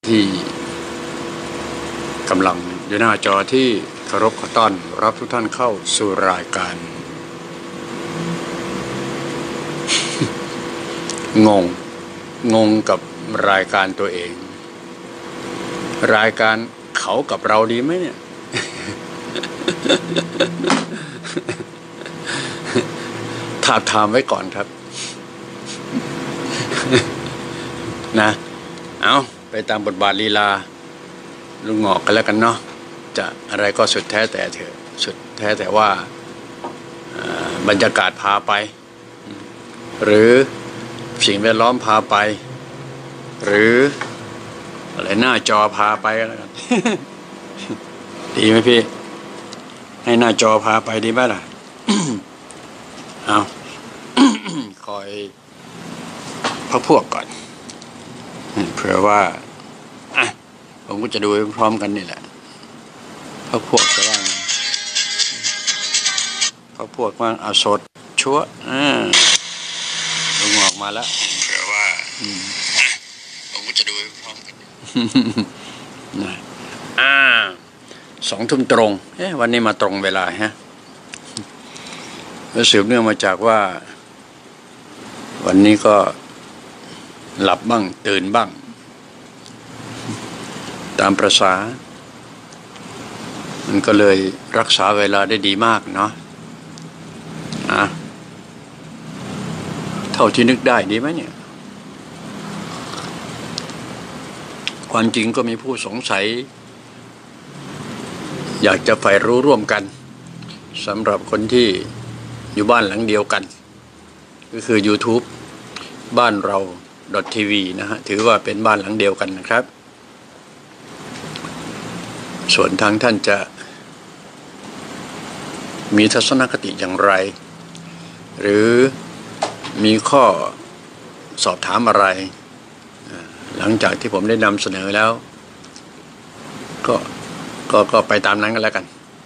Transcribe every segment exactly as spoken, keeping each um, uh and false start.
ที่กำลังอยู่หน้าจอที่เคารพขอต้อนรับทุกท่านเข้าสู่รายการ งงงงกับรายการตัวเองรายการเขากับเราดีไหมเนี่ย ถามถามไว้ก่อนครับ นะเอาไปตามบทบาทลีลาลุงหงอกกันแล้วกันเนาะจะอะไรก็สุดแท้แต่เถอะสุดแท้แต่ว่าบรรยากาศพาไปหรือสิ่งแวดล้อมพาไปหรืออะไรหน้าจอพาไปก็แล้วกัน ดีไหมพี่ให้หน้าจอพาไปดีไหมล่ะ เอา คอยพักพวกก่อนเผื่อว่าอ่ะผมก็จะดูพร้อมกันนี่แหละพักพวกจะว่าพักพวกว่าเอาสดชั่วอ่าลงออกมาแล้วเผื่อว่าผมก็จะดูพร้อมกันนะอ่าสองทุ่มตรงเอ๊ะวันนี้มาตรงเวลาฮะสืบเนื่องมาจากว่าวันนี้ก็หลับบ้างตื่นบ้างตามประสามันก็เลยรักษาเวลาได้ดีมากเนาะอ่ะเท่าที่นึกได้ดีไหมเนี่ยความจริงก็มีผู้สงสัยอยากจะใฝ่รู้ร่วมกันสำหรับคนที่อยู่บ้านหลังเดียวกันก็คือ YouTube บ้านเรา .tv นะฮะถือว่าเป็นบ้านหลังเดียวกันนะครับส่วนทางท่านจะมีทัศนคติอย่างไรหรือมีข้อสอบถามอะไรหลังจากที่ผมได้นำเสนอแล้วก็ก็ก็ไปตามนั้นกันแล้วกัน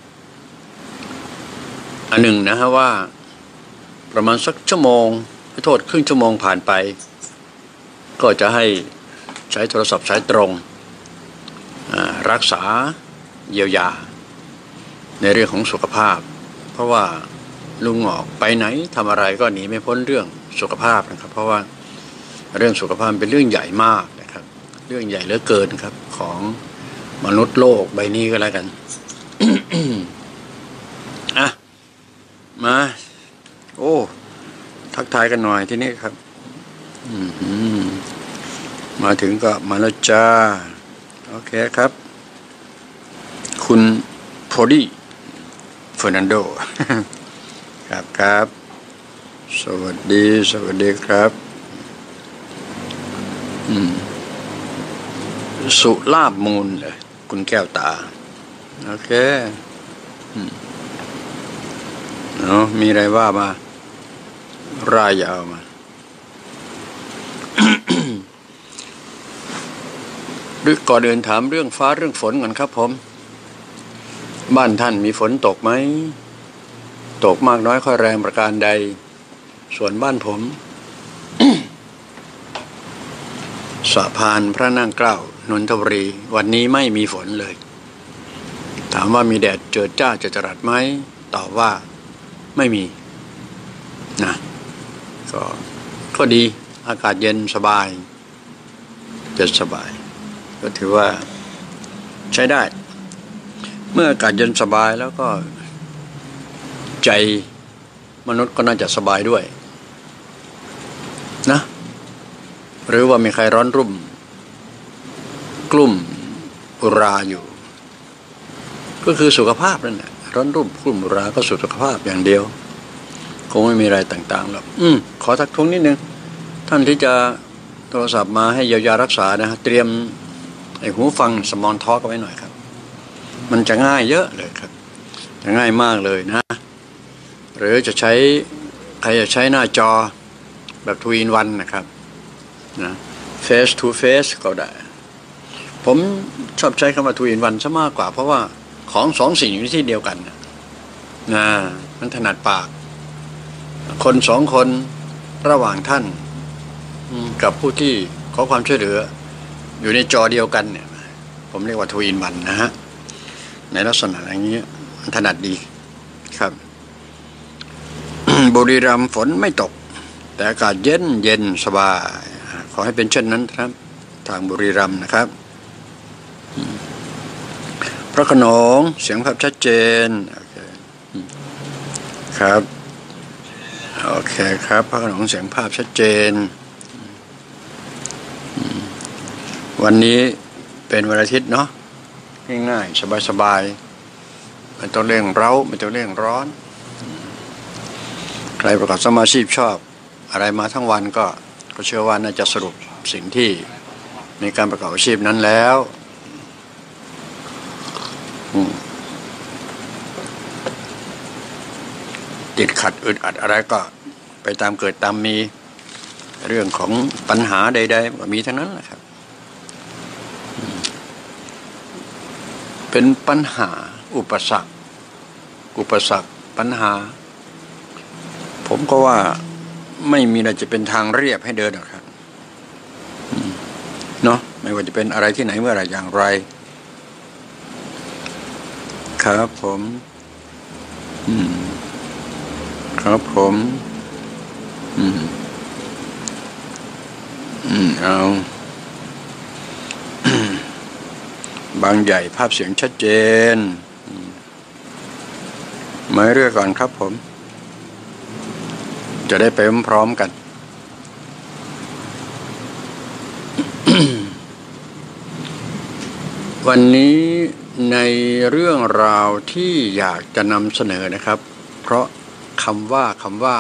อันหนึ่งนะฮะว่าประมาณสักชั่วโมงโทษครึ่งชั่วโมงผ่านไปก็จะให้ใช้โทรศัพท์สายตรงรักษาเยียวยาในเรื่องของสุขภาพเพราะว่าลุงหงอกไปไหนทำอะไรก็หนีไม่พ้นเรื่องสุขภาพนะครับเพราะว่าเรื่องสุขภาพเป็นเรื่องใหญ่มากนะครับเรื่องใหญ่เหลือเกินครับของมนุษย์โลกใบนี้ก็แล้วกัน อ่ะมาโอ้ทักทายกันหน่อยที่นี่ครับมาถึงก็มาแล้วจ้าโอเคครับคุณโพดี้เฟอร์นันโด ครับครับสวัสดีสวัสดีครับอืมสุลาบมูลเลยคุณแก้วตาโอเคอืมเนาะมีอะไรว่ามาร่ายยาวมา ดึกก่อนเดินถามเรื่องฟ้าเรื่องฝนก่อนครับผมบ้านท่านมีฝนตกไหมตกมากน้อยค่อยแรงประการใดส่วนบ้านผม สะพานพระนั่งเกล้านนทบุรีวันนี้ไม่มีฝนเลยถามว่ามีแดดเจิดจ้าจะจรัสไหมตอบว่าไม่มีนะก็ก็ดีอากาศเย็นสบายจะสบายก็ถือว่าใช้ได้เมื่ออากาศเย็นสบายแล้วก็ใจมนุษย์ก็น่าจะสบายด้วยนะหรือว่ามีใครร้อนรุ่มกลุ่มอุราอยู่ก็คือสุขภาพนั่นแหละร้อนรุ่มกลุ่มอุราก็สุขภาพอย่างเดียวคงไม่มีอะไรต่างๆหรอกอืมขอทักท้วงนิดนึงท่านที่จะโทรศัพท์มาให้เยียวยารักษานะเตรียมไอ้หูฟังสมอนทอล์กไว้หน่อยครับมันจะง่ายเยอะเลยครับจะง่ายมากเลยนะหรือจะใช้ใครจะใช้หน้าจอแบบทูอินวันนะครับนะ face to face ก็ได้ผมชอบใช้คำว่าทูอินวันซะมากกว่าเพราะว่าของสองสิ่งอยู่ที่เดียวกันนะมันถนัดปากคนสองคนระหว่างท่านกับผู้ที่ขอความช่วยเหลืออยู่ในจอเดียวกันเนี่ยผมเรียกว่าทวินวันนะฮะในลักษณะอย่างนี้ถนัดดีครับ บุรีรัมย์ฝนไม่ตกแต่อากาศเย็นเย็นสบายขอให้เป็นเช่นนั้นครับทางบุรีรัมย์นะครับพระโขนงเสียงภาพชัดเจนครับโอเคครับพระโขนงเสียงภาพชัดเจนวันนี้เป็นวันอาทิตย์เนาะง่ายๆสบายๆไม่ต้องเร่งเร้าไม่ต้องเร่งร้อนใครประกอบสมาชีพชอบอะไรมาทั้งวันก็ก็เชื่อว่าน่าจะสรุปสิ่งที่ในการประกอบอาชีพนั้นแล้วติดขัดอึดอัดอะไรก็ไปตามเกิดตามมีเรื่องของปัญหาใดๆก็มีทั้งนั้นแหละครับเป็นปัญหาอุปสรรคอุปสรรคปัญหาผมก็ว่าไม่มีอะไรจะเป็นทางเรียบให้เดินหรอกครับเนาะไม่ว่าจะเป็นอะไรที่ไหนเมื่อไรอย่างไรครับผมอืมครับผมอืมอืมเอาบางใหญ่ภาพเสียงชัดเจนไม่เรื่องก่อนครับผมจะได้ไปพร้อมๆกัน วันนี้ในเรื่องราวที่อยากจะนำเสนอนะครับเพราะคำว่าคำว่า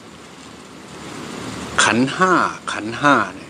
ขันธ์ห้าขันธ์ห้าเนี่ย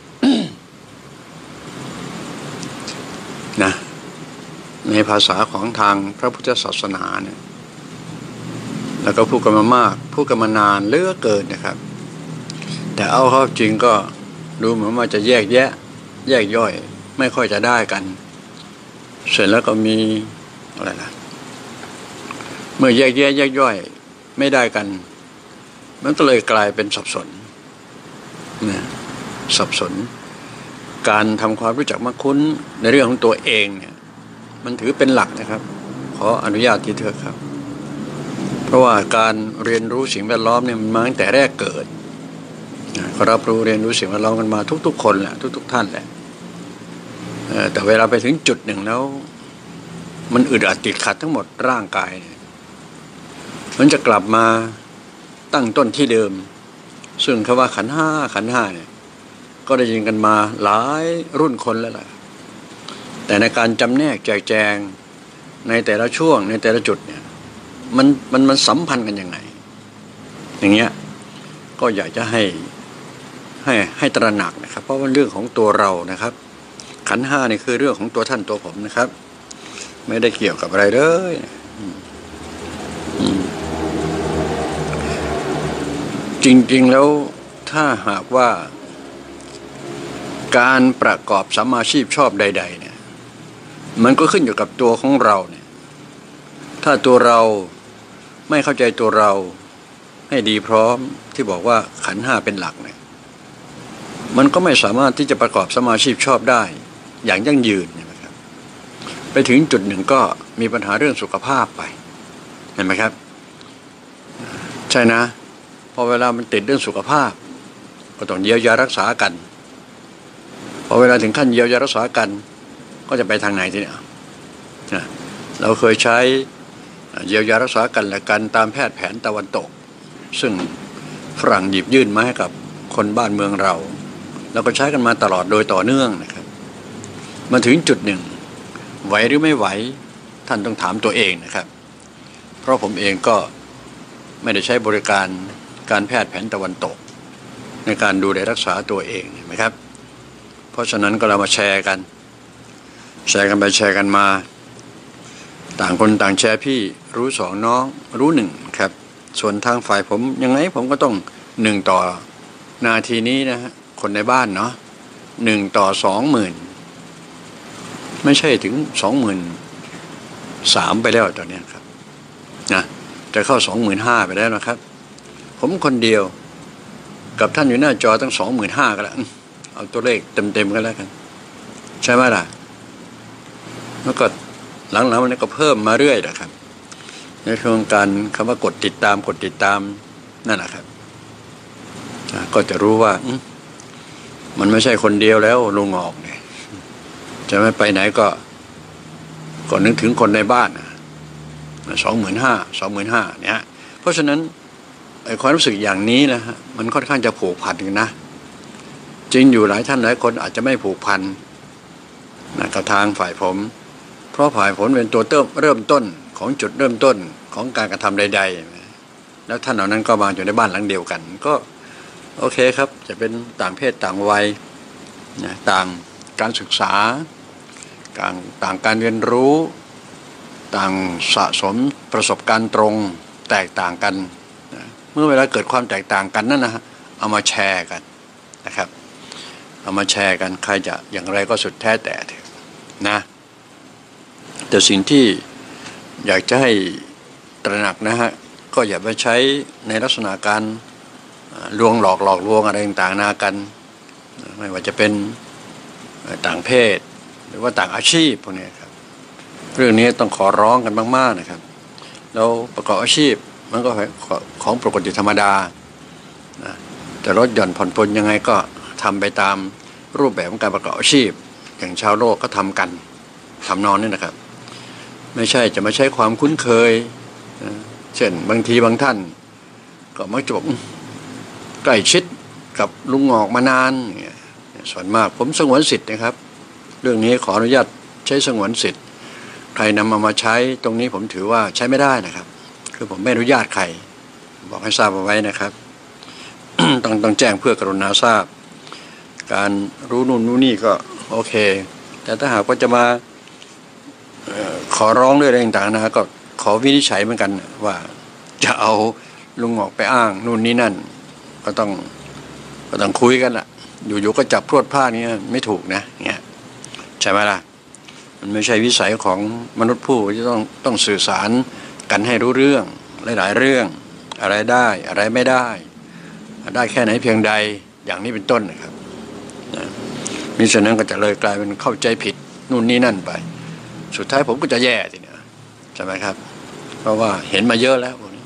นะในภาษาของทางพระพุทธศาสนาเนี่ยแล้วก็พูดกันมามากพูดกันมานานเหลือเกินนะครับแต่เอาเข้าจริงก็ดูเหมือนว่าจะแยกแยะแยกย่อยไม่ค่อยจะได้กันเสร็จแล้วก็มีอะไรล่ะเมื่อแยกแยะแยกย่อยไม่ได้กันมันก็เลยกลายเป็นสับสนนะสับสนการทำความรู้จักมักคุ้นในเรื่องของตัวเองเนี่ยมันถือเป็นหลักนะครับขออนุญาตทีเถอะครับเพราะว่าการเรียนรู้สิ่งแวดล้อมเนี่ยมันมาตั้งแต่แรกเกิดเขารับรู้เรียนรู้สิ่งแวดล้อมกันมาทุกๆคนแหละทุกๆท่านแหละแต่เวลาไปถึงจุดหนึ่งแล้วมันอึดอัดติดขัดทั้งหมดร่างกายเนี่ยมันจะกลับมาตั้งต้นที่เดิมซึ่งคำว่าขันธ์ห้าขันธ์ห้าเนี่ยก็ได้ยินกันมาหลายรุ่นคนแล้วล่ะแต่ในการจำแนกแจกแจงในแต่ละช่วงในแต่ละจุดเนี่ยมันมันมันสัมพันธ์กันยังไงอย่างเงี้ยก็อยากจะให้ให้ให้ตระหนักนะครับเพราะว่าเรื่องของตัวเรานะครับขันธ์ห้านี่คือเรื่องของตัวท่านตัวผมนะครับไม่ได้เกี่ยวกับอะไรเลยจริงๆแล้วถ้าหากว่าการประกอบสัมมาชีพชอบใดๆเนี่ยมันก็ขึ้นอยู่กับตัวของเราเนี่ยถ้าตัวเราไม่เข้าใจตัวเราให้ดีพร้อมที่บอกว่าขันธ์ห้าเป็นหลักเนี่ยมันก็ไม่สามารถที่จะประกอบสัมมาชีพชอบได้อย่างยั่งยืนนะครับไปถึงจุดหนึ่งก็มีปัญหาเรื่องสุขภาพไปเห็นไหมครับใช่นะพอเวลามันติดเรื่องสุขภาพก็ต้องเยียวยารักษากันพอเวลาถึงขั้นเยียวยารักษากันก็จะไปทางไหนทีเนี้ยเราเคยใช้เยียวยารักษากันและกันตามแพทย์แผนตะวันตกซึ่งฝรั่งหยิบยื่นมาให้กับคนบ้านเมืองเราแล้วก็ใช้กันมาตลอดโดยต่อเนื่องนะครับมาถึงจุดหนึ่งไหวหรือไม่ไหวท่านต้องถามตัวเองนะครับเพราะผมเองก็ไม่ได้ใช้บริการการแพทย์แผนตะวันตกในการดูแลรักษาตัวเองนะครับเพราะฉะนั้นก็เรามาแชร์กันแชร์กันไปแชร์กันมาต่างคนต่างแชร์พี่รู้สองน้องรู้หนึ่งครับส่วนทางฝ่ายผมยังไงผมก็ต้องหนึ่งต่อนาทีนี้นะฮะคนในบ้านเนาะหนึ่งต่อสองหมื่นไม่ใช่ถึงสองหมื่นสามไปแล้วตอนนี้ครับนะจะเข้าสองหมื่นห้าไปแล้วนะครับผมคนเดียวกับท่านอยู่หน้าจอตั้งสองหมื่นห้าก็แล้วเอาตัวเลขเต็มๆกันแล้วกันใช่ไหมล่ะแล้วก็หลังๆมันก็เพิ่มมาเรื่อยนะครับในโครงการคำว่ากดติดตามกดติดตามนั่นแหละครับก็จะรู้ว่ามันไม่ใช่คนเดียวแล้วลุงออกเนี่ยจะไม่ไปไหนก็ก็นึกถึงคนในบ้านสองหมื่นห้าสองหมื่นห้าเนี่ยเพราะฉะนั้นไอ้ความรู้สึกอย่างนี้นะฮะมันค่อนข้างจะผูกพันกันนะจริงอยู่หลายท่านหลายคนอาจจะไม่ผูกพันนะกับทางฝ่ายผมเพราะฝ่ายผมเป็นตัวเริ่มเริ่มต้นของจุดเริ่มต้นของการกระทำใดๆแล้วท่านเหล่านั้นก็มาอยู่ในบ้านหลังเดียวกันก็โอเคครับจะเป็นต่างเพศต่างวัยนะต่างการศึกษาต่างต่างการเรียนรู้ต่างสะสมประสบการณ์ตรงแตกต่างกันนะเมื่อเวลาเกิดความแตกต่างกันนั่นนะฮะเอามาแชร์กันนะครับเอามาแชร์กันใครจะอย่างไรก็สุดแท้แต่เถอะนะแต่สิ่งที่อยากจะให้ตระหนักนะฮะก็อย่าไปใช้ในลักษณะการลวงหลอกหลอกลวงอะไรต่างๆนากันไม่ว่าจะเป็นต่างเพศหรือว่าต่างอาชีพพวกนี้ครับเรื่องนี้ต้องขอร้องกันมากๆนะครับแล้วประกอบอาชีพมันก็ของปกติธรรมดาแต่ลดหย่อนผ่อนปลนยังไงก็ทำไปตามรูปแบบของการประกอบอาชีพอย่างชาวโลกก็ทำกันทำนอนนี่นะครับไม่ใช่จะมาใช้ความคุ้นเคยเช่นบางทีบางท่านก็มักจะบอกใกล้ชิดกับลุงงอกมานานส่วนมากผมสงวนสิทธิ์นะครับเรื่องนี้ขออนุญาตใช้สงวนสิทธิ์ใครนำมามาใช้ตรงนี้ผมถือว่าใช้ไม่ได้นะครับคือผมไม่อนุญาตใครบอกให้ทราบเอาไว้นะครับ ต้องต้องแจ้งเพื่อกรุณาทราบการรู้นู่นรู้นี่ก็โอเคแต่ถ้าหากว่าจะมาขอร้องเรื่องอะไรต่างๆนะก็ขอวินิจฉัยเหมือนกันว่าจะเอาลุงออกไปอ้างนู่นนี่นั่นก็ต้องก็ต้องคุยกันละอยู่ๆก็จับพรวดพลาดนี้ไม่ถูกนะเงี้ยใช่ไหมล่ะมันไม่ใช่วิสัยของมนุษย์ผู้ที่ต้องต้องสื่อสารกันให้รู้เรื่องหลายๆเรื่องอะไรได้อะไรไม่ได้ได้แค่ไหนเพียงใดอย่างนี้เป็นต้นนะครับมิฉะนั้นก็จะเลยกลายเป็นเข้าใจผิดนู่นนี่นั่นไปสุดท้ายผมก็จะแย่ทีเนี้ยใช่ไหมครับเพราะว่าเห็นมาเยอะแล้วพวกนี้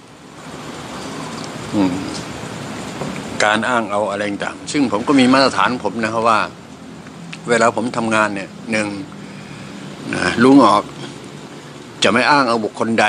อืมการอ้างเอาอะไรต่างซึ่งผมก็มีมาตรฐานผมนะครับว่าเวลาผมทำงานเนี่ยหนึ่งนะลุงออกจะไม่อ้างเอาบุคคลใด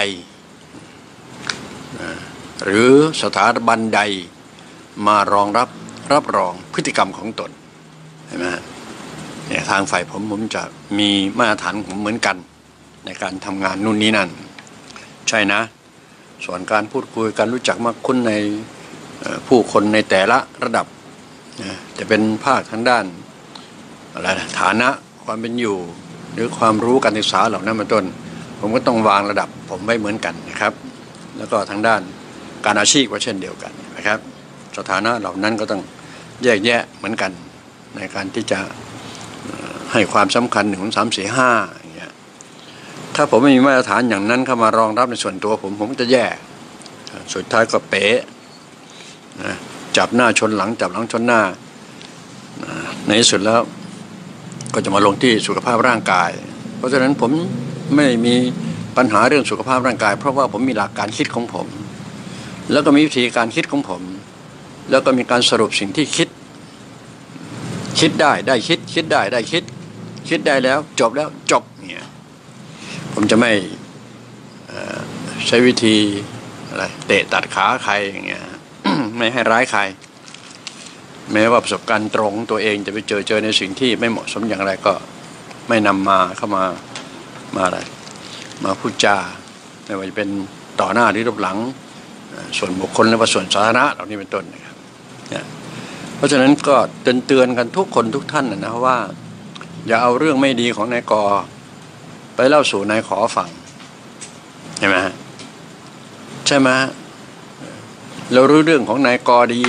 นะหรือสถาบันใดมารองรับรับรองพฤติกรรมของตนเห็นไหมเนี่ยทางฝ่ายผมผมจะมีมาตรฐานผมเหมือนกันในการทำงานนู่นนี่นั่นใช่นะส่วนการพูดคุยการรู้จักมักคุ้นในผู้คนในแต่ละระดับจะเป็นภาคทางด้านอะไรฐานะความเป็นอยู่หรือความรู้การศึกษาเหล่านั้นเป็นต้นผมก็ต้องวางระดับผมไว้เหมือนกันนะครับแล้วก็ทางด้านการอาชีพก็เช่นเดียวกันนะครับสถานะเหล่านั้นก็ต้องแยกแยะเหมือนกันในการที่จะให้ความสำคัญหนึ่งสามสี่ห้าอย่างเงี้ยถ้าผมไม่มีมาตรฐานอย่างนั้นเข้ามารองรับในส่วนตัวผมผมก็จะแย่สุดท้ายก็เป๋จับหน้าชนหลังจับหลังชนหน้าในที่สุดแล้วก็จะมาลงที่สุขภาพร่างกายเพราะฉะนั้นผมไม่มีปัญหาเรื่องสุขภาพร่างกายเพราะว่าผมมีหลักการคิดของผมแล้วก็มีวิธีการคิดของผมแล้วก็มีการสรุปสิ่งที่คิดคิดได้ได้คิดคิดได้ได้คิดคิดได้แล้วจบแล้วจบเนี่ยผมจะไม่ใช้วิธีอะไรเตะตัดขาใครอย่างเงี้ย ไม่ให้ร้ายใครแม้ว่าประสบการณ์ตรงตัวเองจะไปเจอเจอในสิ่งที่ไม่เหมาะสมอย่างไรก็ไม่นำมาเข้ามามาอะไรมาพูดจาไม่ว่าจะเป็นต่อหน้าหรือรับหลังส่วนบุคคลและส่วนสาธารณะเหล่านี้เป็นต้นนะครับเพราะฉะนั้นก็เตือนเตือนกันทุกคนทุกท่านนะว่าอย่าเอาเรื่องไม่ดีของนายกไปเล่าสู่นายขอฟังใช่ไหมฮะใช่ไหมเรารู้เรื่องของนายกดี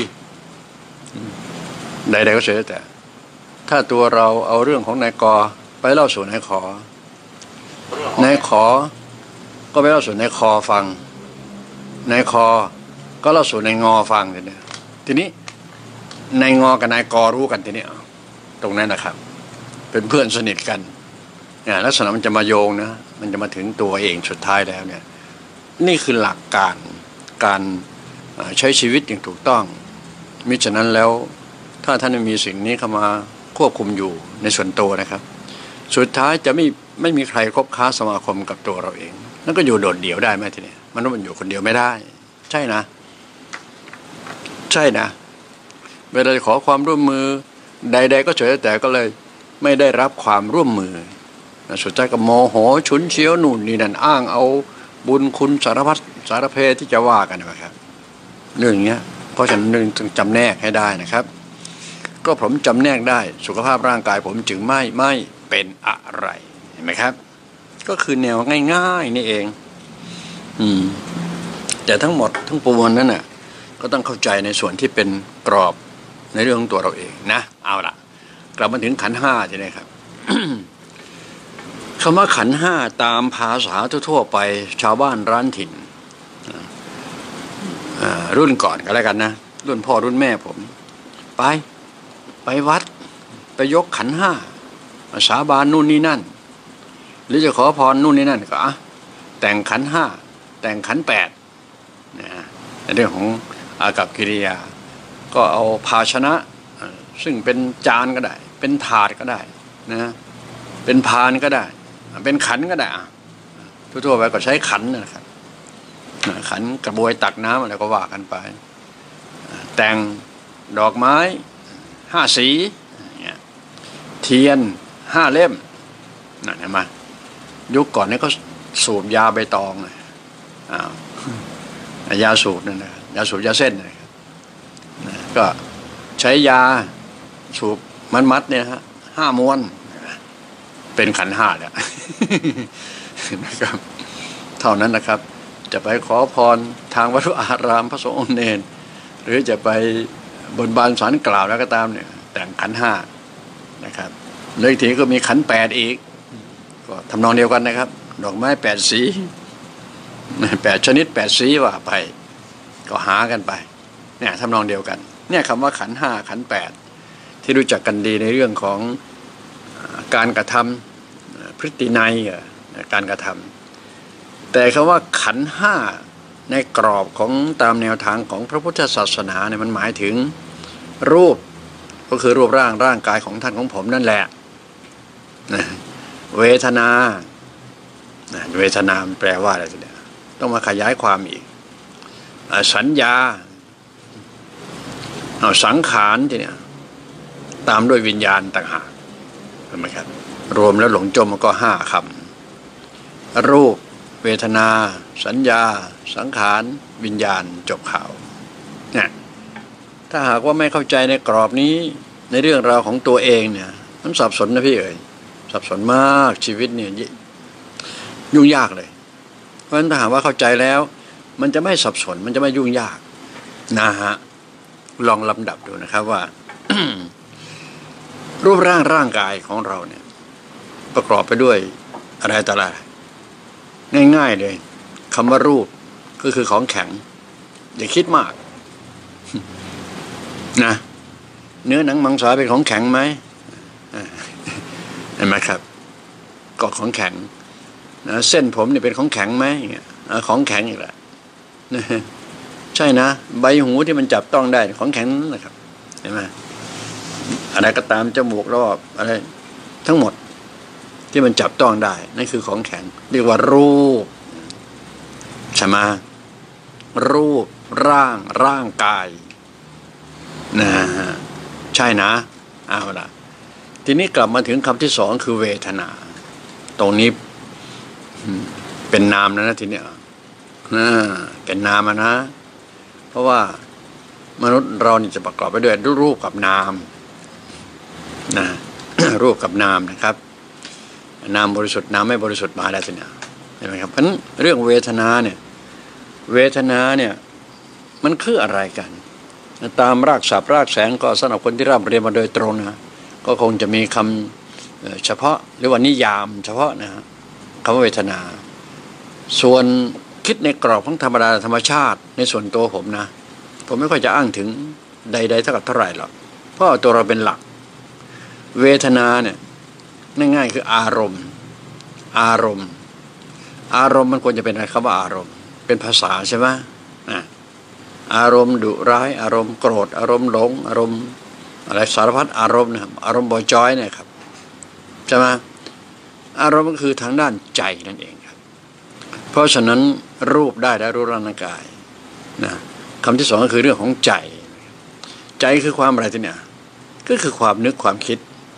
ใดๆก็เสียแต่ถ้าตัวเราเอาเรื่องของนายกไปเล่าสู่นายขอนายขอก็ไปเล่าสู่นายคอฟังนายคอก็เล่าสู่นายงอฟังทีนี้ทีนี้นายงอกับนายกรู้กันทีนี้ตรงนั้นนะครับเป็นเพื่อนสนิทกันเนี่ยลักษณะมันจะมาโยงนะมันจะมาถึงตัวเองสุดท้ายแล้วเนี่ยนี่คือหลักการการใช้ชีวิตอย่างถูกต้องมิฉะนั้นแล้วถ้าท่านไม่มีสิ่งนี้เข้ามาควบคุมอยู่ในส่วนตัวนะครับสุดท้ายจะไม่ไม่มีใครคบค้าสมาคมกับตัวเราเองนั่นก็อยู่โดดเดี่ยวได้ไหมทีนี้มันมันอยู่คนเดียวไม่ได้ใช่นะใช่นะเวลาขอความร่วมมือใดๆก็เฉยแต่ก็เลยไม่ได้รับความร่วมมือสุดท้ายก็โมโหฉุนเฉียวหนุนนี่นั่นอ้างเอาบุญคุณสารพัดสารเพที่จะว่ากันนะครับเรื่องเงี้ยเพราะฉะนั้นจึงจำแนกให้ได้นะครับก็ผมจำแนกได้สุขภาพร่างกายผมจึงไม่ไม่เป็นอะไรเห็นไหมครับก็คือแนวง่ายๆนี่เองอืมแต่ทั้งหมดทั้งปวงนั้นน่ะก็ต้องเข้าใจในส่วนที่เป็นกรอบในเรื่องของตัวเราเองนะเอาล่ะกลับมาถึงขันธ์ห้าใช่ไหมครับ คำว่าขันธ์ห้าตามภาษาทั่วๆไปชาวบ้านร้านถิ่นรุ่นก่อนก็แล้วกันนะรุ่นพ่อรุ่นแม่ผมไปไปวัดไปยกขันธ์ห้าสาบานนู่นนี่นั่นหรือจะขอพรนู่นนี่นั่นก็อ่ะแต่งขันธ์ห้าแต่งขันธ์แปดนะในเรื่องของอากัปกิริยาก็เอาภาชนะซึ่งเป็นจานก็ได้เป็นถาดก็ได้นะเป็นพานก็ได้เป็นขันก็ได้ทั่วๆไปก็ใช้ขันนะครับขันกระบวยตักน้ำอะไรก็ว่ากันไปแต่งดอกไม้ห้าสีเทียนห้าเล่มนั่นเห็นไหมยุคก่อนนี่ก็สูบยาใบตองเลยอ้าวยาสูบนั่นนะยาสูบยาเส้นนะครับก็ใช้ยาสูบมัดๆเนี่ยฮะห้ามวนเป็นขันธ์ห้าเนี่ยนะครับเท่านั้นนะครับจะไปขอพรทางวัดอารามพระสงฆ์องค์เนรหรือจะไปบนบานสารกล่าวแล้วก็ตามเนี่ยแต่งขันธ์ห้านะครับแล้วอีกทีก็มีขันธ์แปดอีกก็ทำนองเดียวกันนะครับดอกไม้แปดสีแปดชนิดแปดสีว่าไปก็หากันไปเนี่ยทำนองเดียวกันเนี่ยคำว่าขันธ์ห้าขันธ์แปดที่รู้จักกันดีในเรื่องของการกระทำพฤตินัยการกระทำแต่คำว่าขันธ์ห้าในกรอบของตามแนวทางของพระพุทธศาสนาเนี่ยมันหมายถึงรูปก็คือรูปร่างร่างกายของท่านของผมนั่นแหละเวทนาเวทนาแปลว่าอะไรเนี่ยต้องมาขยายความอีกสัญญาเอาสังขารทีเนี่ยตามด้วยวิญญาณต่างหากเห็นไหมครับรวมแล้วหลงจมก็ห้าคำรูปเวทนาสัญญาสังขารวิญญาณจบข่าวเนี่ยถ้าหากว่าไม่เข้าใจในกรอบนี้ในเรื่องราวของตัวเองเนี่ยมันสับสนนะพี่เอ๋ยสับสนมากชีวิตเนี่ยยุ่งยากเลยเพราะฉะนั้นถ้าหากว่าเข้าใจแล้วมันจะไม่สับสนมันจะไม่ยุ่งยากนะฮะลองลำดับดูนะครับว่า รูปร่างร่างกายของเราเนี่ยประกอบไปด้วยอะไรต่ออะไรง่ายๆเลยคำว่ารูปก็คือของแข็งอย่าคิดมากนะเนื้อหนังมังสาเป็นของแข็งไหมเห็นไหมครับก็ของแข็งนะเส้นผมนี่เป็นของแข็งไหมอย่างเงี้ยของแข็งอีกแหละใช่นะใบหูที่มันจับต้องได้ของแข็งนะครับเห็นไหมอะไรก็ตามจมูกรอบอะไรทั้งหมดที่มันจับต้องได้นั่นคือของแข็งเรียกว่ารูปใช่ไหมรูปร่างร่างกายนะใช่นะเอาล่ะทีนี้กลับมาถึงคำที่สองคือเวทนาตรงนี้เป็นนามนะนะทีนี้นะเป็นนามนะเพราะว่ามนุษย์เรานี่จะประกอบไปด้วยรูปกับนามนะ รูปกับนามนะครับนามบริสุทธิ์นามไม่บริสุทธิ์มาแล้วสิเนี่ยเห็นไหมครับเพราะฉะนั้นเรื่องเวทนาเนี่ยเวทนาเนี่ยมันคืออะไรกันตามรากศัพท์รากแสงก็สำหรับคนที่ร่ำเรียนมาโดยตรงนะก็คงจะมีคำเฉพาะหรือว่านิยามเฉพาะนะฮะคำว่าเวทนาส่วนคิดในกรอบของธรรมดาธรรมชาติในส่วนตัวผมนะผมไม่ค่อยจะอ้างถึงใดๆเท่ากับเท่าไหร่หรอกเพราะตัวเราเป็นหลักเวทนาเนี่ยง่ายๆคืออารมณ์อารมณ์อารมณ์มันควรจะเป็นอะไรคำว่าอารมณ์เป็นภาษาใช่ไหมอ่ะอารมณ์ดุร้ายอารมณ์โกรธอารมณ์หลงอารมณ์อะไรสารพัดอารมณ์นะครับอารมณ์บอยจอยเนี่ยครับใช่ไหมอารมณ์ก็คือทางด้านใจนั่นเองครับเพราะฉะนั้นรูปได้และรู้ร่างกายนะคำที่สองก็คือเรื่องของใจใจคือความอะไรที่เนี่ยก็คือความนึกความคิด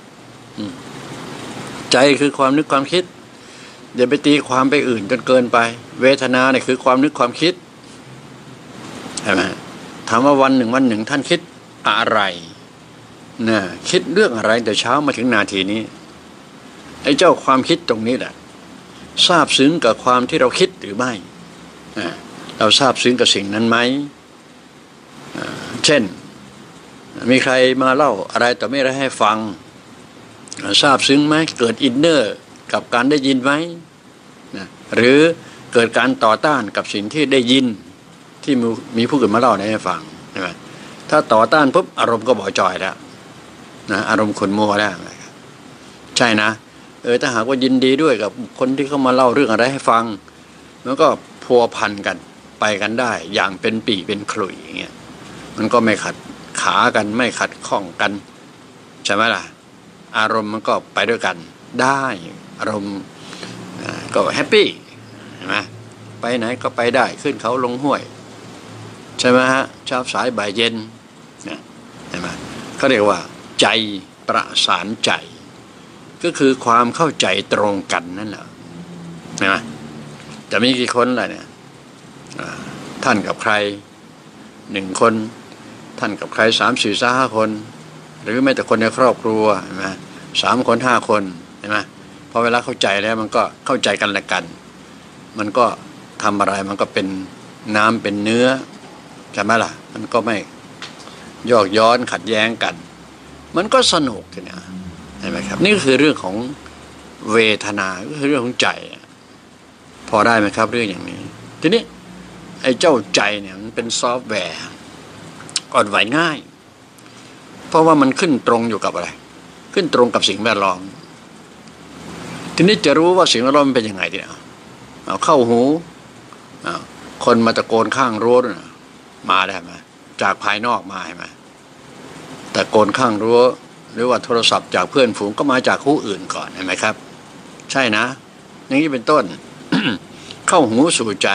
ใจคือความนึกความคิดอย่าไปตีความไปอื่นจนเกินไปเวทนาเนี่ยคือความนึกความคิดใช่ไหมถามว่าวันหนึ่งวันหนึ่งท่านคิดอะไรนะคิดเรื่องอะไรแต่เช้ามาถึงนาทีนี้ไอ้เจ้าความคิดตรงนี้แหละทราบซึ้งกับความที่เราคิดหรือไม่เราทราบซึ้งกับสิ่งนั้นไหมเช่นมีใครมาเล่าอะไรแต่ไม่ได้ให้ฟังทราบซึ้งไหมเกิดอินเนอร์กับการได้ยินไหมนะหรือเกิดการต่อต้านกับสิ่งที่ได้ยินที่มีผู้อื่นมาเล่าให้ฟังใช่ไหมถ้าต่อต้านปุ๊บอารมณ์ก็บ่อจอยแล้วนะอารมณ์ขุ่นมัวแล้วใช่นะเออถ้าหากว่ายินดีด้วยกับคนที่เขามาเล่าเรื่องอะไรให้ฟังมันก็พัวพันกันไปกันได้อย่างเป็นปี่เป็นขลุ่ยอย่างเงี้ยมันก็ไม่ขัดขากันไม่ขัดข้องกันใช่ไหมล่ะอารมณ์มันก็ไปด้วยกันได้อารมณ์ก็แฮปปี้ใช่ไหมไปไหนก็ไปได้ขึ้นเขาลงห้วยใช่ไหมฮะเช้าสายบ่ายเย็นเนี่ยใช่ไหมเขาเรียกว่าใจประสานใจก็คือความเข้าใจตรงกันนั่นแหละใช่ไหมจะมีกี่คนล่ะเนี่ยท่านกับใครหนึ่งคนท่านกับใครสามสี่ห้าคนหรือแม้แต่คนในครอบครัวใช่ไหมสามคนห้าคนใช่ไหมพอเวลาเข้าใจแล้วมันก็เข้าใจกันและกันมันก็ทำอะไรมันก็เป็นน้ำเป็นเนื้อใช่ไหมล่ะมันก็ไม่ยอกย้อนขัดแย้งกันมันก็สนุกทีนี้เห็นไหมครับนี่ก็คือเรื่องของเวทนาก็คือเรื่องของใจพอได้ไหมครับเรื่องอย่างนี้ทีนี้ไอ้เจ้าใจเนี่ยมันเป็นซอฟต์แวร์อ่อนไหวง่ายเพราะว่ามันขึ้นตรงอยู่กับอะไรขึ้นตรงกับสิ่งแวดล้อมทีนี้จะรู้ว่าสิ่งแวดล้อมมันเป็นยังไงทีนี้เอาเข้าหูคนมาตะโกนข้างรั้วด้วยนะมาได้ไหมจากภายนอกมาใช่ไหมตะโกนข้างรั้วหรือว่าโทรศัพท์จากเพื่อนฝูงก็มาจากคู่อื่นก่อนเห็นไหมครับใช่นะอย่างนี้เป็นต้น เข้าหูสู่ใจ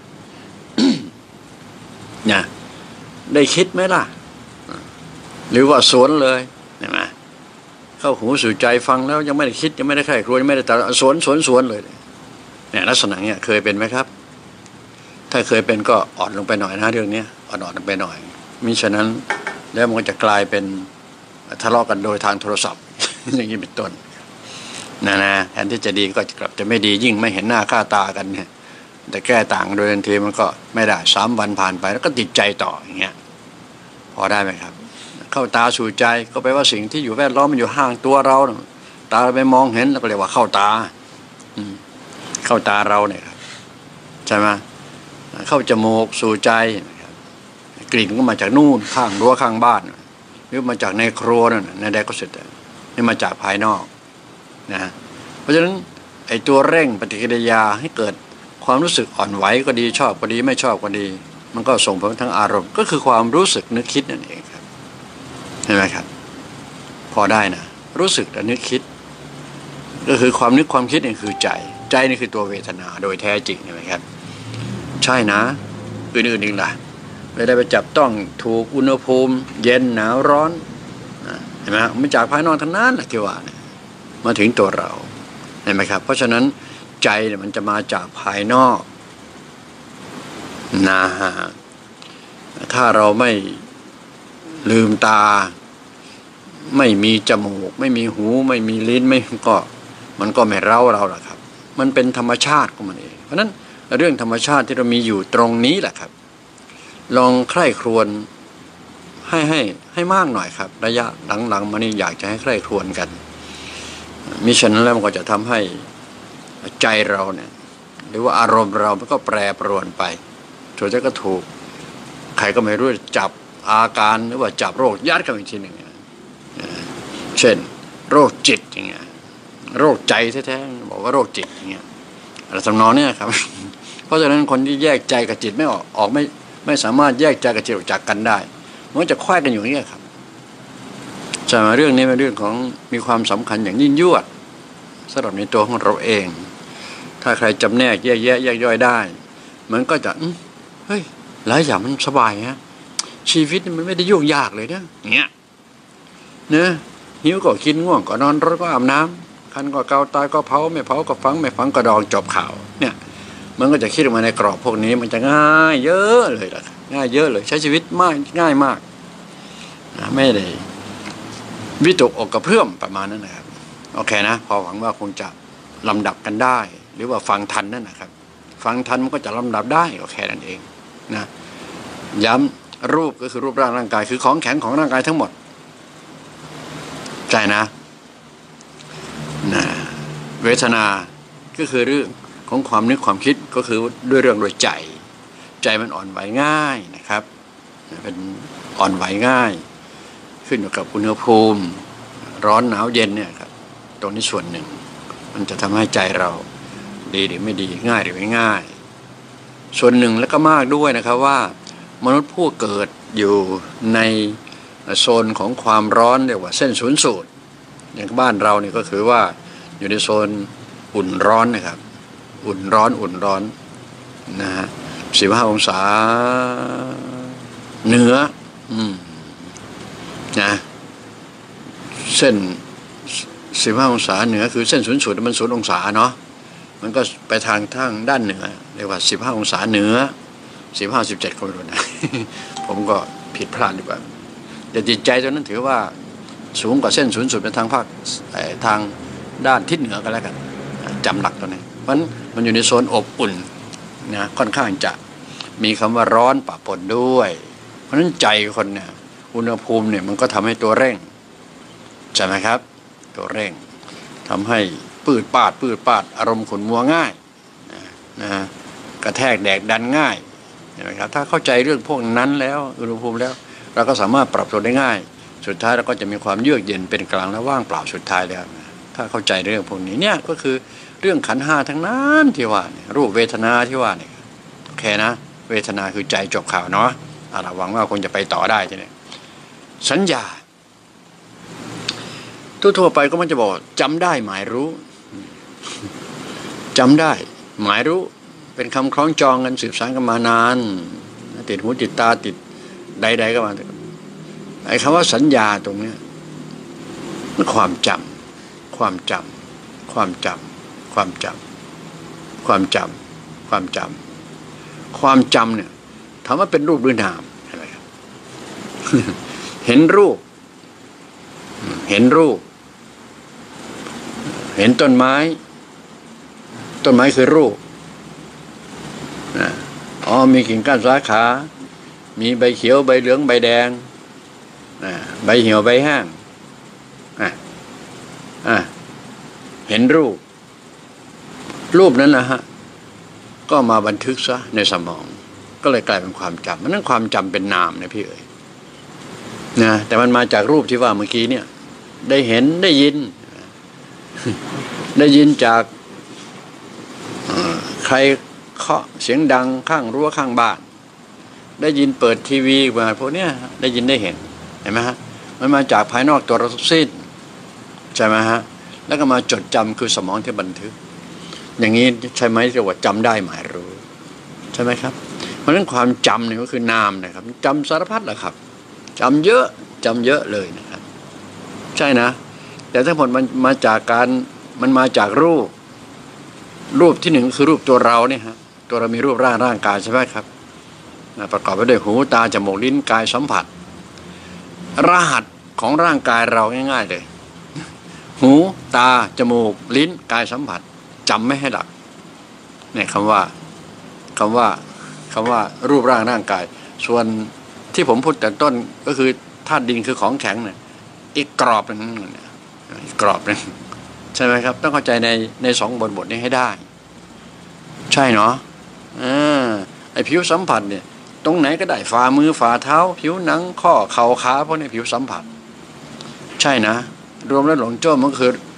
นะได้คิดไหมล่ะหรือว่าสวนเลยเห็นไหมเข้าหูสู่ใจฟังแล้วยังไม่ได้คิดยังไม่ได้ใคร่ครวญยังไม่ได้แต่สวนสวนสวนเลยเนี่ยลักษณะเนี้ยเคยเป็นไหมครับถ้าเคยเป็นก็อ่อนลงไปหน่อยนะเรื่องนี้อ่อนๆลงไปหน่อยมิฉะนั้นแล้วมันจะกลายเป็นทะเลาะกันโดยทางโทรศัพท์ อย่างนี้เป็นต้นนะนะแทนที่จะดีก็กลับจะไม่ดียิ่งไม่เห็นหน้าค่าตากันเนี่ยแต่แก้ต่างโดยทันทีมันก็ไม่ได้สามวันผ่านไปแล้วก็ติดใจต่ออย่างเงี้ยพอได้ไหมครับเข้าตาสู่ใจก็แปลว่าสิ่งที่อยู่แวดล้อมมันอยู่ห่างตัวเราตาไปมองเห็นแล้วก็เรียกว่าเข้าตาเข้าตาเราเนี่ยครับใช่ไหมเข้าจมูกสู่ใจกลิ่นก็มาจากนู่นข้างรั้วข้างบ้านหรือมาจากในครัวนั่นในใดก็เสร็จนี่มาจากภายนอกนะเพราะฉะนั้นไอ้ตัวเร่งปฏิกิริยาให้เกิดความรู้สึกอ่อนไหวก็ดีชอบก็ดีไม่ชอบก็ดีมันก็ส่งผลทั้งอารมณ์ก็คือความรู้สึกนึกคิดนั่นเองครับเห็นไหมครับพอได้นะรู้สึกและนึกคิดก็คือความนึกความคิดนี่คือใจใจนี่คือตัวเวทนาโดยแท้จริงใช่ไหมครับใช่นะอื่นๆอีกล่ะไม่ได้ไปจับต้องถูกอุณหภูมิเย็นหนาวร้อนเห็นไหมครับมันจากภายนอกทั้งนั้นแหละที่ว่าเนี่ยมาถึงตัวเราเห็นไหมครับเพราะฉะนั้นใจเนี่ยมันจะมาจากภายนอกนะฮะถ้าเราไม่ลืมตาไม่มีจมูกไม่มีหูไม่มีลิ้นไม่ก็มันก็ไม่เล่าเราหรอกครับมันเป็นธรรมชาติของมันเองเพราะนั้นเรื่องธรรมชาติที่เรามีอยู่ตรงนี้แหละครับลองใคร่ครวญให้ให้ให้มากหน่อยครับระยะหลังๆมานี่อยากจะให้ใคร่ครวญกันมิฉะนั้นแล้วมันก็จะทำให้ใจเราเนี่ยหรือว่าอารมณ์เรามันก็แปรปรวนไปส่วนจะก็ถูกใครก็ไม่รู้จับอาการหรือว่าจับโรคยัดกันอีกทีหนึ่งเช่นโรคจิตอย่างเงี้ยโรคใจแท้ๆบอกว่าโรคจิตอย่างเงี้ยอะไรทำนองเนี้ยครับ เพราะฉะนั้นคนที่แยกใจกับจิตไม่ออกออกไม่ไม่สามารถแยกใจกับจิตออกจากกันได้มันจะคว้ากันอยู่อย่างนี้ครับจะมาเรื่องนี้เป็นเรื่องของมีความสำคัญอย่างยิ่งยวดสำหรับในตัวของเราเองถ้าใครจำแนกแยกแยะแยกย่อยได้มันก็จะเฮ้ยหลายอย่างมันสบายฮะชีวิตมันไม่ได้ยุ่งยากเลยเนี่ยเงี้ยเนอะหิวก็กินง่วงก็นอนร้อนก็อาบน้ำคันก็เกาตายก็เผาไม่เผาก็ฝังไม่ฝังก็ดองจบข่าวเนี่ยมันก็จะคิดออกมาในกรอบพวกนี้มันจะง่ายเยอะเลยล่ะง่ายเยอะเลยใช้ชีวิตมากง่ายมากนะไม่ได้วิตกอกกระเพื่อมประมาณนั้นนะครับโอเคนะพอหวังว่าคงจะลำดับกันได้หรือว่าฟังทันนั่นนะครับฟังทันมันก็จะลำดับได้ก็แค่นั้นเองนะย้ำรูปก็คือรูปร่างร่างกายคือของแข็งของร่างกายทั้งหมดใช่นะนะเวทนาก็คือเรื่องของความนึกความคิดก็คือด้วยเรื่องโดยใจใจมันอ่อนไหวง่ายนะครับเป็นอ่อนไหวง่ายขึ้นอยู่กับอุณหภูมิร้อนหนาวเย็นเนี่ยครับตรงนี้ส่วนหนึ่งมันจะทำให้ใจเราดีหรือไม่ดีง่ายหรือไม่ง่ายส่วนหนึ่งแล้วก็มากด้วยนะครับว่ามนุษย์ผู้เกิดอยู่ในโซนของความร้อนเรียกว่าเส้นศูนย์สูตรอย่างบ้านเราเนี่ยก็คือว่าอยู่ในโซนอุ่นร้อนนะครับอุ่นร้อนอุ่นร้อนนะฮะสิบห้าองศาเหนืออืมนะเส้นสิบห้าองศาเหนือคือเส้นศูนย์สูตรมันศูนย์องศาเนาะมันก็ไปทางทางด้านเหนือเรียกว่าสิบห้าองศาเหนือสิบห้าสิบเจ็ดคนรู้นะ ผมก็ผิดพลาดดีกว่าแต่จิตใจตัวนั้นถือว่าสูงกว่าเส้นศูนย์สูตรเป็นทางภาคทางด้านทิศเหนือกันแล้วกันจำหลักตัวนี้เพราะมันอยู่ในโซนอบอุ่นนะค่อนข้างจะมีคำว่าร้อนปะปนด้วยเพราะฉะนั้นใจคนเนี่ยอุณหภูมิเนี่ยมันก็ทำให้ตัวเร่งใช่ไหมครับตัวเร่งทำให้ปืดปาดปืดปาดอารมณ์ขุ่นมัวง่ายนะกระแทกแดกดันง่ายใช่ไหมครับถ้าเข้าใจเรื่องพวกนั้นแล้วอุณหภูมิแล้วเราก็สามารถปรับตัวได้ง่ายสุดท้ายเราก็จะมีความเยือกเย็นเป็นกลางและว่างเปล่าสุดท้ายแล้วถ้าเข้าใจเรื่องพวกนี้เนี่ยก็คือเรื่องขันธ์ห้าทั้งนั้นที่ว่าเนี่ยรูปเวทนาที่ว่าเนี่ยโอเคนะเวทนาคือใจจบข่าวเนาะเราหวังว่าคงจะไปต่อได้ทีนี้สัญญาทั่วๆไปก็มันจะบอกจำได้หมายรู้จำได้หมายรู้เป็นคำคล้องจองกันสืบสานกันมานานติดหูติดตาติดใดๆก็มาไอ้คำว่าสัญญาตรงนี้มันความจำความจำความจำความจำความจำความจำความจำเนี่ยถามว่าเป็นรูปหรือนามอะไรครับ เห็นรูปเห็นรูปเห็นต้นไม้ต้นไม้คือรูปนะอ๋อมีกิ่งก้านสาขามีใบเขียวใบเหลืองใบแดงนะใบเหี่ยวใบแห้งอ่ะอ่ะเห็นรูปรูปนั้นนะฮะก็มาบันทึกซะในสมองก็เลยกลายเป็นความจำมันนั่นความจำเป็นนามนะพี่เอ๋ยนะแต่มันมาจากรูปที่ว่าเมื่อกี้เนี่ยได้เห็นได้ยินได้ยินจากใครเคาะเสียงดังข้างรั้วข้างบ้านได้ยินเปิดทีวีมาพวกเนี้ยได้ยินได้เห็นเห็นไหมฮะมันมาจากภายนอกตัวเราทั้งสิ้นใช่ไหมฮะแล้วก็มาจดจำคือสมองที่บันทึกอย่างนี้ใช่ไหมเรียกว่าจำได้หมายรู้ใช่ไหมครับเพราะฉะนั้นความจำเนี่ยก็คือนามนะครับจำสารพัดแหละครับจำเยอะจำเยอะเลยนะครับใช่นะแต่ทั้งหมดมันมาจากการมันมาจากรูปรูปที่หนึ่งคือรูปตัวเราเนี่ยฮะตัวเรามีรูปร่างร่างกายใช่ไหมครับประกอบไปด้วยหูตาจมูกลิ้นกายสัมผัสรหัสของร่างกายเราง่ายๆเลยหูตาจมูกลิ้นกายสัมผัสจำไม่ให้หลักเนี่ยคำว่าคำว่าคำว่ารูปร่างร่างกายส่วนที่ผมพูดแต่ต้นก็คือธาตุดินคือของแข็งเนี่ยอีกกรอบหนึ่งอีกกรอบหนึ่งใช่ไหมครับต้องเข้าใจในในสองบทบทนี้ให้ได้ใช่เนาะอ่าไอผิวสัมผัสเนี่ยตรงไหนก็ได้ฝ่ามือฝ่าเท้าผิวหนังข้อเข่าขาพวกนี้ผิวสัมผัสใช่นะรวมแล้วหลงโจ้มันคือ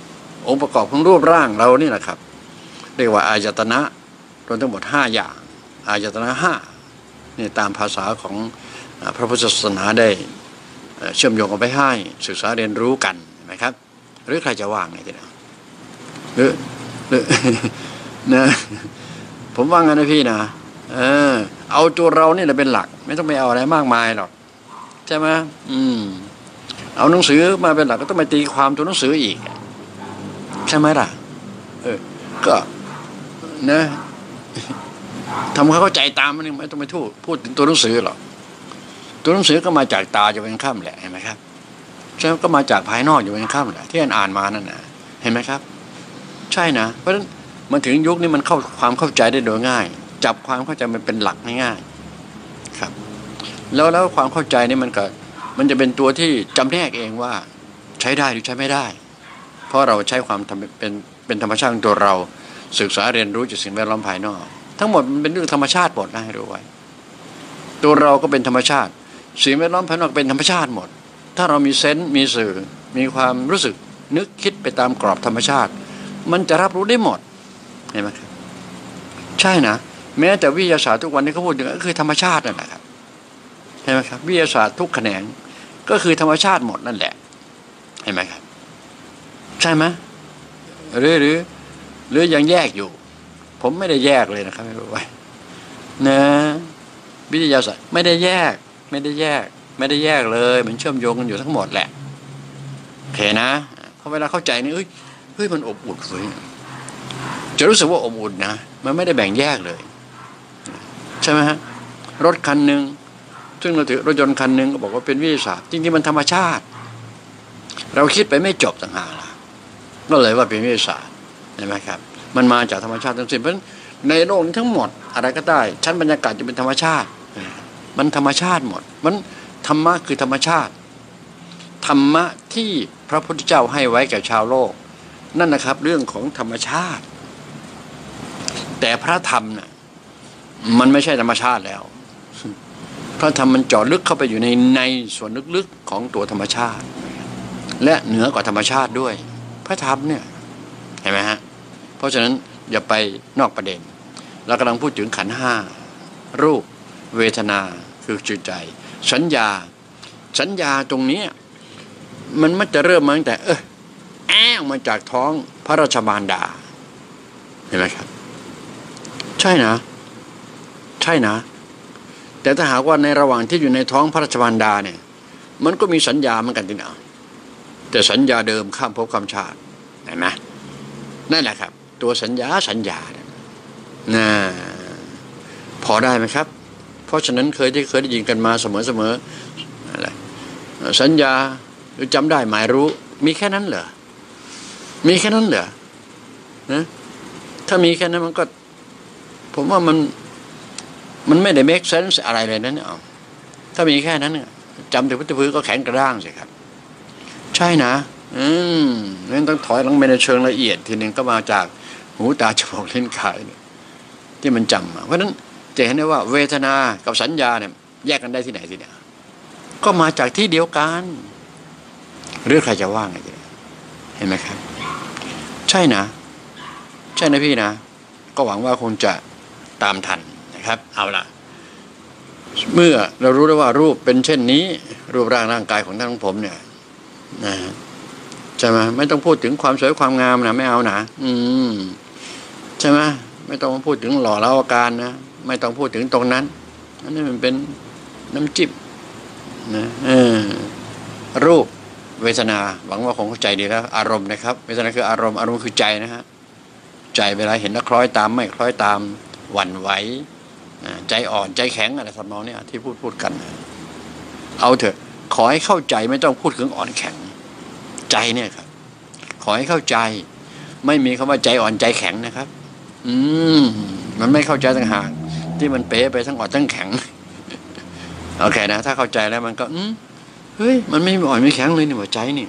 องค์ประกอบของรูปร่างเรานี่แหละครับเรียกว่าอายตนะรวมทั้งหมดห้าอย่างอายตนะห้านี่ตามภาษาของพระพุทธศาสนาได้เชื่อมโยงกันไปให้ศึกษาเรียนรู้กันนะครับหรือใครจะว่างไงทีเดียวหรือหรือนะผมว่างั้นนะพี่นะเออเอาตัวเราเนี่ยเป็นหลักไม่ต้องไปเอาอะไรมากมายหรอกใช่ไหมอืมเอาหนังสือมาเป็นหลักก็ต้องไปตีความตัวหนังสืออีกใช่ไหมล่ะเออก็นะทำให้เข้าใจตามมันไม่ต้องไปพูดพูดถึงตัวหนังสือหรอกตัวหนังสือก็มาจากตาอยู่เป็นข้ามแหละเห็นไหมครับใช่ก็มาจากภายนอกอยู่เป็นข้ามแหละที่อ่านมานั่นนะเห็นไหมครับใช่นะเพราะฉะนั้นมันถึงยุคนี้มันเข้าความเข้าใจได้โดยง่ายจับความเข้าใจมันเป็นหลักง่ายๆครับแล้วแล้วความเข้าใจนี่มันก็มันจะเป็นตัวที่จำแนกเองว่าใช้ได้หรือใช้ไม่ได้เพราะเราใช้ความเป็นเป็นธรรมชาติของตัวเราศึกษาเรียนรู้จากสิ่งแวดล้อมภายนอกทั้งหมดมันเป็นเรื่องธรรมชาติหมดนะให้รู้ไว้ตัวเราก็เป็นธรรมชาติสิ่งแวดล้อมภายนอกเป็นธรรมชาติหมดถ้าเรามีเซนส์มีสื่อมีความรู้สึกนึกคิดไปตามกรอบธรรมชาติมันจะรับรู้ได้หมดเห็นไหมครับใช่นะแม้แต่วิทยาศาสตร์ทุกวันนี้เขาพูดถึงก็คือธรรมชาตินั่นแหละครับเห็นไหมครับวิทยาศาสตร์ทุกแขนงก็คือธรรมชาติหมดนั่นแหละเห็นไหมครับใช่ไหมหรือหรือหรือยังแยกอยู่ผมไม่ได้แยกเลยนะครับไม่รู้ไว้นะวิทยาศาสตร์ไม่ได้แยกไม่ได้แยกไม่ได้แยกเลยมันเชื่อมโยงกันอยู่ทั้งหมดแหละโอเคนะพอเวลาเข้าใจนี่เฮ้ยเฮ้ยมันอบอุ่นเลยจะรู้สึกว่าอบอุ่นนะมันไม่ได้แบ่งแยกเลยใช่ไหมฮะรถคันหนึ่งซึ่งเราถือรถยนต์คันหนึ่งก็บอกว่าเป็นวิทยาศาสตร์จริงๆมันธรรมชาติเราคิดไปไม่จบต่างหากก็เลยว่าเป็นวิทยาศาสตร์เห็นไหมครับมันมาจากธรรมชาติทั้งสิ้นเพราะในโลกนี้ทั้งหมดอะไรก็ได้ชั้นบรรยากาศจะเป็นธรรมชาติมันธรรมชาติหมดมันธรรมะคือธรรมชาติธรรมะที่พระพุทธเจ้าให้ไว้แก่ชาวโลกนั่นนะครับเรื่องของธรรมชาติแต่พระธรรมน่ะมันไม่ใช่ธรรมชาติแล้วพระธรรมมันเจาะลึกเข้าไปอยู่ในในส่วนลึกๆของตัวธรรมชาติและเหนือกว่าธรรมชาติด้วยพระธรรมเนี่ยเห็นไหมฮะเพราะฉะนั้นอย่าไปนอกประเด็นเรากำลังพูดถึงขันธ์ห้ารูปเวทนาคือจิตใจสัญญาสัญญาตรงนี้มันมันจะเริ่มมาตั้งแต่เออแอ้งมาจากท้องพระราชมารดาเห็นไหมครับใช่นะใช่นะแต่ถ้าหากว่าในระหว่างที่อยู่ในท้องพระราชมารดาเนี่ยมันก็มีสัญญาเหมือนกันทีเดียวแต่สัญญาเดิมข้ามภพข้ามชาติเห็นไหมนั่นแหละครับตัวสัญญาสัญญาน่ะพอได้ไหมครับเพราะฉะนั้นเคยที่เคยได้ยินกันมาเสมอเสมออะไรสัญญาหรือจำได้หมายรู้มีแค่นั้นเหรอมีแค่นั้นเหรอนะถ้ามีแค่นั้นมันก็ผมว่ามันมันไม่ได้ make sense อะไรเลยนั่นเอาถ้ามีแค่นั้นเนี่ยจำแต่พุทธพื้นก็แข็งกระด้างสิครับใช่นะอืมนั่นต้องถอยหลังไปในเชิงละเอียดทีหนึ่งก็มาจากหูตาจมูกลิ้นกายเนี่ยที่มันจำมาเพราะฉะนั้นจะเห็นได้ว่าเวทนากับสัญญาเนี่ยแยกกันได้ที่ไหนทีเนี่ยก็มาจากที่เดียวกันหรือใครจะว่าไงทีเนี่ยเห็นไหมครับใช่นะใช่นะพี่นะก็หวังว่าคงจะตามทันนะครับเอาล่ะเมื่อเรารู้แล้วว่ารูปเป็นเช่นนี้รูปร่างร่างกายของท่านของผมเนี่ยนะใช่ไหมไม่ต้องพูดถึงความสวยความงามนะไม่เอานะอืมใช่ไหมไม่ต้องพูดถึงหล่อเล้าอาการนะไม่ต้องพูดถึงตรงนั้นอันนี้มันเป็นน้ำจิ้มนะเออรูปเวทนาหวังว่าคงเข้าใจดีแล้วอารมณ์นะครับเวทนาคืออารมณ์อารมณ์คือใจนะฮะใจเวลาเห็นแล้วคล้อยตามไม่คล้อยตามหวั่นไหวใจอ่อนใจแข็งอะไรทำนองนี้ที่พูดพูดกันเอาเถอะขอให้เข้าใจไม่ต้องพูดถึงอ่อนแข็งใจเนี่ยครับขอให้เข้าใจไม่มีคำว่าใจอ่อนใจแข็งนะครับอืมมันไม่เข้าใจต่างหากที่มันเป๊ะไปทั้งอ่อนทั้งแข็งโอเคนะถ้าเข้าใจแล้วมันก็อืมเฮ้ยมันไม่อ่อนไม่แข็งเลยนี่หัวใจนี่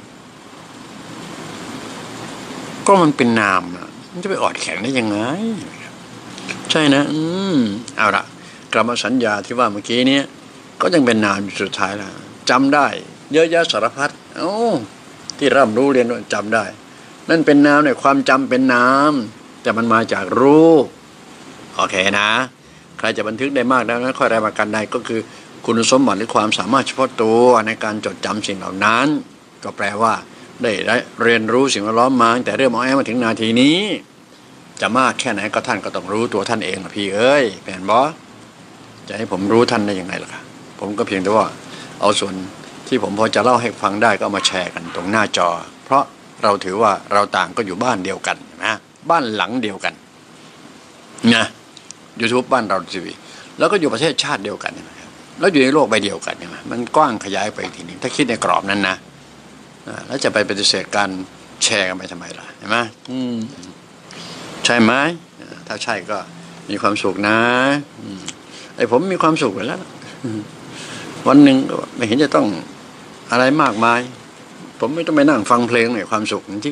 ก็มันเป็นนามนะมันจะไปอ่อนแข็งได้ยังไงใช่นะอืมเอาละกรรมสัญญาที่ว่าเมื่อกี้นี้ก็ยังเป็นนามอยู่สุดท้ายแล้วจำได้เยอะแยะสารพัดโอ้ที่ร่ำรู้เรียนจำได้นั่นเป็นน้ำเนี่ยความจำเป็นน้ำแต่มันมาจากรูปโอเคนะใครจะบันทึกได้มากได้น้อยค่อยรายประกันใดก็คือคุณสมบัติหรือความสามารถเฉพาะตัวในการจดจำสิ่งเหล่านั้นก็แปลว่าได้เรียนรู้สิ่งแวดล้อมมาแต่เรื่องมองแอมาถึงนาทีนี้จะมากแค่ไหนก็ท่านก็ต้องรู้ตัวท่านเองนะพี่เอ้ยเป็นบอจะให้ผมรู้ท่านได้ยังไงล่ะครับผมก็เพียงแต่ว่าเอาส่วนที่ผมพอจะเล่าให้ฟังได้ก็เอามาแชร์กันตรงหน้าจอเพราะเราถือว่าเราต่างก็อยู่บ้านเดียวกันนะบ้านหลังเดียวกันนะยูทูบบ้านเราทีวีแล้วก็อยู่ประเทศชาติเดียวกันนะครับแล้วอยู่ในโลกใบเดียวกันใช่ไหมมันกว้างขยายไปอีกทีนึงถ้าคิดในกรอบนั้นนะแล้วจะไปปฏิเสธการแชร์กันไปทำไมล่ะเห็นไหมใช่ไหมถ้าใช่ก็มีความสุขนะไอ้ผมมีความสุขไปแล้ววันหนึ่งก็ไม่เห็นจะต้องอะไรมากมายผมไม่ต้องไปนั่งฟังเพลงเนี่ยความสุขจริง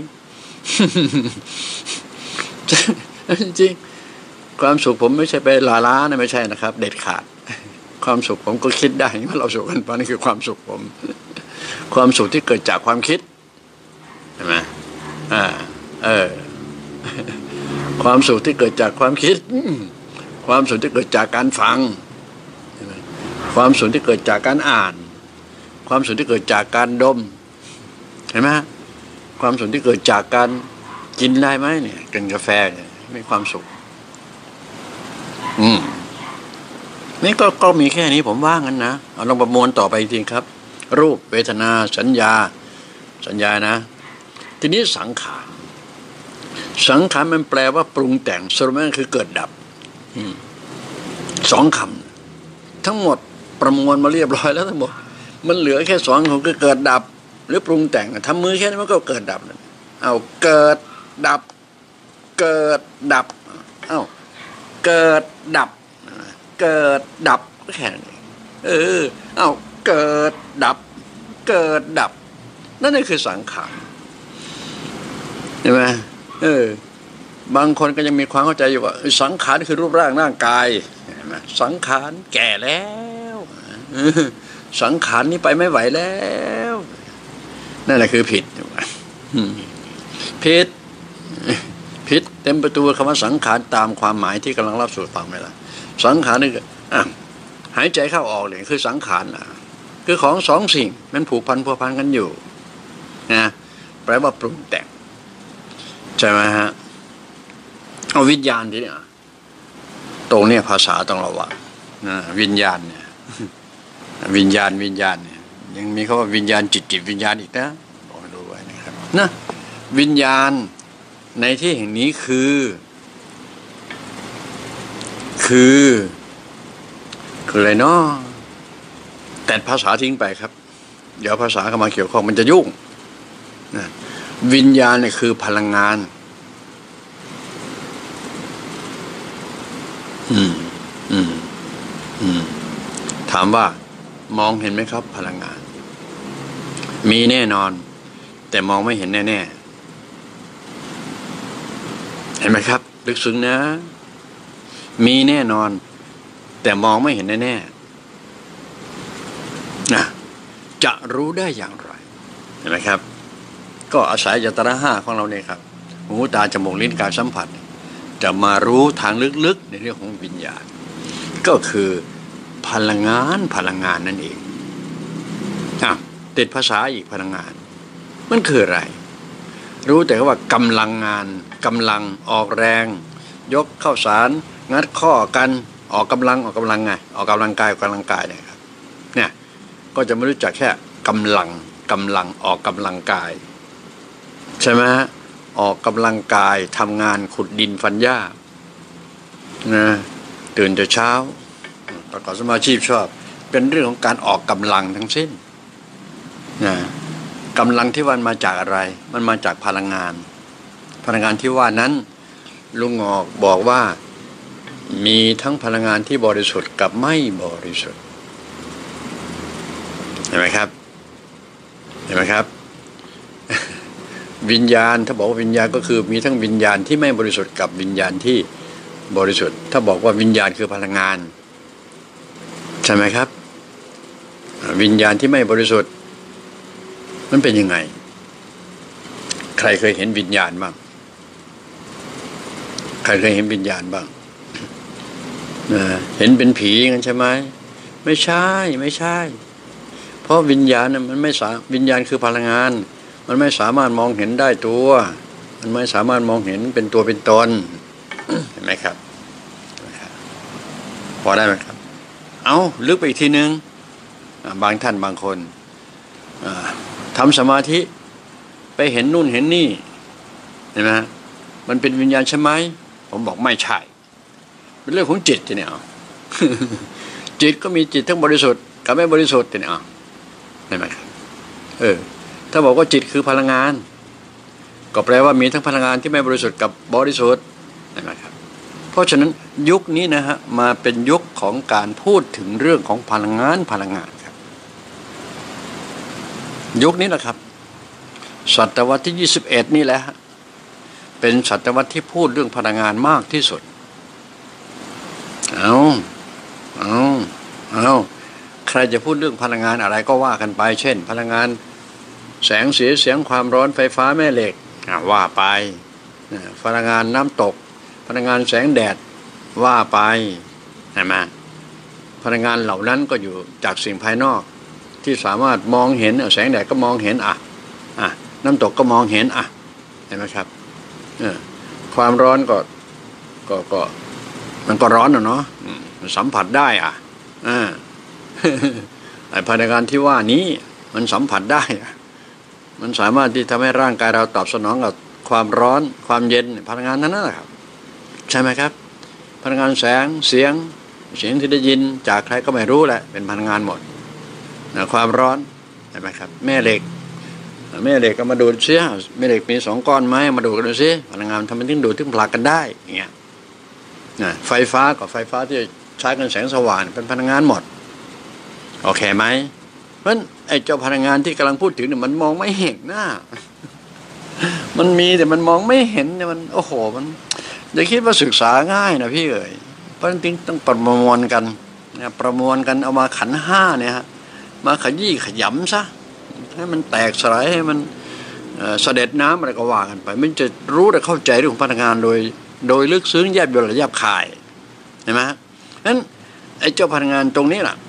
จริงความสุขผมไม่ใช่ไปลาล้านะไม่ใช่นะครับเด็ดขาดความสุขผมก็คิดได้ว่าเราสุขกันเพราะนี่คือความสุขผมความสุขที่เกิดจากความคิดใช่ไหมอ่าเออความสุขที่เกิดจากความคิดความสุขที่เกิดจากการฟังความสุขที่เกิดจากการอ่านความสุขที่เกิดจากการดมเห็นไหมความสุขที่เกิดจากการกินได้ไหมเนี่ยกินกาแฟเนี่ยมีความสุขอืมนี่ก็ก็มีแค่นี้ผมว่างั้นนะเอาลองประมวลต่อไปจริงครับรูปเวทนาสัญญาสัญญานะทีนี้สังขารสังขารมันแปลว่าปรุงแต่งสรุปมันคือเกิดดับสองคำทั้งหมดประมวลมาเรียบร้อยแล้วทั้งหมดมันเหลือแค่สองคำคือเกิดดับหรือปรุงแต่งทำมือแค่นี้มันก็เกิดดับเอาเกิดดับเกิดดับเอาเกิดดับเกิดดับก็แค่นี้เออเอาเกิดดับเกิดดับนั่นนี่คือสังขารเห็นไหมเออบางคนก็ยังมีความเข้าใจอยู่ว่าสังขารคือรูปร่างร่างกายเห็นไหมสังขารแก่แล้วสังขารนี้ไปไม่ไหวแล้วนั่นแหละคือผิดผิดผิดเต็มประตูคำว่าสังขารตามความหมายที่กำลังรับสู่ฟังไหมล่ะสังขารนี่คือหายใจเข้าออกเลยคือสังขารนะคือของสองสิ่งมันผูกพันพัวพันกันอยู่นะแปลว่าปรุงแต่งใช่ไหมฮะเอาวิญญาณทีนี้ตรงนี้ภาษาต้องระวังนะวิญญาณเนี่ยวิญญาณวิญญาณเนี่ยยังมีคำว่าวิญญาณจิตจิตวิญญาณอีกนะบอกให้รู้ไว้นะครับนะวิญญาณในที่แห่งนี้คือคือคืออะไรเนาะแต่ภาษาทิ้งไปครับเดี๋ยวภาษาเข้ามาเกี่ยวข้องมันจะยุ่งนะวิญญาณเนี่ยคือพลังงานอืมอืมอืมถามว่ามองเห็นไหมครับพลังงานมีแน่นอนแต่มองไม่เห็นแน่ๆเห็นไหมครับลึกซึ้งนะมีแน่นอนแต่มองไม่เห็นแน่ๆนะจะรู้ได้อย่างไรเห็นไหมครับก็อาศัยยตนะห้าของเราเนี่ยครับหูตาจมูกลิ้นกายสัมผัสจะมารู้ทางลึกๆในเรื่องของวิญญาณก็คือพลังงานพลังงานนั่นเองอ่ะติดภาษาอีกพลังงานมันคืออะไรรู้แต่ว่ากำลังงานกำลังออกแรงยกข้าวสารงัดข้อกันออกกำลังออกกำลังไงออกกำลังกายออกกำลังกายเนี่ยครับเนี่ยก็จะไม่รู้จักแค่กำลังกำลังออกกำลังกายใช่ไหมฮะออกกำลังกายทำงานขุดดินฟันหญ้านะตื่นแต่เช้าประกอบสมาชีพชอบเป็นเรื่องของการออกกำลังทั้งสิ้นนะกำลังที่วันมาจากอะไรมันมาจากพลังงานพลังงานที่ว่านั้นลุงออกบอกว่ามีทั้งพลังงานที่บริสุทธิ์กับไม่บริสุทธิ์เห็นไหมครับเห็นไหมครับวิญญาณถ้าบอกว่าวิญญาณก็คือมีทั้งวิญญาณที่ไม่บริสุทธิ์กับวิญญาณที่บริสุทธิ์ถ้าบอกว่าวิญญาณคือพลังงานใช่ไหมครับวิญญาณที่ไม่บริสุทธิ์มันเป็นยังไงใครเคยเห็นวิญญาณบ้างใครเคยเห็นวิญญาณบ้างเห็นเป็นผีกันใช่ไหมไม่ใช่ไม่ใช่เพราะวิญญาณมันไม่สาวิญญาณคือพลังงานมันไม่สามารถมองเห็นได้ตัวมันไม่สามารถมองเห็นเป็นตัวเป็นตนเห็นไหมครับพอได้ไหมครับเอาลึกไปอีกทีนึงบางท่านบางคนทำสมาธิไปเห็นนู่นเห็นนี่เห็นไหมมันเป็นวิญญาณใช่ไหมผมบอกไม่ใช่เป็นเรื่องของจิตทีนี้เอาจิตก็มีจิตทั้งบริสุทธิ์กับไม่บริสุทธิ์ทีนี้เอาเห็นไหมครับเออถ้าบอกว่าจิตคือพลังงานก็แปลว่ามีทั้งพลังงานที่ไม่บริสุทธิ์กับบริสุทธิ์เห็นไหมครับเพราะฉะนั้นยุคนี้นะฮะมาเป็นยุคของการพูดถึงเรื่องของพลังงานพลังงานครับยุคนี้แหละครับศตวรรษที่ยี่สิบเอ็ดนี่แหละเป็นศตวรรษที่พูดเรื่องพลังงานมากที่สุดเอาเอาเอาใครจะพูดเรื่องพลังงานอะไรก็ว่ากันไปเช่นพลังงานแสงสีเสียงความร้อนไฟฟ้าแม่เหล็กว่าไปพลังงานน้ำตกพลังงานแสงแดดว่าไปเห็นไหมพลังงานเหล่านั้นก็อยู่จากสิ่งภายนอกที่สามารถมองเห็นแสงแดดก็มองเห็นอ่ะอ่ะน้ำตกก็มองเห็นอ่ะเห็นไหมครับความร้อนก็ก็ก็มันก็ร้อนอ่ะเนาะมันสัมผัสได้อ่ะอ่าไอ้พลังงานที่ว่านี้มันสัมผัสได้อ่ะมันสามารถที่ทำให้ร่างกายเราตอบสนองกับความร้อนความเย็นพลังงานนั้นนะครับใช่ไหมครับพลังงานแสงเสียงเสียงที่ได้ยินจากใครก็ไม่รู้แหละเป็นพลังงานหมดนะความร้อนเห็นไหมครับแม่เหล็กแม่เหล็กก็มาดูดเสียแม่เหล็กมีสองก้อนไม้มาดูดกันดูสิพลังงานทำไมถึงดูดถึงผลักกันได้อย่างเงี้ยนะไฟฟ้ากับไฟฟ้าที่ใช้กันแสงสว่างเป็นพลังงานหมดโอเคไหมเพราะไอ้เจ้าพลังงานที่กำลังพูดถึงเนี่ยมันมองไม่เห็นหน้ามันมีแต่มันมองไม่เห็นเนี่ยมันโอ้โหมันอย่าคิดว่าศึกษาง่ายนะพี่เอ๋ยเพราะจริงต้องประมวลกันนะประมวลกันเอามาขันห้าเนี่ยฮะมาขยี้ขยำซะให้มันแตกสลายให้มันเสด็จน้ำอะไรก็ว่ากันไปมันจะรู้และเข้าใจเรื่องของพลังงานโดยโดยลึกซึ้งแยบยลและแยบคายเห็นไหมนั้นไอ้เจ้าพลังงานตรงนี้ล่ะ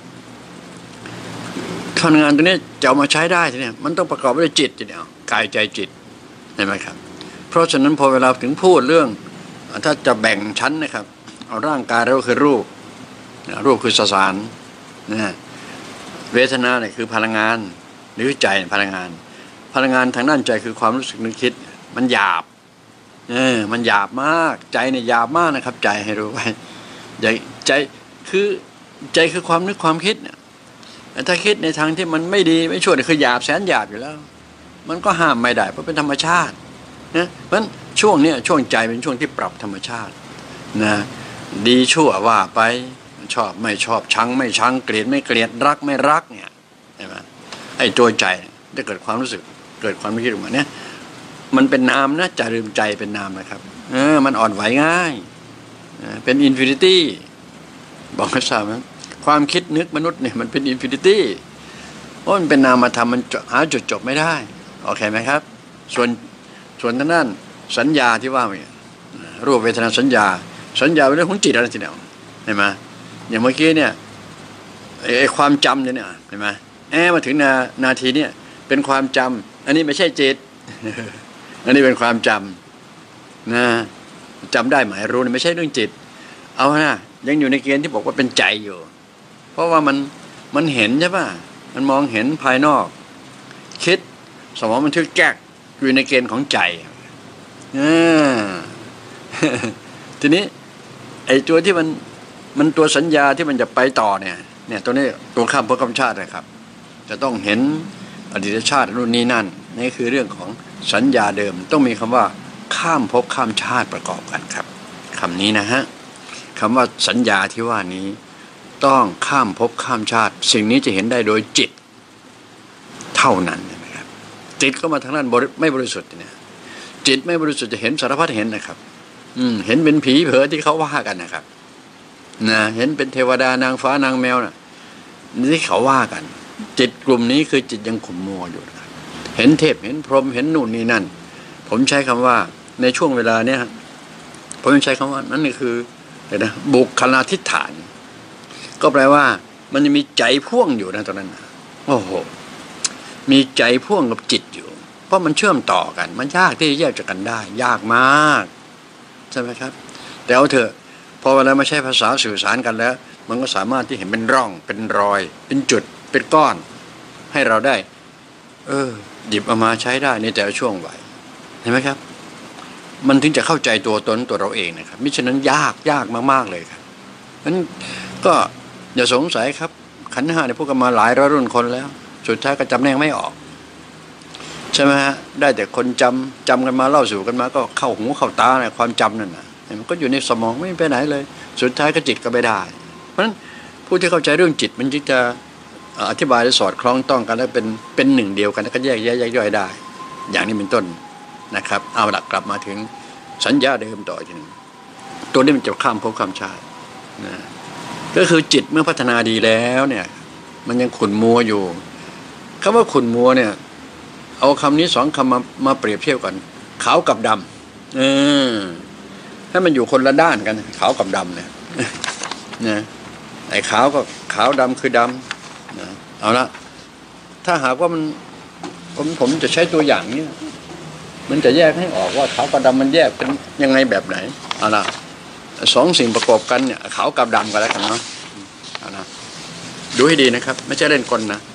พลังงานตรงนี้จะเอามาใช้ได้ทีนี้มันต้องประกอบด้วยจิตทีเดียวกายใจจิตเห็นไหมครับเพราะฉะนั้นพอเวลาถึงพูดเรื่องถ้าจะแบ่งชั้นนะครับเอาร่างกายเราคือรูปรูปคือสสารนะเวทนาเนี่ยคือพลังงานหรือใจพลังงานพลังงานทางด้านใจคือความรู้สึกนึกคิดมันหยาบเออมันหยาบมากใจเนี่ยหยาบมากนะครับใจให้รู้ไว้ใจใจคือใจคือความนึกความคิดเนี่ยถ้าคิดในทางที่มันไม่ดีไม่ชั่วเนี่ยคือหยาบแสนหยาบอยู่แล้วมันก็ห้ามไม่ได้เพราะเป็นธรรมชาตินะเพราะฉะนั้นช่วงเนี้ยช่วงใจเป็นช่วงที่ปรับธรรมชาตินะดีชั่วว่าไปชอบไม่ชอบชังไม่ชังเกลียดไม่เกลียดรักไม่รักเนี่ยใช่ไหมไอ้ตัวใจได้เกิดความรู้สึกเกิดความคิดออกมาเนี่ยมันเป็นนามนะใจลืมใจเป็นนามนะครับเออมันอ่อนไหวง่ายเป็นอินฟินิตี้บอกให้ทราบนะความคิดนึกมนุษย์เนี่ยมันเป็นอินฟินิตี้เพราะมันเป็นนามธรรมมันหาจุดจบไม่ได้โอเคไหมครับส่วนส่วนทางด้านสัญญาที่ว่าเนี่ยรูปเวทนาสัญญาสัญญาเป็นเรื่องของจิตอะไรทีเดียวเห็นไหมอย่างเมื่อกี้เนี่ยไอ้ความจำเนี่ยเห็นไหมแอบมาถึงนานาทีเนี่ยเป็นความจำอันนี้ไม่ใช่จิตอันนี้เป็นความจำนะจำได้หมายรู้ไม่ใช่เรื่องจิตเอานะยังอยู่ในเกณฑ์ที่บอกว่าเป็นใจอยู่เพราะว่ามันมันเห็นใช่ป่ะมันมองเห็นภายนอกคิดสมองมันทึกแก๊กอยู่ในเกณฑ์ของใจทีนี้ไอ้ตัวที่มันมันตัวสัญญาที่มันจะไปต่อเนี่ยเนี่ยตัวนี้ตัวข้ามภพข้ามชาตินะครับจะต้องเห็นอดีตชาติรุ่นนี้นั่นนี่คือเรื่องของสัญญาเดิมต้องมีคำว่าข้ามภพข้ามชาติประกอบกันครับคำนี้นะฮะคำว่าสัญญาที่ว่านี้ต้องข้ามภพข้ามชาติสิ่งนี้จะเห็นได้โดยจิตเท่านั้นนะครับจิตก็มาทางด้านไม่บริสุทธิ์เนี่ยจิตไม่บริสุทธิ์จะเห็นสารพัดเห็นนะครับอืมเห็นเป็นผีเผลอที่เขาว่ากันนะครับนะเห็นเป็นเทวดานางฟ้านางแมวน่ะที่เขาว่ากันจิตกลุ่มนี้คือจิตยังขุ่นมัวอยู่นะครับเห็นเทพเห็นพรหมเห็นนู่นนี่นั่นผมใช้คำว่าในช่วงเวลาเนี้ยผมใช้คำว่านั่นคือเดี๋ยวนะบุคลาธิฐาน ก็แปลว่ามันจะมีใจพ่วงอยู่นะตอนนั้นโอ้โหมีใจพ่วงกับจิตอยู่เพราะมันเชื่อมต่อกันมันยากที่จะแยกจากกันได้ยากมากใช่ไหมครับแต่เอาเถอะพอเวลามาใช้ภาษาสื่อสารกันแล้วมันก็สามารถที่เห็นเป็นร่องเป็นรอยเป็นจุดเป็นก้อนให้เราได้เออหยิบเอามาใช้ได้ในแต่ละช่วงวัยเห็นไหมครับมันถึงจะเข้าใจตัวตนตัวเราเองนะครับมิฉะนั้นยากยากมากๆเลยครับนั้นก็อย่าสงสัยครับขันธ์ห้าเนี่ยพูดกันมาหลายร้อยรุ่นคนแล้วสุดท้ายก็จำแนกไม่ออกใช่ไหมฮะได้แต่คนจำจำกันมาเล่าสู่กันมาก็เข้าหูเข้าตาเนี่ยความจำนั่นนะมันก็อยู่ในสมองไม่ไปไหนเลยสุดท้ายก็จิตก็ไม่ได้เพราะฉะนั้นผู้ที่เข้าใจเรื่องจิตมันจึงจะอธิบายและสอดคล้องต้องกันแล้วเป็นเป็นหนึ่งเดียวกันแล้วก็แยกแยะแยกย่อยได้อย่างนี้เป็นต้นนะครับเอาหลักกลับมาถึงสัญญาเดิมต่ออีกหนึ่งตัวนี้มันจะข้ามภพข้ามชาตินะก็คือจิตเมื่อพัฒนาดีแล้วเนี่ยมันยังขุ่นมัวอยู่คำว่าขุ่นมัวเนี่ยเอาคำนี้สองคำมามาเปรียบเทียบกันขาวกับดำเออถ้ามันอยู่คนละด้านกันขาวกับดำเนี่ยนะไอ้ขาวก็ขาวดำคือดำนะเอาละถ้าหากว่ามันผมผมจะใช้ตัวอย่างนี้มันจะแยกให้ออกว่าขาวกับดำมันแยกเป็นยังไงแบบไหนเอาละสองสิ่งประกอบกันเนี่ยขาวกับดำกันแล้วกันเนาะเอาละดูให้ดีนะครับไม่ใช่เล่นกลนะ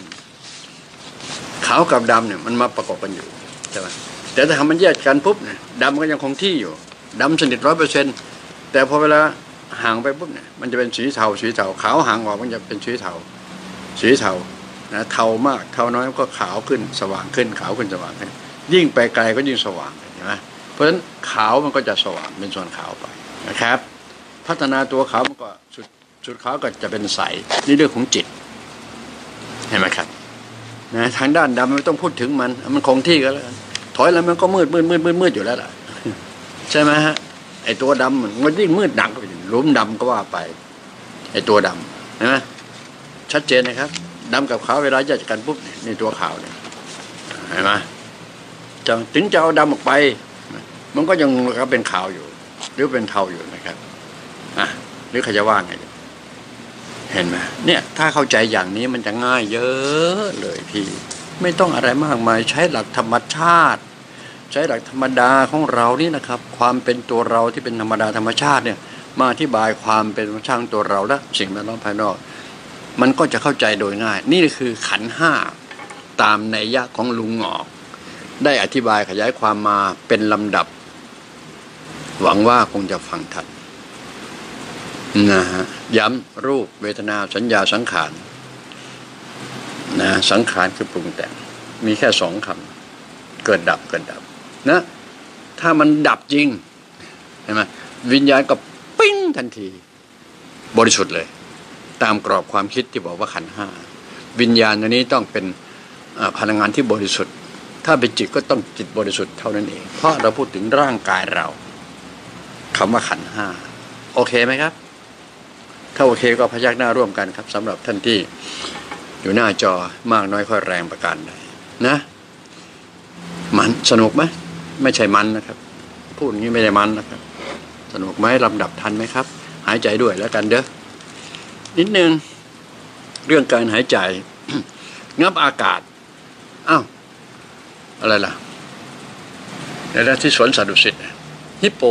ขาวกับดำเนี่ยมันมาประกอบกันอยู่ใช่ไหมแต่ถ้าทำมันแยกกันปุ๊บเนี่ยดำก็ยังคงที่อยู่ดำสนิทร้อยเปอร์เซ็นต์แต่พอเวลาห่างไปปุ๊บเนี่ยมันจะเป็นสีเทาสีเทาขาวห่างออกมันจะเป็นสีเทาสีเทานะเทามากเทาน้อยก็ขาวขึ้นสว่างขึ้นขาวขึ้นสว่างขึ้นยิ่งไปไกลก็ยิ่งสว่างเห็นไหมเพราะฉะนั้นขาวมันก็จะสว่างเป็นส่วนขาวไปนะครับพัฒนาตัวขาวมันก็สุดสุดขาวก็จะเป็นใสนี่เรื่องของจิตเห็นไหมครับนะทางด้านดำไม่ต้องพูดถึงมันมันคงที่กันแล้วถอยแล้วมันก็มืดมืดมืดมืดมืดอยู่แล้วล่ะใช่ไหมฮะไอ้ตัวดำมันยิ่งมืดดังก็ไปหลุมดำก็ว่าไปไอ้ตัวดำเห็นไหมชัดเจนนะครับดำกับขาวเวลาแยกกันปุ๊บในตัวขาวเนี่ยเห็นไหมจะถึงจะเอาดำออกไปมันก็ยังเป็นขาวอยู่หรือเป็นเทาอยู่นะครับอ่ะหรือใครจะว่าไงเห็นไหมเนี่ยถ้าเข้าใจอย่างนี้มันจะง่ายเยอะเลยพี่ไม่ต้องอะไรมากมายใช้หลักธรรมชาติใช้หลักธรรมดาของเรานี่นะครับความเป็นตัวเราที่เป็นธรรมดาธรรมชาติเนี่ยมาอธิบายความเป็นช่างตัวเราและสิ่งแวดล้อมภายนอกมันก็จะเข้าใจโดยง่ายนี่คือขันธ์ห้าตามนัยยะของลุงหงอกได้อธิบายขยายความมาเป็นลำดับหวังว่าคงจะฟังทันนะฮะย้ำรูปเวทนาสัญญาสังขารนะสังขารคือปรุงแต่งมีแค่สองคำเกิดดับเกิดดับนะถ้ามันดับจริงเห็นไหมวิญญาณก็ปิ้งทันทีบริสุทธิ์เลยตามกรอบความคิดที่บอกว่าขันธ์ห้าวิญญาณอันนี้ต้องเป็นพลังงานที่บริสุทธิ์ถ้าเป็นจิตก็ต้องจิตบริสุทธิ์เท่านั้นเองเพราะเราพูดถึงร่างกายเราคำว่าขันธ์ห้าโอเคไหมครับถ้าโอเคก็พยักหน้าร่วมกันครับสำหรับท่านที่อยู่หน้าจอมากน้อยค่อยแรงประการใดนะมันสนุกไหมไม่ใช่มันนะครับพูดอย่างนี้ไม่ได้มันนะครับสนุกไหมลำดับทันไหมครับหายใจด้วยแล้วกันเด้อนิดนึงเรื่องการหายใจ งับอากาศอ้าวอะไรล่ะแล้วที่สวนสัตว์ดุสิตฮิปโป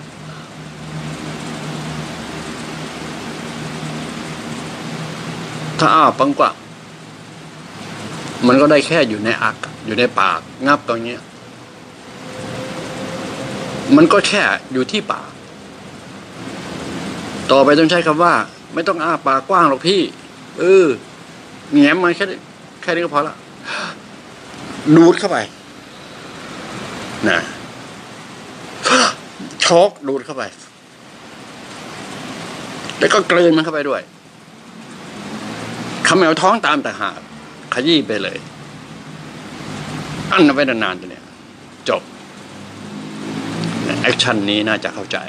ถ้าอ้าปังกว่ามันก็ได้แค่อยู่ในอากาศอยู่ในปากงับตรงนี้มันก็แค่อยู่ที่ปากต่อไปต้องใช้คำว่าไม่ต้องอ้าปากกว้างหรอกพี่เออแง้มมาแค่แค่นี้ก็พอละดูดเข้าไปนะช็อกดูดเข้าไปแล้วก็กลืนมันเข้าไปด้วยขมเอาท้องตามแต่หากขยี้ไปเลยอั้นเอาไว้นานๆตัวเนี้ยจบแอคชั่นนี้น่าจะเข้าใจ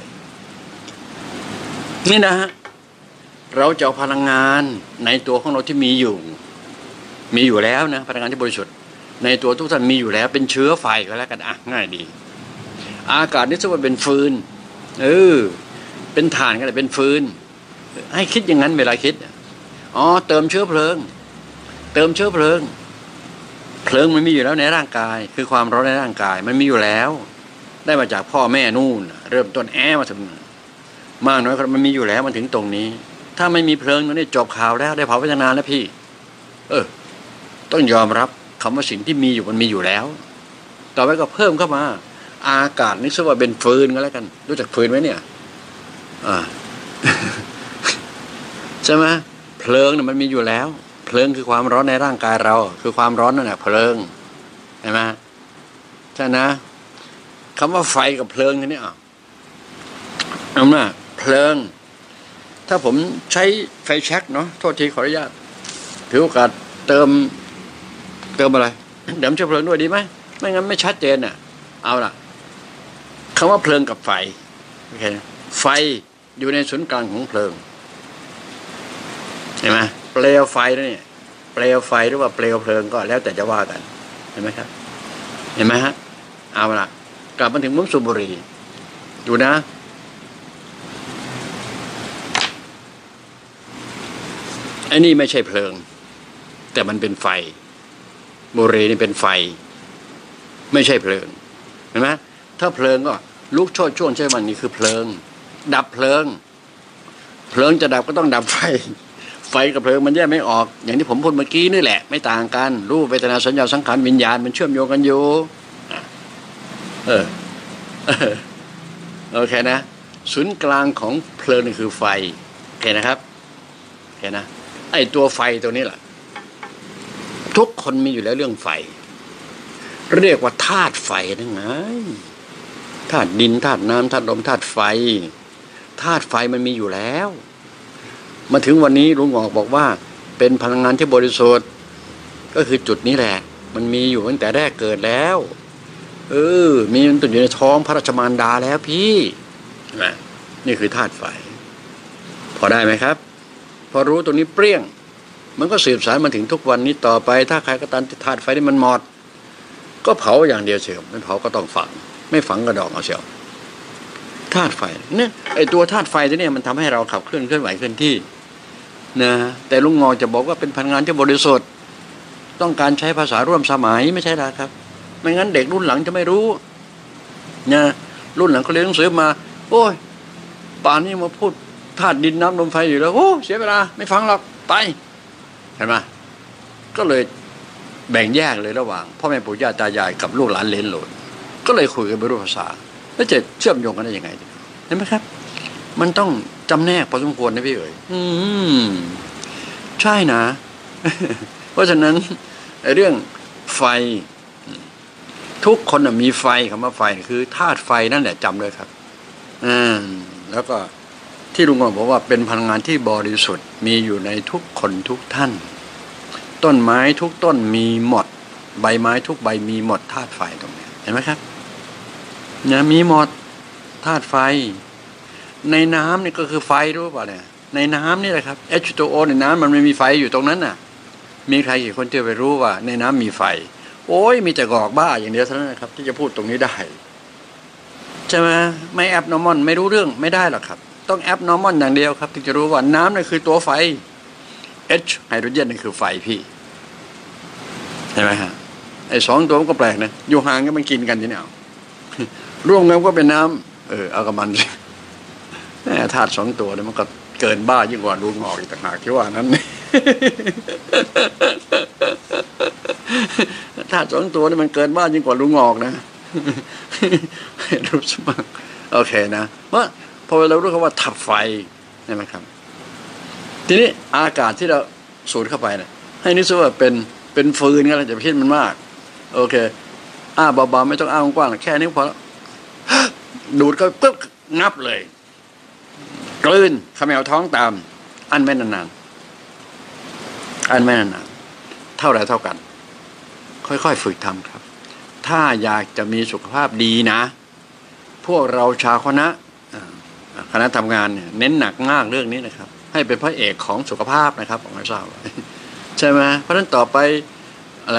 นี่นะฮะเราจะเอาพลังงานในตัวของเราที่มีอยู่มีอยู่แล้วนะพลังงานที่บริสุทธิ์ในตัวทุกท่านมีอยู่แล้วเป็นเชื้อไฟก็แล้วกันอ่ะง่ายดีอากาศนี่สมมติเป็นฟืนเออเป็นถ่านก็ได้เป็นฟืนให้คิดอย่างนั้นเวลาคิดอ๋อเติมเชื้อเพลิงเติมเชื้อเพลิงเพลิงมันมีอยู่แล้วในร่างกายคือความร้อนในร่างกายมันมีอยู่แล้วได้มาจากพ่อแม่นู่นเริ่มต้นแอมาถึงมากน้อยมันมีอยู่แล้วมันถึงตรงนี้ถ้าไม่มีเพลิงนี่จบข่าวแล้วได้เผาไปตั้งนานแล้วพี่เออต้องยอมรับคำว่าสิ่งที่มีอยู่มันมีอยู่แล้วต่อไปก็เพิ่มเข้ามาอากาศนี่ซะว่าเป็นฟืนก็แล้วกันรู้จักฟืนไหมเนี่ยอ่า ใช่ไหมเพลิงเนี่ยมันมีอยู่แล้วเพลิงคือความร้อนในร่างกายเราคือความร้อนนั่นแหละเพลิงเห็นไหมใช่นะคำว่าไฟกับเพลิงนี่อ่ะเอาหน้าเพลิงถ้าผมใช้ไฟแช็กเนาะโทษทีขออนุญาตถือโอกาสเติมเติมอะไรเดี๋ยวเชื้อเพลิงด้วยดีไหมไม่งั้นไม่ชัดเจนอ่ะเอาล่ะคำว่าเพลิงกับไฟโอเคไฟอยู่ในศูนย์กลางของเพลิงเห็นไหมเปลวไฟนั่นเนี่ยเปลวไฟหรือว่าเปลวเพลิงก็แล้วแต่จะว่ากันเห็นไหมครับเห็นไหมฮะเอาล่ะกลับมาถึงมุ้งสูบบุหรี่ดูนะไอ้นี่ไม่ใช่เพลิงแต่มันเป็นไฟบุหรี่นี่เป็นไฟไม่ใช่เพลิงเห็นไหมถ้าเพลิงก็ลุกโชติช่วงใช่มันนี่คือเพลิงดับเพลิงเพลิงจะดับก็ต้องดับไฟไฟกับเพลิงมันแยกไม่ออกอย่างที่ผมพูดเมื่อกี้นี่แหละไม่ต่างกันรูปเวทนาสัญญาสังขารวิญญาณมันเชื่อมโยงกันอยู่เออโอเคนะศูนย์กลางของเพลิงนี่คือไฟโอเคนะครับโอเคนะไอ้ตัวไฟตัวนี้แหละทุกคนมีอยู่แล้วเรื่องไฟเรียกว่าธาตุไฟนั่นไงธาตุดินธาตุน้ำธาตุลมธาตุไฟธาตุไฟมันมีอยู่แล้วมาถึงวันนี้ลุงหงอกบอกว่าเป็นพลังงานที่บริสุทธิ์ก็คือจุดนี้แหละมันมีอยู่ตั้งแต่แรกเกิดแล้วเออมีมันตุ่อยู่ในท้องพระราชมารดาแล้วพี่นะนี่คือธาตุไฟพอได้ไหมครับพอรู้ตรงนี้เปรี้ยงมันก็สืบสานมาถึงทุกวันนี้ต่อไปถ้าใครก็ตามธาตุไฟที่มันหมดก็เผาอย่างเดียวเชียวไม่เผาก็ต้องฝังไม่ฝังก็ดอกเอาเชียวธาตุไฟเนี่ยไอตัวธาตุไฟตัวนี้มันทำให้เราขับเคลื่อนเคลื่อนไหวเคลื่อนที่นะแต่ลุงงอจะบอกว่าเป็นพลังงานที่บริสุทธิ์ต้องการใช้ภาษาร่วมสมัยไม่ใช่หรอครับไม่งั้นเด็กรุ่นหลังจะไม่รู้นะรุ่นหลังเขาเรียนหนังสือมาโอ้ยป่านนี้มาพูดธาตุดินน้ำลมไฟอยู่แล้วโอ้เสียเวลาไม่ฟังหรอกไปเห็นไหมก็เลยแบ่งแยกเลยระหว่างพ่อแม่ปู่ย่าตายายกับลูกหลานเลนโหลดก็เลยคุยกันไม่รู้ภาษาแล้วจะเชื่อมโยงกันได้ยังไงเห็นไหมครับมันต้องจำแนกพอสมควรนะพี่เอ๋ยอืมใช่นะ เพราะฉะนั้นเรื่องไฟทุกคนมีไฟคำว่าไฟคือธาตุไฟนั่นแหละจำเลยครับอ่าแล้วก็ที่ลุงบอกว่าเป็นพลังงานที่บริสุทธิ์มีอยู่ในทุกคนทุกท่านต้นไม้ทุกต้นมีหมดใบไม้ทุกใบมีหมดธาตุไฟตรงนี้เห็นไหมครับเนี่ยมีหมดธาตุไฟในน้ำนี่ก็คือไฟรู้ป่ะเนี่ยในน้ำนี่แหละครับ เอช ทู โอ ในน้ำมันไม่มีไฟอยู่ตรงนั้นน่ะมีใครกี่คนที่ไปรู้ว่าในน้ำมีไฟโอ้ยมีแต่กอกบ้าอย่างเดียวเท่านั้นนะครับที่จะพูดตรงนี้ได้ใช่ไหมไม่แอปนอร์มอนไม่รู้เรื่องไม่ได้หรอกครับต้องแอปนอร์มอนอย่างเดียวครับถึงจะรู้ว่าน้ำนั่นคือตัวไฟ H ไฮโดรเจนนั่นคือไฟพี่เห็นไหมฮะไอ้สองตัวมันก็แปลกนะอยู่ห่างกันมันกินกันทีเนี่ยร่วมกันก็เป็นน้ำเออเอากับมันสิธาตุสองตัวเนี่ยมันก็เกินบ้ายิ่งกว่าลุงหอกอีกต่างหากที่ว่านั้นธาตุสองตัวนี่มันเกินบ้ายิ่งกว่าลุงหอกนะรู้สมัครโอเคนะว่าพอเรารู้คำว่าถับไฟใช่ไหมครับทีนี้อากาศที่เราสูดเข้าไปเนี่ยให้นึกซะว่าเป็นเป็นฟืนกันแล้วจะพิจมันมากโอเคอ้าเบาๆไม่ต้องอ้ากว้างแค่นี้พอดูดก็ปึ๊บงับเลยกลืนขมแมวท้องตามอันไม่นานๆอันไม่นานๆเท่าไรเท่ากันค่อยๆฝึกทำครับถ้าอยากจะมีสุขภาพดีนะพวกเราชาวคณะคณะทำงานเนี่ยเน้นหนักมากเรื่องนี้นะครับให้เป็นพระเอกของสุขภาพนะครับผมไม่ทราบใช่ไหมเพราะฉะนั้นต่อไปอะไร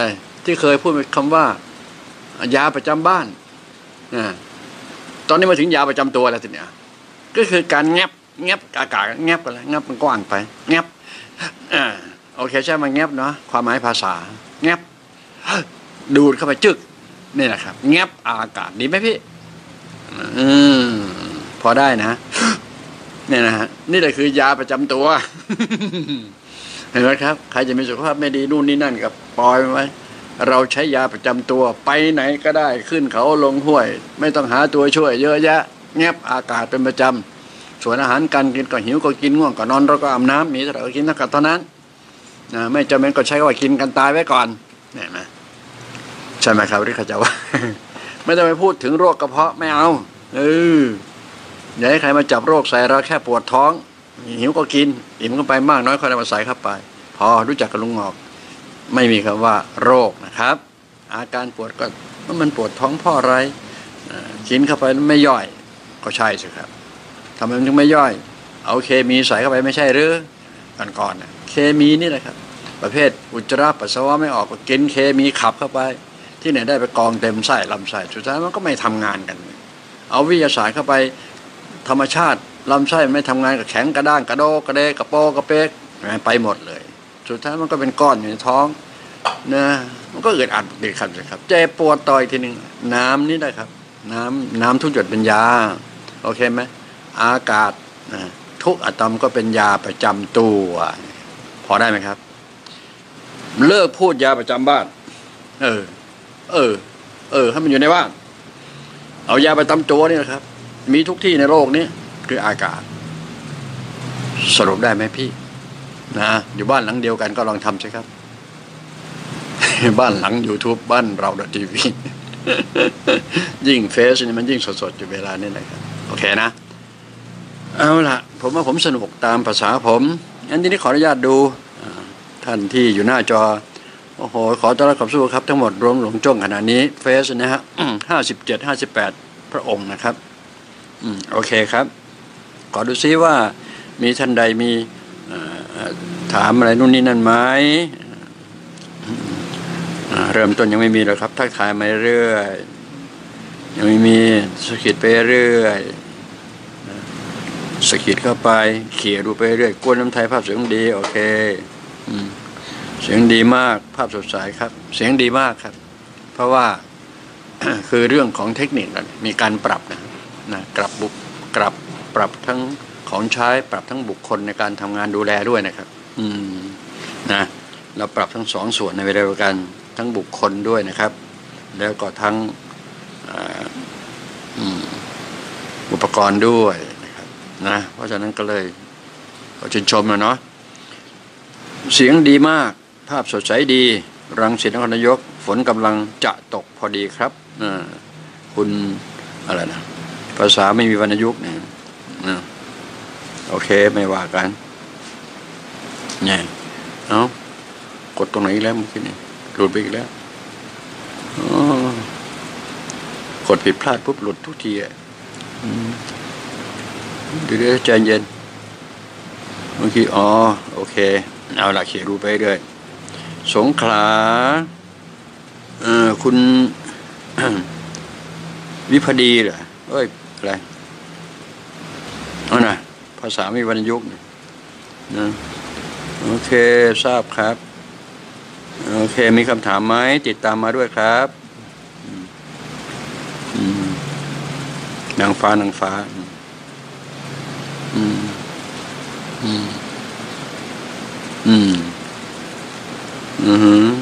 ที่เคยพูดคำว่ายาประจำบ้านอ่าตอนนี้มาถึงยาประจำตัวแล้วทีเนี้ยก็คือการแงบแงบอากาศแงบกันแล้วแงบมันกว้างไปแงบอ่าโอเคใช่ไหมแงบเนาะความหมายภาษาแงบดูดเข้าไปจึกนี่แหละครับแงบอากาศดีไหมพี่อืมพอได้นะเนี่ยนะฮะนี่แหละคือยาประจำตัวเห็นไหมครับใครจะมีสุขภาพไม่ดีนู่นนี่นั่นกับปล่อยไว้เราใช้ยาประจำตัวไปไหนก็ได้ขึ้นเขาลงห้วยไม่ต้องหาตัวช่วยเยอะแยะแงบอากาศเป็นประจำส่วนอาหารการกินก็หิวก็กินง่วงก็นอนเราก็อาบน้ำมีเท่าไหร่ก็กินเท่านั้นนะไม่จำเป็นก็ใช้ว่ากินกันตายไว้ก่อนเนี่ยนะใช่ไหมครับที่เขาจะว่า ไม่ต้องไปพูดถึงโรคกระเพาะไม่เอาเอออย่าให้ใครมาจับโรคใส่เราแค่ปวดท้องหิวก็กินอิ่มก็ไปมากน้อยค่อยมาใส่เข้าไปพอรู้จักกับลุงงอกไม่มีคำว่าโรคนะครับอาการปวดก็มันปวดท้องเพราะอะไรกินเข้าไปไม่ย่อยก็ใช่สิครับทำไมมันถึงไม่ย่อยเอาเคมีใส่เข้าไปไม่ใช่หรือก่อนก่อนเคมีนี่แหละครับประเภทอุจจาระปัสสาวะไม่ออกก็กินเคมีขับเข้าไปที่ไหนได้ไปกองเต็มไส้ลำไส้สุดท้ายมันก็ไม่ทำงานกันเอาวิทยาศาสตร์เข้าไปธรรมชาติลำไส้ไม่ทำงานกับแข็งกระด้างกระโดกกระเดกระโปกระเป๊กไปหมดเลยสุดท้ายมันก็เป็นก้อนอยู่ในท้องนะมันก็เกิดอัดเดือดขัดเลยครับเจ็บปวดต่อยทีหนึ่งน้ำนี่นะครับน้ำน้ำทุกหยดเป็นยาโอเคไหมอากาศนะทุกอะตอมก็เป็นยาประจำตัวพอได้ไหมครับเลิกพูดยาประจำบ้านเออเออเออให้มันอยู่ในบ้านเอายาประจำตัวนี่นะครับมีทุกที่ในโลกนี้คืออากาศสรุปได้ไหมพี่นะอยู่บ้านหลังเดียวกันก็ลองทำสิครับ บ้านหลัง YouTube บ้านเราดอททีวียิ่งเฟซนี่มันยิ่งสดๆอยู่เวลานี้เลยครับโอเคนะเอาล่ะผมว่าผมสนุกตามภาษาผมงั้นทีนี้ขออนุญาตดูท่านที่อยู่หน้าจอโอ้โหขอต้อนรับขับสู้ครับทั้งหมดรวมหลงจ้องขณะนี้เฟซนะฮะห้าสิบเจ็ดห้าสิบแปดพระองค์นะครับอืมโอเคครับขอดูซิว่ามีท่านใดมีถามอะไรนู่นนี่นั่นไหมเริ่มต้นยังไม่มีหรอกครับทักทายมาเรื่อยยังไม่มีสกิดไปเรื่อยสกิดเข้าไปเขี่ยดูไปเรื่อยกวนน้ำไทยภาพเสียงดีโอเคเสียงดีมากภาพสดใสครับเสียงดีมากครับเพราะว่า คือเรื่องของเทคนิคมีการปรับนะนะกลับบุกกลับปรับทั้งของใช้ปรับทั้งบุคคลในการทำงานดูแลด้วยนะครับอืมนะเราปรับทั้งสองส่วนในเวลาเดียวกันทั้งบุคคลด้วยนะครับแล้วก็ทั้งอุปกรณ์ด้วยนะครับนะเพราะฉะนั้นก็เลยขอชื่นชมนะเนาะเสียงดีมากภาพสดใสดีรังสิตนครนายกฝนกำลังจะตกพอดีครับคุณอะไรนะภาษาไม่มีวรรณยุกต์เนี่ยโอเคไม่ว่ากันเนี่ยเอากดตรงไหนอีกแล้วเมื่อกี้นี่หลุดไปอีกแล้วกดผิดพลาดปุ๊บหลุดทุกทีอ่ะเดี๋ยวใจเย็นเมื่อกี้อ๋อโอเคเอาละเขียนรูไปเรื่อยสงขลาเออคุณ วิภดีเหรอเอ้ยอะไรเอานะภาษาไม่วรรณยุกต์นะโอเคทราบครับโอเคมีคำถามไหมติดตามมาด้วยครับนางฟ้านางฟ้าอืมอืมอืมอือหือ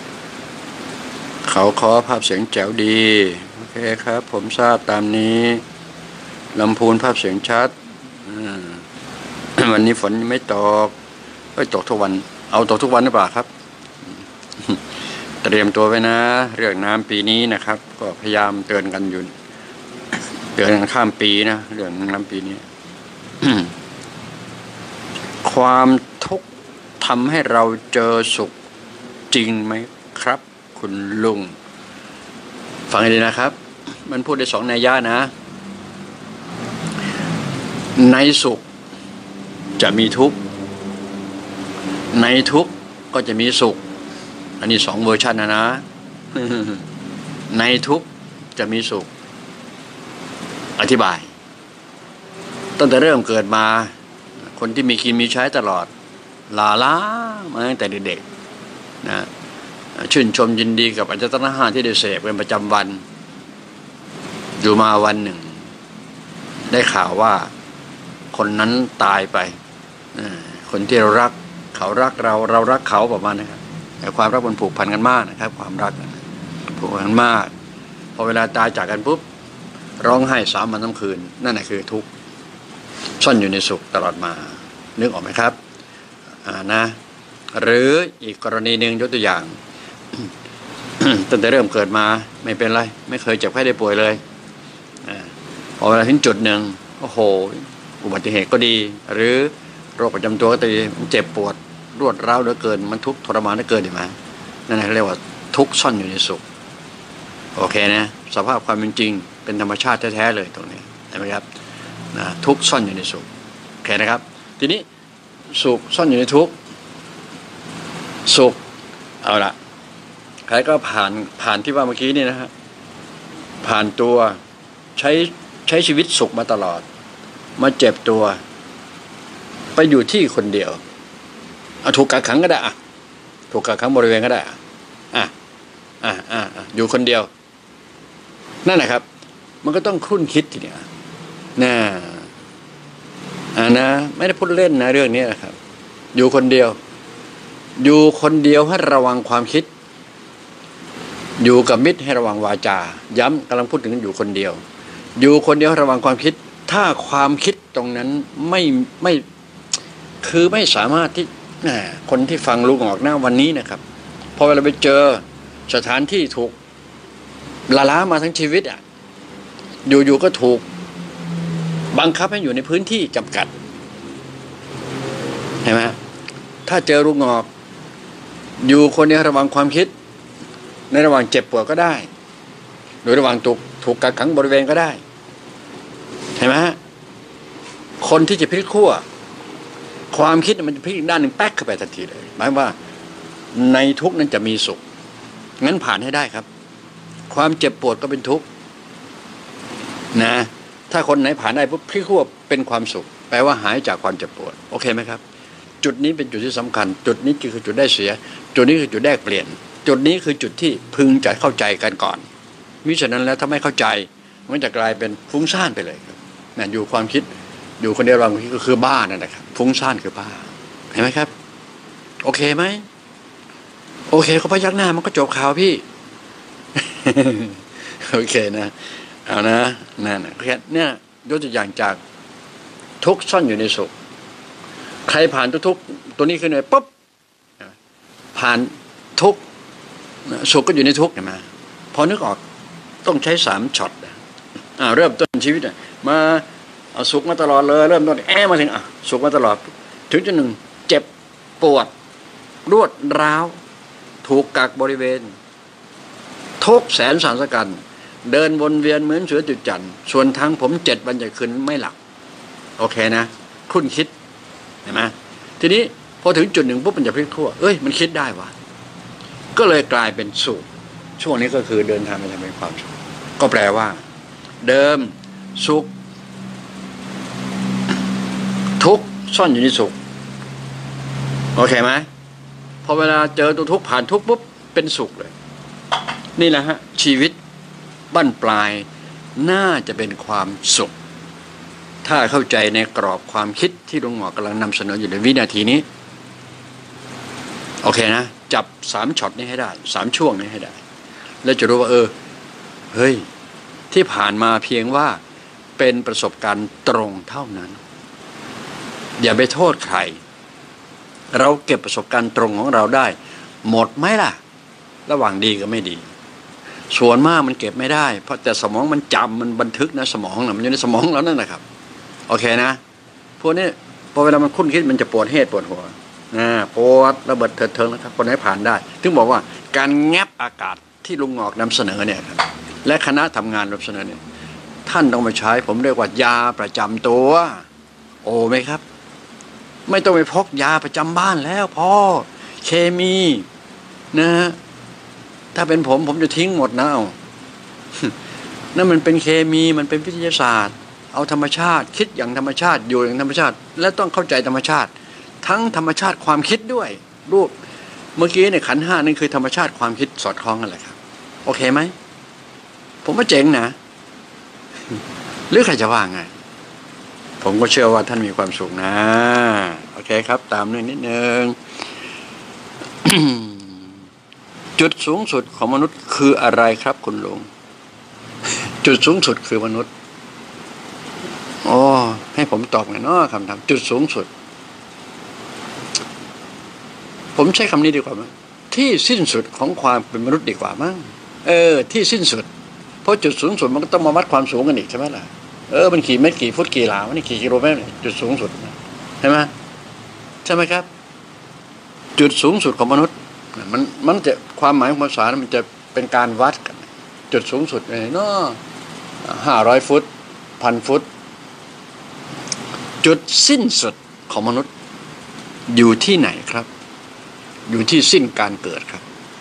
เขาขอภาพเสียงแจ๋วดีโอเคครับผมทราบตามนี้ลำพูนภาพเสียงชัดวันนี้ฝนไม่ตกไม่ตกทุกวันเอาตกทุกวันหรือเปล่าครับเตรียมตัวไว้นะเรื่องน้ำปีนี้นะครับก็พยายามเตือนกันอยู่เตือนกันข้ามปีนะเรื่องน้ำปีนี้ ความทุกข์ทำให้เราเจอสุขจริงไหมครับคุณลุงฟังให้ดีนะครับมันพูดได้สองนัยยะนะในสุขจะมีทุกข์ในทุกข์ก็จะมีสุขอันนี้สองเวอร์ชันนะนะในทุกข์จะมีสุขอธิบายตั้งแต่เริ่มเกิดมาคนที่มีกินมีใช้ตลอดลาล้ามาตั้งแต่เด็กๆนะชื่นชมยินดีกับอายตนะห้าที่ได้เสพเป็นประจำวันอยู่มาวันหนึ่งได้ข่าวว่าคนนั้นตายไปคนที่เรารักเขารักเราเรารักเขาประมาณนะครับแต่ความรักมันผูกพันกันมากนะครับความรักผูกพันกันมากพอเวลาตายจากกันปุ๊บร้องไห้สามวันทั้งคืนนั่นแหละคือทุกข์ซ่อนอยู่ในสุขตลอดมานึกออกไหมครับอ่านะหรืออีกกรณีหนึ่งยกตัวอย่าง ตั้งแต่เริ่มเกิดมาไม่เป็นไรไม่เคยเจ็บไข้ได้ป่วยเลยอ่าพอเวลาถึงจุดหนึ่งโอ้โหอุบัติเหตุก็ดีหรือโรคประจำตัวก็ดีมันเจ็บปวดรวดร้าวเหลือเกินมันทุกข์ทรมานเหลือเกินเห็นไหมนั่นเรียกว่าทุกข์ซ่อนอยู่ในสุขโอเคนะสภาพความเป็นจริงเป็นธรรมชาติแท้ๆเลยตรงนี้เห็นไหมครับนะทุกข์ซ่อนอยู่ในสุขโอเคนะครับทีนี้สุขซ่อนอยู่ในทุกข์สุขเอาละใครก็ผ่านผ่านที่ว่าเมื่อกี้นี่นะฮะผ่านตัวใช้ใช้ชีวิตสุขมาตลอดมาเจ็บตัวไปอยู่ที่คนเดียวเอาถูกกักขังก็ได้อะถูกกักขังบริเวณก็ได้อะอ่ะอ่ะอ่ะอยู่คนเดียวนั่นแหละครับมันก็ต้องครุ่นคิดทีเนี้ยนะอ่านะไม่ได้พูดเล่นนะเรื่องนี้นะครับอยู่คนเดียวอยู่คนเดียวให้ระวังความคิดอยู่กับมิตรให้ระวังวาจาย้ำกำลังพูดถึงอยู่คนเดียวอยู่คนเดียวให้ระวังความคิดถ้าความคิดตรงนั้นไม่ไม่คือไม่สามารถที่คนที่ฟังลุงออกหน้าวันนี้นะครับพอเวลาไปเจอสถานที่ถูกละล้ามาทั้งชีวิตอ่ะอยู่ๆก็ถูกบังคับให้อยู่ในพื้นที่จำกัดเห็นไหมถ้าเจอลุงออกอยู่คนเดียวระวังความคิดในระหว่างเจ็บปวดก็ได้หรือระหว่างถูกถูกกักขังบริเวณก็ได้เห็นไหมคนที่จะพลิกขั้วความคิดมันจะพลิกด้านหนึ่งแป๊กเข้าไปทันทีเลยหมายว่าในทุกนั้นจะมีสุขงั้นผ่านให้ได้ครับความเจ็บปวดก็เป็นทุกข์นะถ้าคนไหนผ่านได้ปุ๊บพลิกขั้วเป็นความสุขแปลว่าหายจากความเจ็บปวดโอเคไหมครับจุดนี้เป็นจุดที่สำคัญจุดนี้คือจุดได้เสียจุดนี้คือจุดได้เปลี่ยนจุดนี้คือจุดที่พึงจะเข้าใจกันก่อนมิฉะนั้นแล้วถ้าไม่เข้าใจมันจะกลายเป็นฟุ้งซ่านไปเลยครับนั่นอยู่ความคิดอยู่คนเดียวบางทีก็คือบ้านั่นแหละครับฟุ้งซ่านคือบ้าเห็นไหมครับโอเคไหมโอเคเขาพยักหน้ามันก็จบข่าวพี่ โอเคนะเอานะนั่นนะเนี่ยยกตัวอย่างจากทุกข์ซ่อนอยู่ในสุขใครผ่านทุกๆตัวนี้ขึ้นเลยปุ๊บผ่านทุกข์สุขก็อยู่ในทุกข์เห็นไหมพอนึกออกต้องใช้สามช็อตอ่าเริ่มต้นชีวิตมาเอาสุขมาตลอดเลยเริ่มต้นแอบมาถึงอ่ะสุขมาตลอดถึงจุดหนึ่งเจ็บปวดรวดร้าวถูกกักบริเวณทุกแสนสารสกันเดินวนเวียนเหมือนเสือจุดจันทร์ส่วนทางผมเจ็ดวันจะคืนไม่หลับโอเคนะคุ้นคิดเห็นไหมทีนี้พอถึงจุดหนึ่งปุ๊บมันจะพลิกขั้วเอ้ยมันคิดได้วะก็เลยกลายเป็นสุขช่วงนี้ก็คือเดินทางไปทำเป็นความสุขก็แปลว่าเดิมสุขทุกข์ซ่อนอยู่ในสุขโอเคไหมพอเวลาเจอตัวทุกข์ผ่านทุกข์ปุ๊บเป็นสุขเลยนี่แหละฮะชีวิตบั้นปลายน่าจะเป็นความสุขถ้าเข้าใจในกรอบความคิดที่ลุงหมอกำลังนำเสนออยู่ในวินาทีนี้โอเคนะจับสามช็อตนี้ให้ได้สามช่วงนี้ให้ได้แล้วจะรู้ว่าเออเฮ้ยที่ผ่านมาเพียงว่าเป็นประสบการณ์ตรงเท่านั้นอย่าไปโทษใครเราเก็บประสบการณ์ตรงของเราได้หมดไหมล่ะระหว่างดีกับไม่ดีส่วนมากมันเก็บไม่ได้เพราะแต่สมองมันจำมันบันทึกนะสมองนะมันอยู่ในสมองแล้วนั่นนะครับโอเคนะพวกนี้พอเวลามันคุ้นคิดมันจะปวดเหตุปวดหัวนะปวดระเบิดเถิดเทิงนะครับคนไหนผ่านได้ถึงบอกว่าการแงบอากาศที่ลุงงอกนำเสนอเนี่ยครับและคณะทำงานนำเสนอเนี่ยท่านต้องมาใช้ผมเรียกว่ายาประจำตัวโอ้ไหมครับไม่ต้องไปพกยาประจำบ้านแล้วพ่อเคมีนะฮะถ้าเป็นผมผมจะทิ้งหมดนะเอานั่นมันเป็นเคมีมันเป็นวิทยาศาสตร์เอาธรรมชาติคิดอย่างธรรมชาติอยู่อย่างธรรมชาติและต้องเข้าใจธรรมชาติทั้งธรรมชาติความคิดด้วยรูปเมื่อกี้เนี่ยขันธ์ห้านั่นคือธรรมชาติความคิดสอดคล้องกันแหละครับโอเคไหมผมว่าเจ๋งนะหรือใครจะว่าไงผมก็เชื่อว่าท่านมีความสุขนะโอเคครับตามนึงนิดนึง จุดสูงสุดของมนุษย์คืออะไรครับคุณลุง จุดสูงสุดคือมนุษย์โอ้ให้ผมตอบหน่อยเนาะคำถามจุดสูงสุดผมใช้คำนี้ดีกว่ามั้ยที่สิ้นสุดของความเป็นมนุษย์ดีกว่ามั้งเออที่สิ้นสุดเพราะจุดสูงสุดมันก็ต้องมาวัดความสูงกันอีกใช่ไหมล่ะเออมันกี่เมตรกี่ฟุตกี่หลามันนี่กี่กิโลเมตรจุดสูงสุดใช่ไหมใช่ไหมครับจุดสูงสุดของมนุษย์มันมันจะความหมายของภาษามันจะเป็นการวัดกันจุดสูงสุดเลยเนาะห้าร้อยฟุตพันฟุตจุดสิ้นสุดของมนุษย์อยู่ที่ไหนครับอยู่ที่สิ้นการเกิดครับ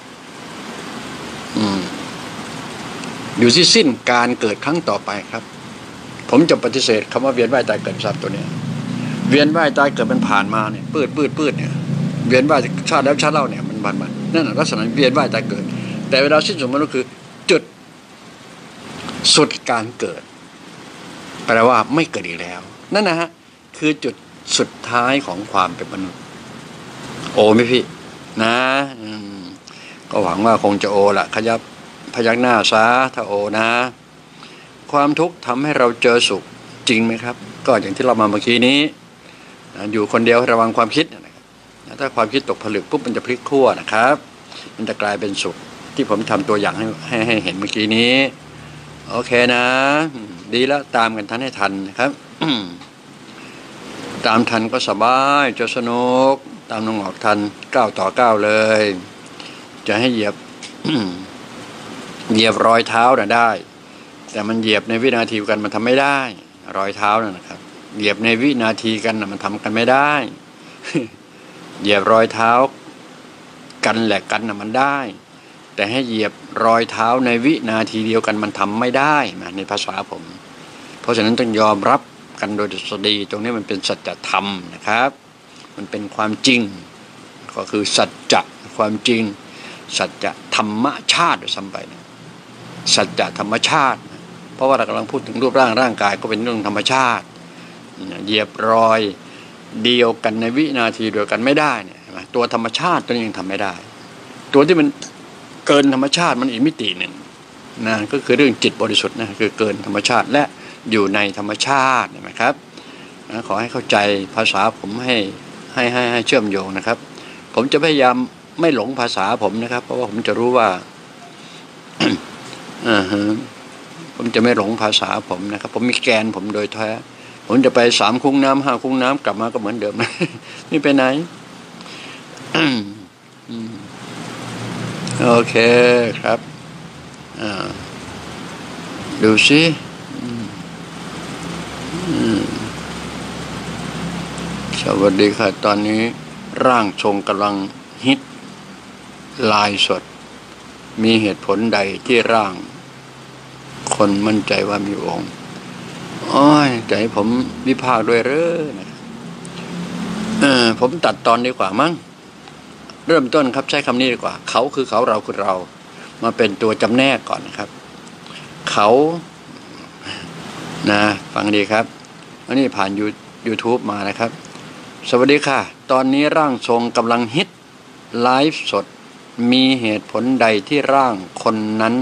อืมอยู่ที่สิ้นการเกิดครั้งต่อไปครับผมจะปฏิเสธคำว่าเวียนว่ายตายเกิดสัตว์ตัวนี้เวียนว่ายตายเกิดมันผ่านมาเนี่ยปืดปืดปืดเนี่ยเวียนว่ายชาติแล้วชาติเล่าเนี่ยมันผ่านมานั่นลักษณะเวียนว่ายตายเกิดแต่เวลาสิ้นสุดมนุษย์คือจุดสุดการเกิดแปลว่าไม่เกิดอีกแล้วนั่นนะฮะคือจุดสุดท้ายของความเป็นมนุษย์โอไหมพี่นะก็หวังว่าคงจะโอละขยับพยักหน้าซะถ้าโอนะความทุกข์ทำให้เราเจอสุขจริงไหมครับก็อย่างที่เรามาเมื่อกี้นี้อยู่คนเดียวระวังความคิดนะครับถ้าความคิดตกผลึกปุ๊บมันจะพลิกขั้วนะครับมันจะกลายเป็นสุขที่ผมทำตัวอย่างให้ให้ให้เห็นเมื่อกี้นี้โอเคนะดีแล้วตามกันทันให้ทันนะครับ ตามทันก็สบายจะสนุกตามน้องออกทันก้าวต่อก้าวเลยจะให้เหยียบ เหยียบรอยเท้าน่ะได้แต่มันเหยียบในวินาทีกันมันทำไม่ได้รอยเท้านั่นนะครับเหยียบในวินาทีกันน่ะมันทำกันไม่ได้ เหยียบรอยเท้ากันแหละกันน่ะมันได้แต่ให้เหยียบรอยเท้าในวินาทีเดียวกันมันทำไม่ได้นะในภาษาผมเพราะฉะนั้นต้องยอมรับกันโดยดุษฎีตรงนี้มันเป็นสัจธรรมนะครับมันเป็นความจริงก็คือสัจจะความจริงสัจจะธรรมชาติด้วยซ้ำไปนะสัจจะธรรมชาติเพราะว่าเรากำลังพูดถึงรูปร่างร่างกายก็เป็นเรื่องธรรมชาติเหยียบรอยเดียวกันในวินาทีเดียวกันไม่ได้เนี่ยเห็นไหมตัวธรรมชาติตัวนี้ยังทำไม่ได้ตัวที่มันเกินธรรมชาติมันอีกมิติหนึ่งนะก็คือเรื่องจิตบริสุทธิ์นะคือเกินธรรมชาติและอยู่ในธรรมชาติเห็นไหมครับนะขอให้เข้าใจภาษาผมให้ให้ให้ให้เชื่อมโยงนะครับผมจะพยายามไม่หลงภาษาผมนะครับเพราะว่าผมจะรู้ว่า อ่าฮะผมจะไม่หลงภาษาผมนะครับผมมีแกนผมโดยแท้ผมจะไปสามคุ้งน้ำห้าคุ้งน้ำกลับมาก็เหมือนเดิม นี่ไปไหน โอเคครับอ่าดูสิสวัสดีค่ะตอนนี้ร่างทรงกำลังฮิตลายสดมีเหตุผลใดที่ร่างคนมั่นใจว่ามีองค์อ้อยจะให้ผมวิพากษ์ด้วยเร่อนะเออผมตัดตอนดีกว่ามั้งเริ่มต้นครับใช้คำนี้ดีกว่าเขาคือเขาเราคือเรามาเป็นตัวจำแนกก่อนนะครับเขานะฟังดีครับอันนี้ผ่านยู YouTube มานะครับสวัสดีค่ะตอนนี้ร่างทรงกำลังฮิตไลฟ์สดมีเหตุผลใดที่ร่างคนนั้น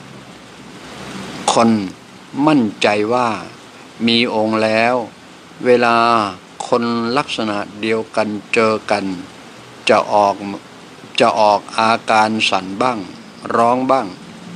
คนมั่นใจว่ามีองค์แล้วเวลาคนลักษณะเดียวกันเจอกันจะออกจะออกอาการสั่นบ้างร้องบ้าง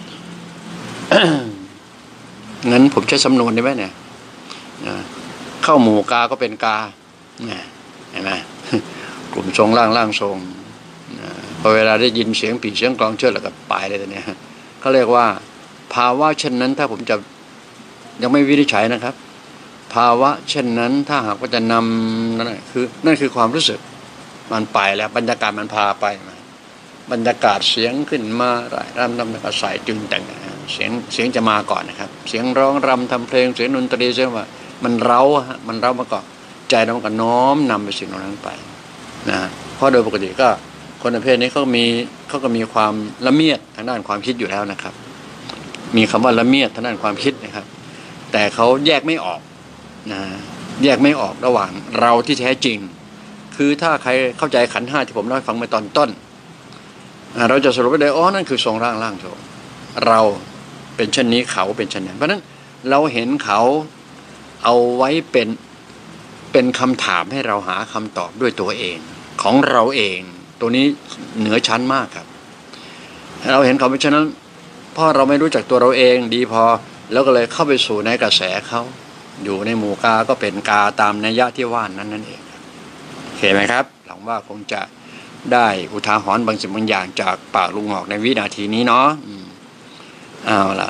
งั้นผมใช้สำนวนได้ไหมเนี่ยเข้าหมู่กาก็เป็นกาเห็นไหมกลุ่มทรงล่างล่างทรงพอเวลาได้ยินเสียงปี่เสียงกลองเชิดแล้วก็ไปเลยตัวเนี้ยเขาเรียกว่าภาวะเช่นนั้นถ้าผมจะยังไม่วินิจฉัยนะครับภาวะเช่นนั้นถ้าหากว่าจะนำนั่นคือนั่นคือความรู้สึกมันไปแล้วบรรยากาศมันพาไปมาบรรยากาศเสียงขึ้นมารายรำรำแล้วก็ใส่จึงแต่งเสียงเสียงจะมาก่อนนะครับเสียงร้องรำทำเพลงเสียงดนตรีเสียงว่ามันเร้าฮะมันเร้ามาก่อนใจเราก็น้อมนำไปสิ่งเหล่านั้นไปนะเพราะโดยปกติก็คนประเภทนี้เขามีเขาก็มีความละเมียดทางด้านความคิดอยู่แล้วนะครับมีคำว่าละเมียดทางด้านความคิดนะครับแต่เขาแยกไม่ออกนะแยกไม่ออกระหว่างเราที่แท้จริงคือถ้าใครเข้าใจขันธ์ห้าที่ผมเล่าให้ฟังไปตอนต้นเราจะสรุปได้อ๋อนั่นคือทรงร่างร่างโทเราเป็นเช่นนี้เขาเป็นเช่นนั้นเพราะนั้นเราเห็นเขาเอาไว้เป็นเป็นคำถามให้เราหาคำตอบด้วยตัวเองของเราเองตัวนี้เหนือชั้นมากครับเราเห็นเขาเพราะฉะนั้นเพราะเราไม่รู้จักตัวเราเองดีพอแล้วก็เลยเข้าไปสู่ในกระแสเขาอยู่ในหมู่กาก็เป็นกาตามนัยยะที่ว่านั้นนั่นเองเห็นไหมครับหลังว่าคงจะได้อุทาหรณ์บางสิ่งบางอย่างจากปากลุงหอกในวินาทีนี้เนาะเอาล่ะ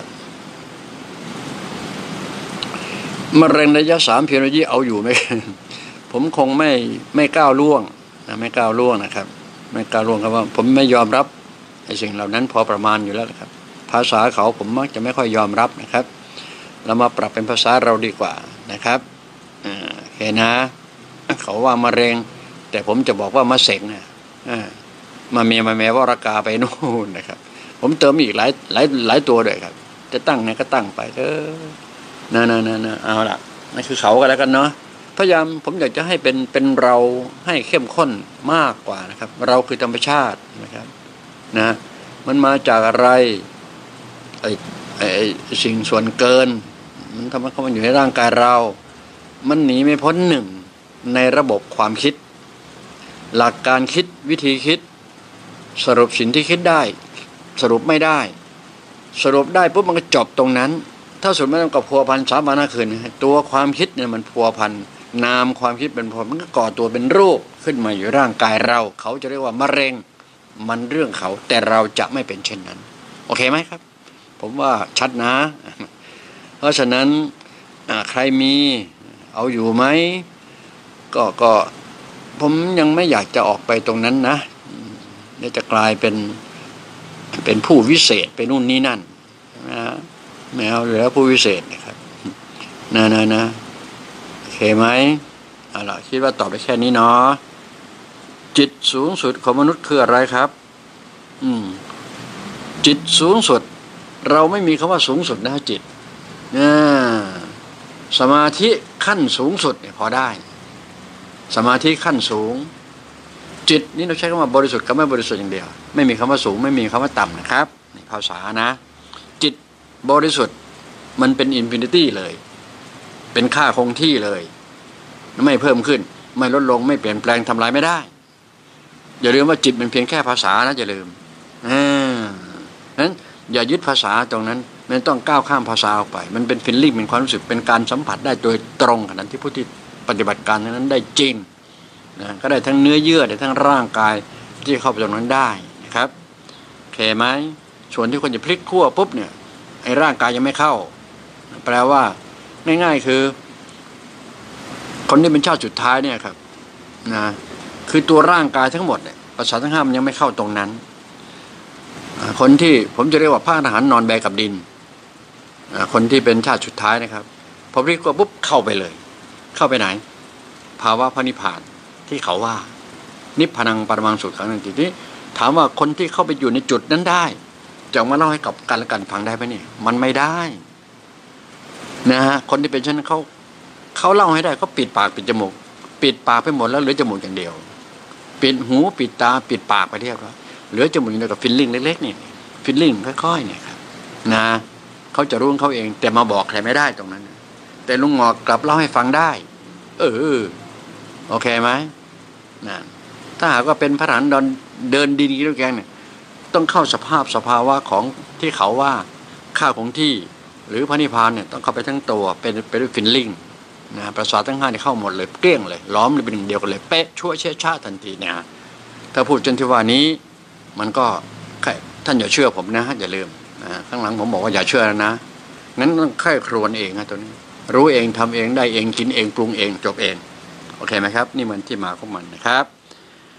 มะเร็งระยะสามเพียรยี่เอาอยู่ไหม ผมคงไม่ไม่ก้าวล่วงนะไม่ก้าวล่วงนะครับไม่ก้าวล่วงครับว่าผมไม่ยอมรับไอ้สิ่งเหล่านั้นพอประมาณอยู่แล้วครับภาษาเขาผมมักจะไม่ค่อยยอมรับนะครับเรามาปรับเป็นภาษาเราดีกว่านะครับอ่าโอเคนะเขาว่ามะเร็งแต่ผมจะบอกว่ามะเสงนะมาเมียมาแม่วรากาไปนู่นนะครับผมเติมอีกหลายหลายหลายตัวด้วยครับจะตั้งไหนก็ตั้งไปเออนะนะนะนะเอาล่ะนั่นคือเขากันแล้วกันเนาะพยายามผมอยากจะให้เป็นเป็นเราให้เข้มข้นมากกว่านะครับเราคือธรรมชาตินะครับนะมันมาจากอะไรไอ้ไอ้สิ่งส่วนเกินมันทำให้เขามันอยู่ในร่างกายเรามันหนีไม่พ้นหนึ่งในระบบความคิดหลักการคิดวิธีคิดสรุปสิ่งที่คิดได้สรุปไม่ได้สรุปได้ปุ๊บมันก็จบตรงนั้นถ้าสรุปไม่ต้องกับพัวพันสามวันห้าคืนตัวความคิดเนี่ยมันพัวพันนามความคิดเป็นพัวมันก็ก่อตัวเป็นรูปขึ้นมาอยู่ร่างกายเราเขาจะเรียกว่ามะเร็งมันเรื่องเขาแต่เราจะไม่เป็นเช่นนั้นโอเคไหมครับผมว่าชัดนะเพราะฉะนั้นใครมีเอาอยู่ไหมก็ก็ผมยังไม่อยากจะออกไปตรงนั้นนะเดี๋ยวจะกลายเป็นเป็นผู้วิเศษไปนู่นนี่นั่นนะไม่เอาเหลือผู้วิเศษนะครับนะนะนะโอเคไหมเอาล่ะคิดว่าตอบได้แค่นี้เนาะจิตสูงสุดของมนุษย์คืออะไรครับอืมจิตสูงสุดเราไม่มีคำว่าสูงสุดนะจิตนะสมาธิขั้นสูงสุดเนี่ยพอได้สมาธิขั้นสูงจิตนี่เราใช้คำว่าบริสุทธิ์กับไม่บริสุทธิ์อย่างเดียวไม่มีคำว่าสูงไม่มีคำว่าต่ำนะครับในภาษานะจิตบริสุทธิ์มันเป็นอินฟินิตี้เลยเป็นค่าคงที่เลยไม่เพิ่มขึ้นไม่ลดลงไม่เปลี่ยนแปลงทำลายไม่ได้อย่าลืมว่าจิตมันเพียงแค่ภาษานะอย่าลืมอ่านั้นอย่ายึดภาษาตรงนั้นมันต้องก้าวข้ามภาษาออกไปมันเป็นฟีลลิ่งเป็นความรู้สึกเป็นการสัมผัสได้โดยตรงขณะที่ผู้ที่ปฏิบัติการนั้นได้จริงนะก็ได้ทั้งเนื้อเยื่อได้ทั้งร่างกายที่เข้าไปตรงนั้นได้นะครับโอเคไหมส่วนที่คนจะพลิกขั้วปุ๊บเนี่ยไอ้ร่างกายยังไม่เข้าแปลว่าง่ายๆคือคนที่เป็นชาติสุดท้ายเนี่ยครับนะคือตัวร่างกายทั้งหมดเนี่ยภาษาทั้งห้ามันยังไม่เข้าตรงนั้นคนที่ผมจะเรียกว่าพระอรหันต์นอนแบกับดินคนที่เป็นชาติสุดท้ายนะครับพอพลิกขั้วปุ๊บเข้าไปเลยเข้าไปไหนภาวะพระนิพพานที่เขาว่านิพพานังปรมังสุขขังนั่นทีนี้ถามว่าคนที่เข้าไปอยู่ในจุดนั้นได้จะมาเล่าให้กับกันและกันฟังได้ไหมเนี่ยมันไม่ได้นะฮะคนที่เป็นเช่นนั้นเขาเขาเล่าให้ได้เขาปิดปากปิดจมูกปิดปากไปหมดแล้วเหลือจมูกอย่างเดียวปิดหูปิดตาปิดปากไปเรียบร้อยเหลือจมูกอย่างเดียวกับฟิลลิ่งเล็กๆนี่ฟิลลิ่งค่อยๆเนี่ยครับนะเขาจะรู้เขาเองแต่มาบอกใครไม่ได้ตรงนั้นแต่ลุงหงอกกลับเล่าให้ฟังได้เออโอเคไหมนะถ้าหากว่าเป็นพระอรหันต์เดินดินกิโลแกงเนี่ยต้องเข้าสภาพสภาวะของที่เขาว่าค่าของที่หรือพระนิพพานเนี่ยต้องเข้าไปทั้งตัวเป็นไปด้วยฟิลลิ่งนะประสาททั้งห้าที่เข้าหมดเลยเกลี้ยงเลยล้อมเลยเป็นหนึ่งเดียวกันเลยเป๊ะชั่วเชี่ยชาทันทีเนี่ยถ้าพูดจนที่ว่านี้มันก็ท่านอย่าเชื่อผมนะอย่าลืมนะข้างหลังผมบอกว่าอย่าเชื่อนะงั้นต้องค่อยครวญเองนะตัวนี้รู้เองทำเองได้เองกินเองปรุงเองจบเองโอเคไหมครับนี่มันที่มาของมันนะครับ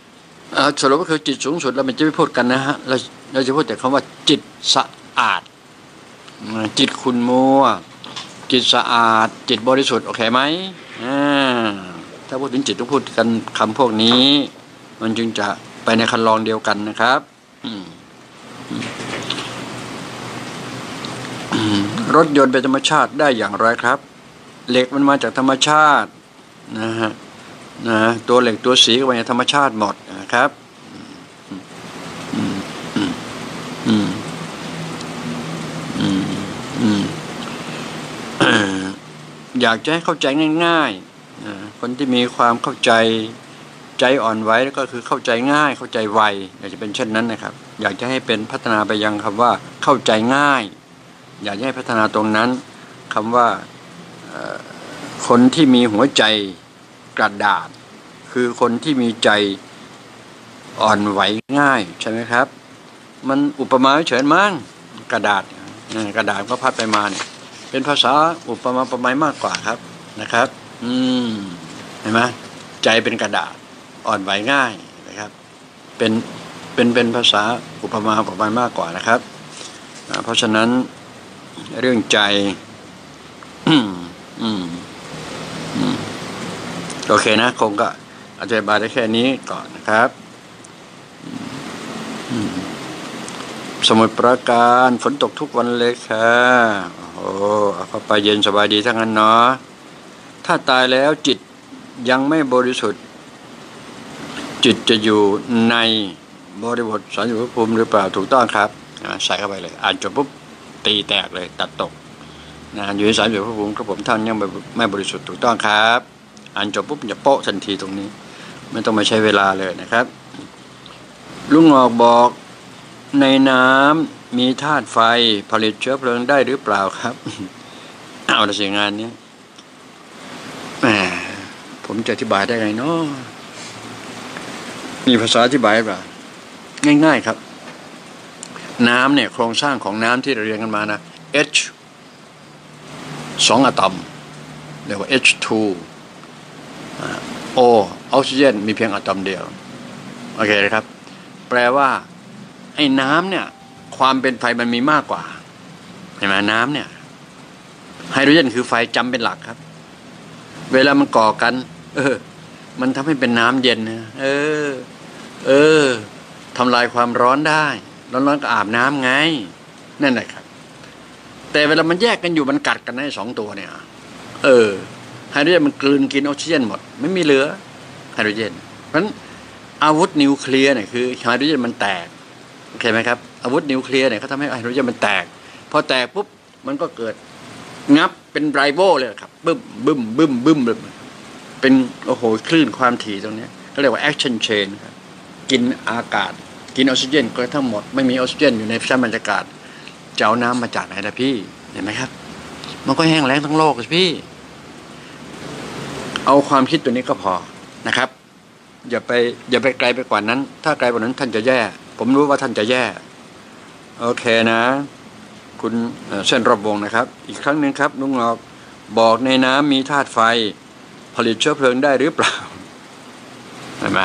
สรุปก็คือจิตสูงสุดเราไม่จะไม่พูดกันนะฮะเราเราจะพูดแต่คำว่าจิตสะอาดจิตคุณมัวจิตสะอาดจิตบริสุทธิ์โอเคไหมถ้าพูดถึงจิตต้องพูดกันคำพวกนี้มันจึงจะไปในคันลองเดียวกันนะครับรถยนต์เป็นธรรมชาติได้อย่างไรครับเหล็กมันมาจากธรรมชาตินะฮะนะตัวเหล็กตัวสีก็มาจากธรรมชาติหมดนะครับอยากจะให้เข้าใจง่ายๆคนที่มีความเข้าใจใจอ่อนไหวก็คือเข้าใจง่ายเข้าใจไวอยากจะเป็นเช่นนั้นนะครับอยากจะให้เป็นพัฒนาไปยังคำว่าเข้าใจง่ายอยากให้พัฒนาตรงนั้นคำว่าคนที่มีหัวใจกระดาษคือคนที่มีใจอ่อนไหวง่ายใช่ไหมครับมันอุปมาเฉยมั้งกระดาษกระดาษก็พัดไปมาเนี่ยเป็นภาษาอุปมาประไมยมากกว่าครับนะครับอืมเห็นไหมใจเป็นกระดาษอ่อนไหวง่ายนะครับเป็นเป็นเป็นภาษาอุปมาประไมยมากกว่านะครับเพราะฉะนั้นเรื่องใจอืมอืมอืมโอเคนะคงก็อธิบายได้แค่นี้ก่อนนะครับสมุทรปราการฝนตกทุกวันเลยค่ะโอ้เข้าไปเย็นสบายดีทั้งนั้นเนาะถ้าตายแล้วจิตยังไม่บริสุทธิ์จิตจะอยู่ในบริบทสัญญาภูมิหรือเปล่าถูกต้องครับใส่เข้าไปเลยอ่านจบปุ๊บตีแตกเลยตัดตกนะอยู่ในสัญญาภูมิครับผมท่านยังไม่บริสุทธิ์ถูกต้องครับอ่านจบปุ๊บจะโป๊ะทันทีตรงนี้ไม่ต้องมาใช้เวลาเลยนะครับลุงออกบอกในน้ำมีธาตุไฟผลิตเชื้อเพลิงได้หรือเปล่าครับเอาละสิงานนี้แหมผมจะอธิบายได้ไงเนาะมีภาษาอธิบายเปล่าง่ายๆครับน้ำเนี่ยโครงสร้างของน้ำที่เราเรียนกันมานะ H สองอะตอมเรียกว่า เอช ทู O ออกซิเจนมีเพียงอะตอมเดียวโอเคนะครับแปลว่าไอ้น้ำเนี่ยความเป็นไฟมันมีมากกว่าเห็นไหมน้ำเนี่ยไฮโดรเจนคือไฟจำเป็นหลักครับเวลามันก่อกันเออมันทำให้เป็นน้ำเย็นนะเออเออทำลายความร้อนได้ร้อนๆก็อาบน้ำไงนั่นแหละครับแต่เวลามันแยกกันอยู่มันกัดกันให้สองตัวเนี่ยเออไฮโดรเจนมันกลืนกินออกซิเจนหมดไม่มีเหลือไฮโดรเจนเพราะฉะนั้นอาวุธนิวเคลียร์เนี่ยคือไฮโดรเจนมันแตกโอเคไหมครับอาวุธนิวเคลียร์เนี่ยเขาทำให้ไฮโดรเจนมันแตกพอแตกปุ๊บมันก็เกิดงับเป็นไรโบเลยครับบึ้มบึ้มบึ้มบึ้มเลยเป็นโอ้โหคลื่นความถี่ตรงนี้ก็เรียกว่า action chain ครับกินอากาศกินออกซิเจนก็ทั้งหมดไม่มีออกซิเจนอยู่ในชั้นบรรยากาศจะเอาน้ำมาจากไหนล่ะพี่เห็นไหมครับมันก็แห้งแล้งทั้งโลกเลยพี่เอาความคิดตัวนี้ก็พอนะครับอย่าไปอย่าไปไกลไปกว่านั้นถ้าไกลกว่านั้นท่านจะแย่ผมรู้ว่าท่านจะแย่โอเคนะคุณเส้นรอบวงนะครับอีกครั้งหนึ่งครับลุงออกบอกในน้ำมีธาตุไฟผลิตเชื้อเพลิงได้หรือเปล่าเห็นไหม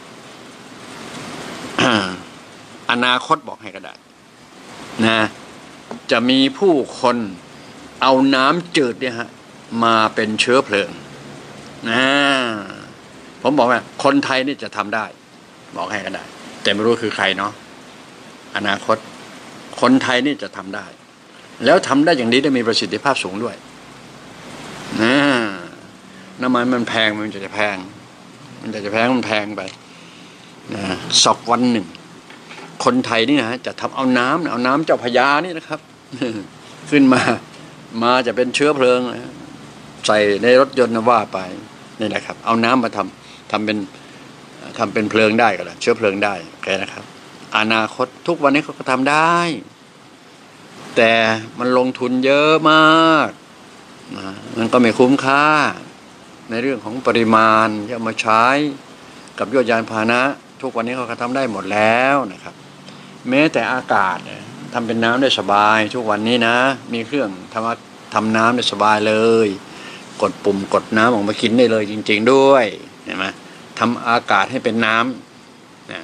อนาคตบอกให้ก็ได้นะจะมีผู้คนเอาน้ำจืดเนี่ยฮะมาเป็นเชื้อเพลิงนะผมบอกว่าคนไทยนี่จะทำได้บอกให้ก็ได้แต่ไม่รู้คือใครเนาะอนาคตคนไทยนี่จะทำได้แล้วทำได้อย่างนี้ได้มีประสิทธิภาพสูงด้วยนะน้ำมันมันแพงมันจะจะแพงมันจะจะแพงมันแพงไปนะสักวันหนึ่งคนไทยนี่นะจะทำเอาน้ำเอาน้ำเจ้าพระยานี่นะครับขึ้นมามาจะเป็นเชื้อเพลิงนะใส่ในรถยนต์ว่าไปนี่แหละครับเอาน้ำมาทำทำเป็นทำเป็นเพลิงได้ก็แล้วเชื้อเพลิงได้โอเคนะครับอนาคตทุกวันนี้เขาก็ทำได้แต่มันลงทุนเยอะมากนะมันก็ไม่คุ้มค่าในเรื่องของปริมาณที่เอามาใช้กับยวดยานพาหนะทุกวันนี้เขาก็ทำได้หมดแล้วนะครับแม้แต่อากาศทำเป็นน้ำได้สบายทุกวันนี้นะมีเครื่องทำทำน้ำได้สบายเลยกดปุ่มกดน้ำออกมากินได้เลยจริงๆด้วยเห็นไหมทำอากาศให้เป็นน้ำนะ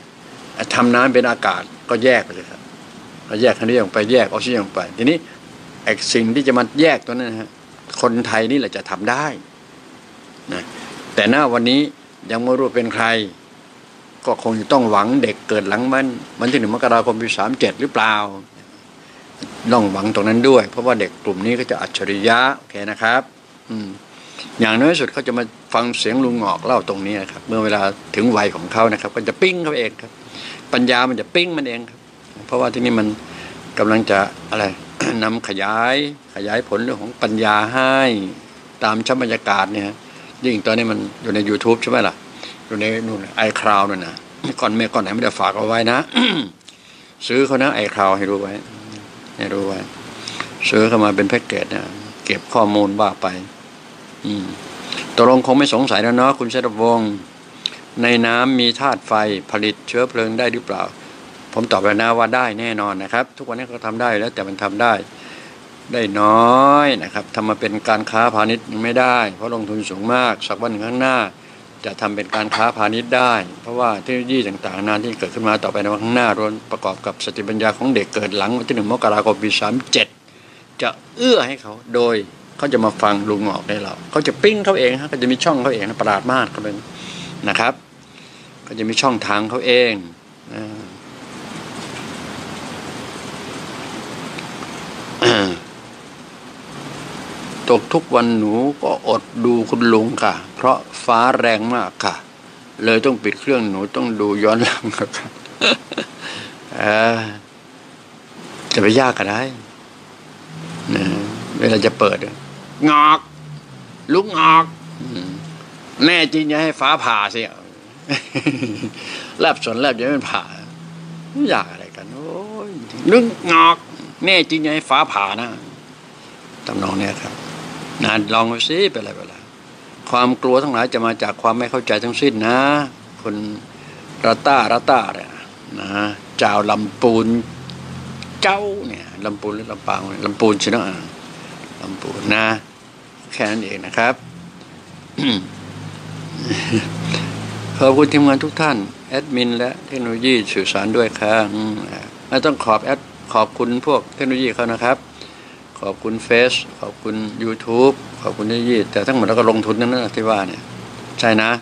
ทำน้ำเป็นอากาศก็แยกไปเลยครับเราแยกคาร์บอนไดออกไปแยกออกซิเจนออกไปทีนี้ไอ้สิ่งที่จะมาแยกตัวนั้นนะฮะคนไทยนี่แหละจะทำได้นะแต่หน้าวันนี้ยังไม่รู้เป็นใครก็คงจะต้องหวังเด็กเกิดหลังมันวันที่หนึ่งมกราคมปีสามเจ็ดหรือเปล่าต้องหวังตรงนั้นด้วยเพราะว่าเด็กกลุ่มนี้ก็จะอัจฉริยะโอเคนะครับอืมอย่างน้อยสุดเขาจะมาฟังเสียงลุงหงอกเล่าตรงนี้นะครับเมื่อเวลาถึงวัยของเขานะครับก็จะปิ้งเขาเองครับปัญญามันจะปิ้งมันเองครับเพราะว่าที่นี่มันกำลังจะอะไร นำขยายขยายผลเรื่องของปัญญาให้ตามชั้นบรรยากาศเนี่ยยิ่งตอนนี้มันอยู่ใน YouTube ใช่ไหมล่ะอยู่ในนู่นไอคลาวด์นั่นนะก่อนเมื่อก่อนไหนไม่ได้ฝากเอาไว้นะ ซื้อเขานะไอคลาวด์ให้รู้ไว้ให้รู้ไว้ซื้อเข้ามาเป็นแพ็กเกจนะเก็บข้อมูลว่าไปอืมตกลงคงไม่สงสัยแล้วเนาะคุณเชษฐวงศ์ในน้ำมีธาตุไฟผลิตเชื้อเพลิงได้หรือเปล่าผมตอบแล้วนะว่าได้แน่นอนนะครับทุกวันนี้เขาทำได้แล้วแต่มันทำได้ได้น้อยนะครับทำมาเป็นการค้าพาณิชย์ยังไม่ได้เพราะลงทุนสูงมากสักวันข้างหน้าจะทำเป็นการค้าพาณิชย์ได้เพราะว่าเทคโนโลยีต่างๆนานที่เกิดขึ้นมาต่อไปในวันข้างหน้ารวมประกอบกับสติปัญญาของเด็กเกิดหลังวันที่หนึ่งมกราคมปีสามเจ็ดจะเอื้อให้เขาโดยเขาจะมาฟังลุงหงอกได้เราเขาจะปิ้งเขาเองฮะเขาจะมีช่องเขาเองนะประหลาดมากเขาเป็นนะครับเขาจะมีช่องทางเขาเองตกทุกวันหนูก็อดดูคุณลุงค่ะเพราะฟ้าแรงมากค่ะเลยต้องปิดเครื่องหนูต้องดูย้อนหลังค่ะจะไปยากกันได้นะเวลาจะเปิดงอกลุกงอกแน่จริงจะให้ฟ้าผ่าสิแลบสนแลบจะไม่ผ่าไม่อยากอะไรกันโอ้ยนึกงอกแน่จริงจะให้ฟ้าผ่านะตำนองเนี้ยครับนะลองดูซิเป็นอะไรไปแล้วความกลัวทั้งหลายจะมาจากความไม่เข้าใจทั้งสิ้นนะคนรัตตารัตตาเนี่ยนะเจ้าลำปูนเจ้าเนี่ยลำปูนหรือลำปางลำปูนใช่ไหมลำปูนนะแค่นั้นเองนะครับ ขอบคุณทีมงานทุกท่านแอดมินและเทคโนโลยีสื่อสารด้วยครับและต้องขอบแอดขอบคุณพวกเทคโนโลยีเขานะครับขอบคุณเฟซขอบคุณ YouTube ขอบคุณเทคโนโลยีแต่ทั้งหมดแล้วก็ลงทุนนั่นนะที่ว่าเนี่ยใช่นะ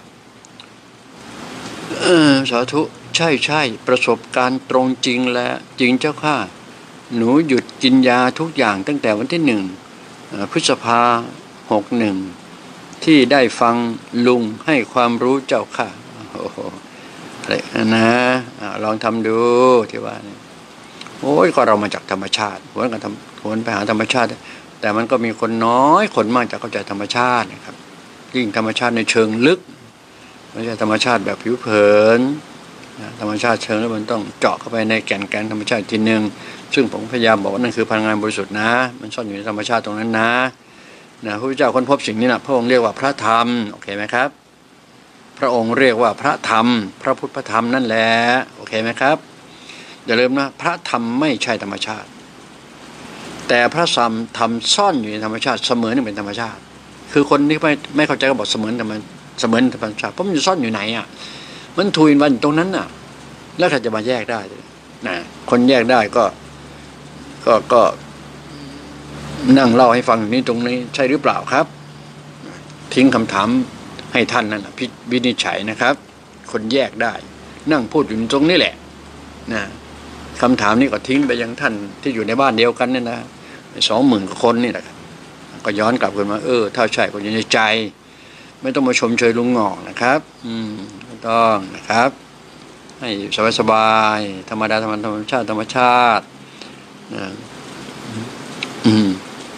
เออสาธุใช่ใช่ประสบการณ์ตรงจริงและจริงเจ้าค่ะหนูหยุดกินยาทุกอย่างตั้งแต่วันที่หนึ่งพฤษภาหกหนึ่งที่ได้ฟังลุงให้ความรู้เจ้าค่ะโอ้โหอะไรนะลองทำดูที่ว่าเนี่ยโอ้ยก็เรามาจากธรรมชาติหวนกันทำหวนไปหาธรรมชาติแต่มันก็มีคนน้อยคนมากจะเข้าใจธรรมชาตินะครับยิ่งธรรมชาติในเชิงลึกไม่ใช่ธรรมชาติแบบผิวเผินธรรมชาติเชิงแล้วมันต้องเจาะเข้าไปในแก่นแกนธรรมชาติทีนึงซึ่งผมพยายามบอกว่านั่นคือพลังงานบริสุทธิ์นะมันซ่อนอยู่ในธรรมชาติตรงนั้นนะนะพระพุทธเจ้าค้นพบสิ่งนี้นะพระองค์เรียกว่าพระธรรมโอเคไหมครับพระองค์เรียกว่าพระธรรมพระพุทธพระธรรมนั่นแหละโอเคไหมครับอย่าลืมนะพระธรรมไม่ใช่ธรรมชาติแต่พระธรรมธรรมซ่อนอยู่ในธรรมชาติเสมือนหนึ่งเป็นธรรมชาติคือคนที่ไม่ไม่เข้าใจก็บอกเสมือนธรรมเสมือนธรรมชาติเพราะมันจะซ่อนอยู่ไหนอ่ะมันทูอินวันตรงนั้นน่ะแล้วใครจะมาแยกได้นะคนแยกได้ก็ก็ก็นั่งเล่าให้ฟังนี้ตรงนี้ใช่หรือเปล่าครับทิ้งคำถามให้ท่านนั่นนะพิวินิจฉัยนะครับคนแยกได้นั่งพูดอยู่ตรงนี้แหละนะคำถามนี้ก็ทิ้งไปยังท่านที่อยู่ในบ้านเดียวกันเนี่ยนะสองหมื่นคนนี่แหละครับก็ย้อนกลับกันมาเออถ้าใช่ก็อยู่ในใจไม่ต้องมาชมเชยลุงหงอกนะครับอืมไม่ต้องนะครับให้สบายๆธรรมดาธรรมธรรมชาติธรรมชาตินะอืม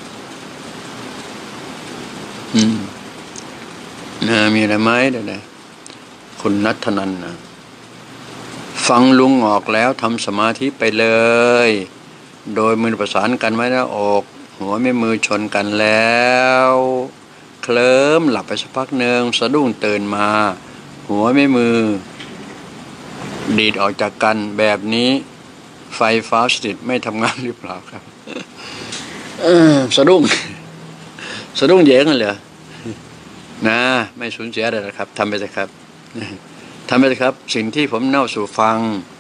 อืมนะมีอะไรไหมเดี๋ยวนะคุณนัทนันนะฟังลุงออกแล้วทำสมาธิไปเลยโดยมือประสานกันไว้หน้าอกหัวไม่มือชนกันแล้วเคลิ้มหลับไปสักพักหนึ่งสะดุ้งตื่นมาหัวไม่มือดีดออกจากกันแบบนี้ไฟฟ้าสถิตไม่ทำงานหรือเปล่าครับสะดุ้งสะดุ้งเยอะกันเหรอนะไม่สูญเสียอะไรหรอกครับทำไปเลยครับทำไปเลยครับสิ่งที่ผมเล่าสู่ฟัง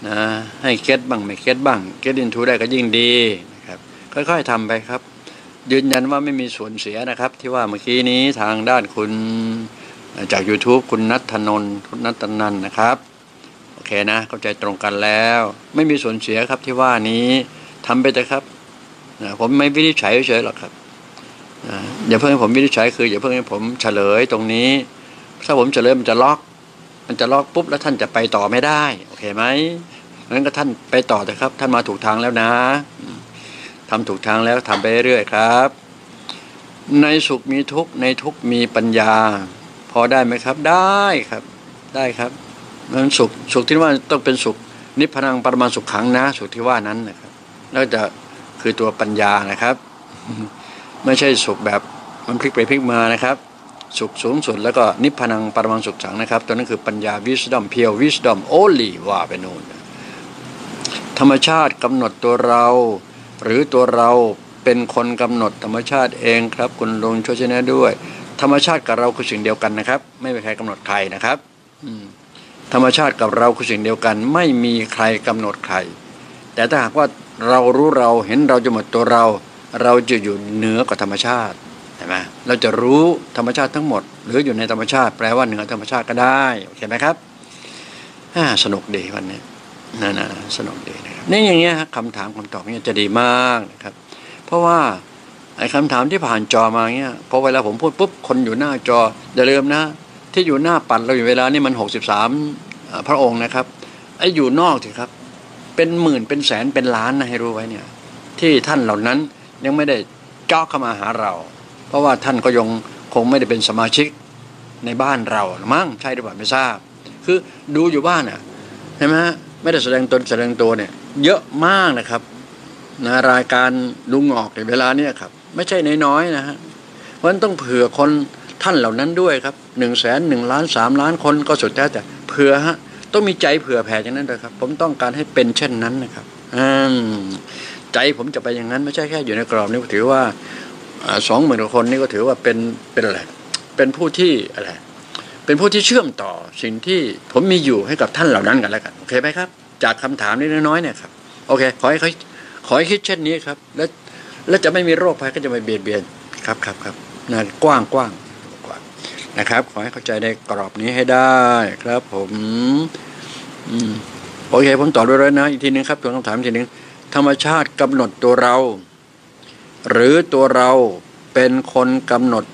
นะให้เก็ตบ้างไม่เก็ตบ้างเก็ตอินทูได้ก็ยิ่งดีนะครับค่อยๆทำไปครับยืนยันว่าไม่มีส่วนเสียนะครับที่ว่าเมื่อกี้นี้ทางด้านคุณจาก YouTube คุณณัฐนนท์คุณณัฐนันท์นะครับโอเคนะเข้าใจตรงกันแล้วไม่มีส่วนเสียครับที่ว่านี้ทำไปเถอะครับนะผมไม่วินิจฉัยเฉยๆหรอกครับนะอย่าเพิ่งให้ผมวินิจฉัยคืออย่าเพิ่งให้ผมเฉลยตรงนี้ถ้าผมเฉลยมันจะล็อกมันจะล็อกปุ๊บแล้วท่านจะไปต่อไม่ได้โอเคไหมงั้นก็ท่านไปต่อเถอะครับท่านมาถูกทางแล้วนะทำถูกทางแล้วทำไปเรื่อยๆครับในสุขมีทุกข์ในทุกข์มีปัญญาพอได้ไหมครับได้ครับได้ครับนั้นสุขสุขที่ว่าต้องเป็นสุขนิพพานังปรมาสุขขังนะสุขที่ว่านั้นนะครับแล้วจะคือตัวปัญญานะครับไม่ใช่สุขแบบมันพลิกไปพลิกมานะครับสุขสูงสุดแล้วก็นิพพานังปรมังสุขขังนะครับตัวนั้นคือปัญญา wisdom pure wisdom only ว่าไปนู่นธรรมชาติกำหนดตัวเราหรือตัวเราเป็นคนกำหนดธรรมชาติเองครับคุณลุงช่วยชี้แนะด้วยธรรมชาติกับเราคือสิ่งเดียวกันนะครับไม่มีใครกำหนดใครนะครับธรรมชาติกับเราคือสิ่งเดียวกันไม่มีใครกำหนดใครแต่ถ้าหากว่าเรารู้เราเห็นเราจะหมดตัวเราเราจะอยู่เหนือกว่าธรรมชาติใช่ไหมเราจะรู้ธรรมชาติทั้งหมดหรืออยู่ในธรรมชาติแปลว่าเหนือธรรมชาติก็ได้โอเคไหมครับสนุกดีวันนี้น่าๆสนุกดีนะครับนี่อย่างเงี้ยคำถามคำตอบเนี้ยจะดีมากนะครับเพราะว่าไอ้คำถามที่ผ่านจอมาเงี้ยพอเวลาผมพูดปุ๊บคนอยู่หน้าจออย่าลืมนะที่อยู่หน้าปัดเราอยู่เวลานี่มันหกสิบสามพระองค์นะครับไอ้อยู่นอกสิครับเป็นหมื่นเป็นแสนเป็นล้านนะให้รู้ไว้เนี่ยที่ท่านเหล่านั้นยังไม่ได้เจาะเข้ามาหาเราเพราะว่าท่านก็ยังคงไม่ได้เป็นสมาชิกในบ้านเรามั้งใช่หรือเปล่าไม่ทราบคือดูอยู่บ้านอ่ะใช่ไหมไม่ได้แสดงตนแสดงตัวเนี่ยเยอะมากนะครับนะรายการลุงออกในเวลาเนี่ยครับไม่ใช่น้อยๆนะฮะเพราะฉะนั้นต้องเผื่อคนท่านเหล่านั้นด้วยครับหนึ่งแสนหนึ่งล้านสามล้านคนก็สุดแท้แต่เผื่อฮะต้องมีใจเผื่อแผ่อย่างนั้นเลยครับผมต้องการให้เป็นเช่นนั้นนะครับอืมใจผมจะไปอย่างนั้นไม่ใช่แค่อยู่ในกรอบนี้ถือว่าสองหมื่นคนนี่ก็ถือว่าเป็นเป็นอะไรเป็นผู้ที่อะไรเป็นผู้ที่เชื่อมต่อสิ่งที่ผมมีอยู่ให้กับท่านเหล่านั้นกันแล้วกันโอเคไหมครับจากคำถามนี้น้อยๆเนี่ยครับโอเคขอให้เขาขอให้คิดเช่นนี้ครับแล้วแล้วจะไม่มีโรคภัยก็จะไม่เบียดเบียนครับครับครับนะกว้างกว้างกว้างนะครับขอให้เข้าใจในกรอบนี้ให้ได้ครับผมอืมโอเคผมตอบด้วยนะอีกทีนึงครับตัวคำถามอีกทีนึงธรรมชาติกำหนดตัวเราหรือตัวเราเป็นคนกำหนด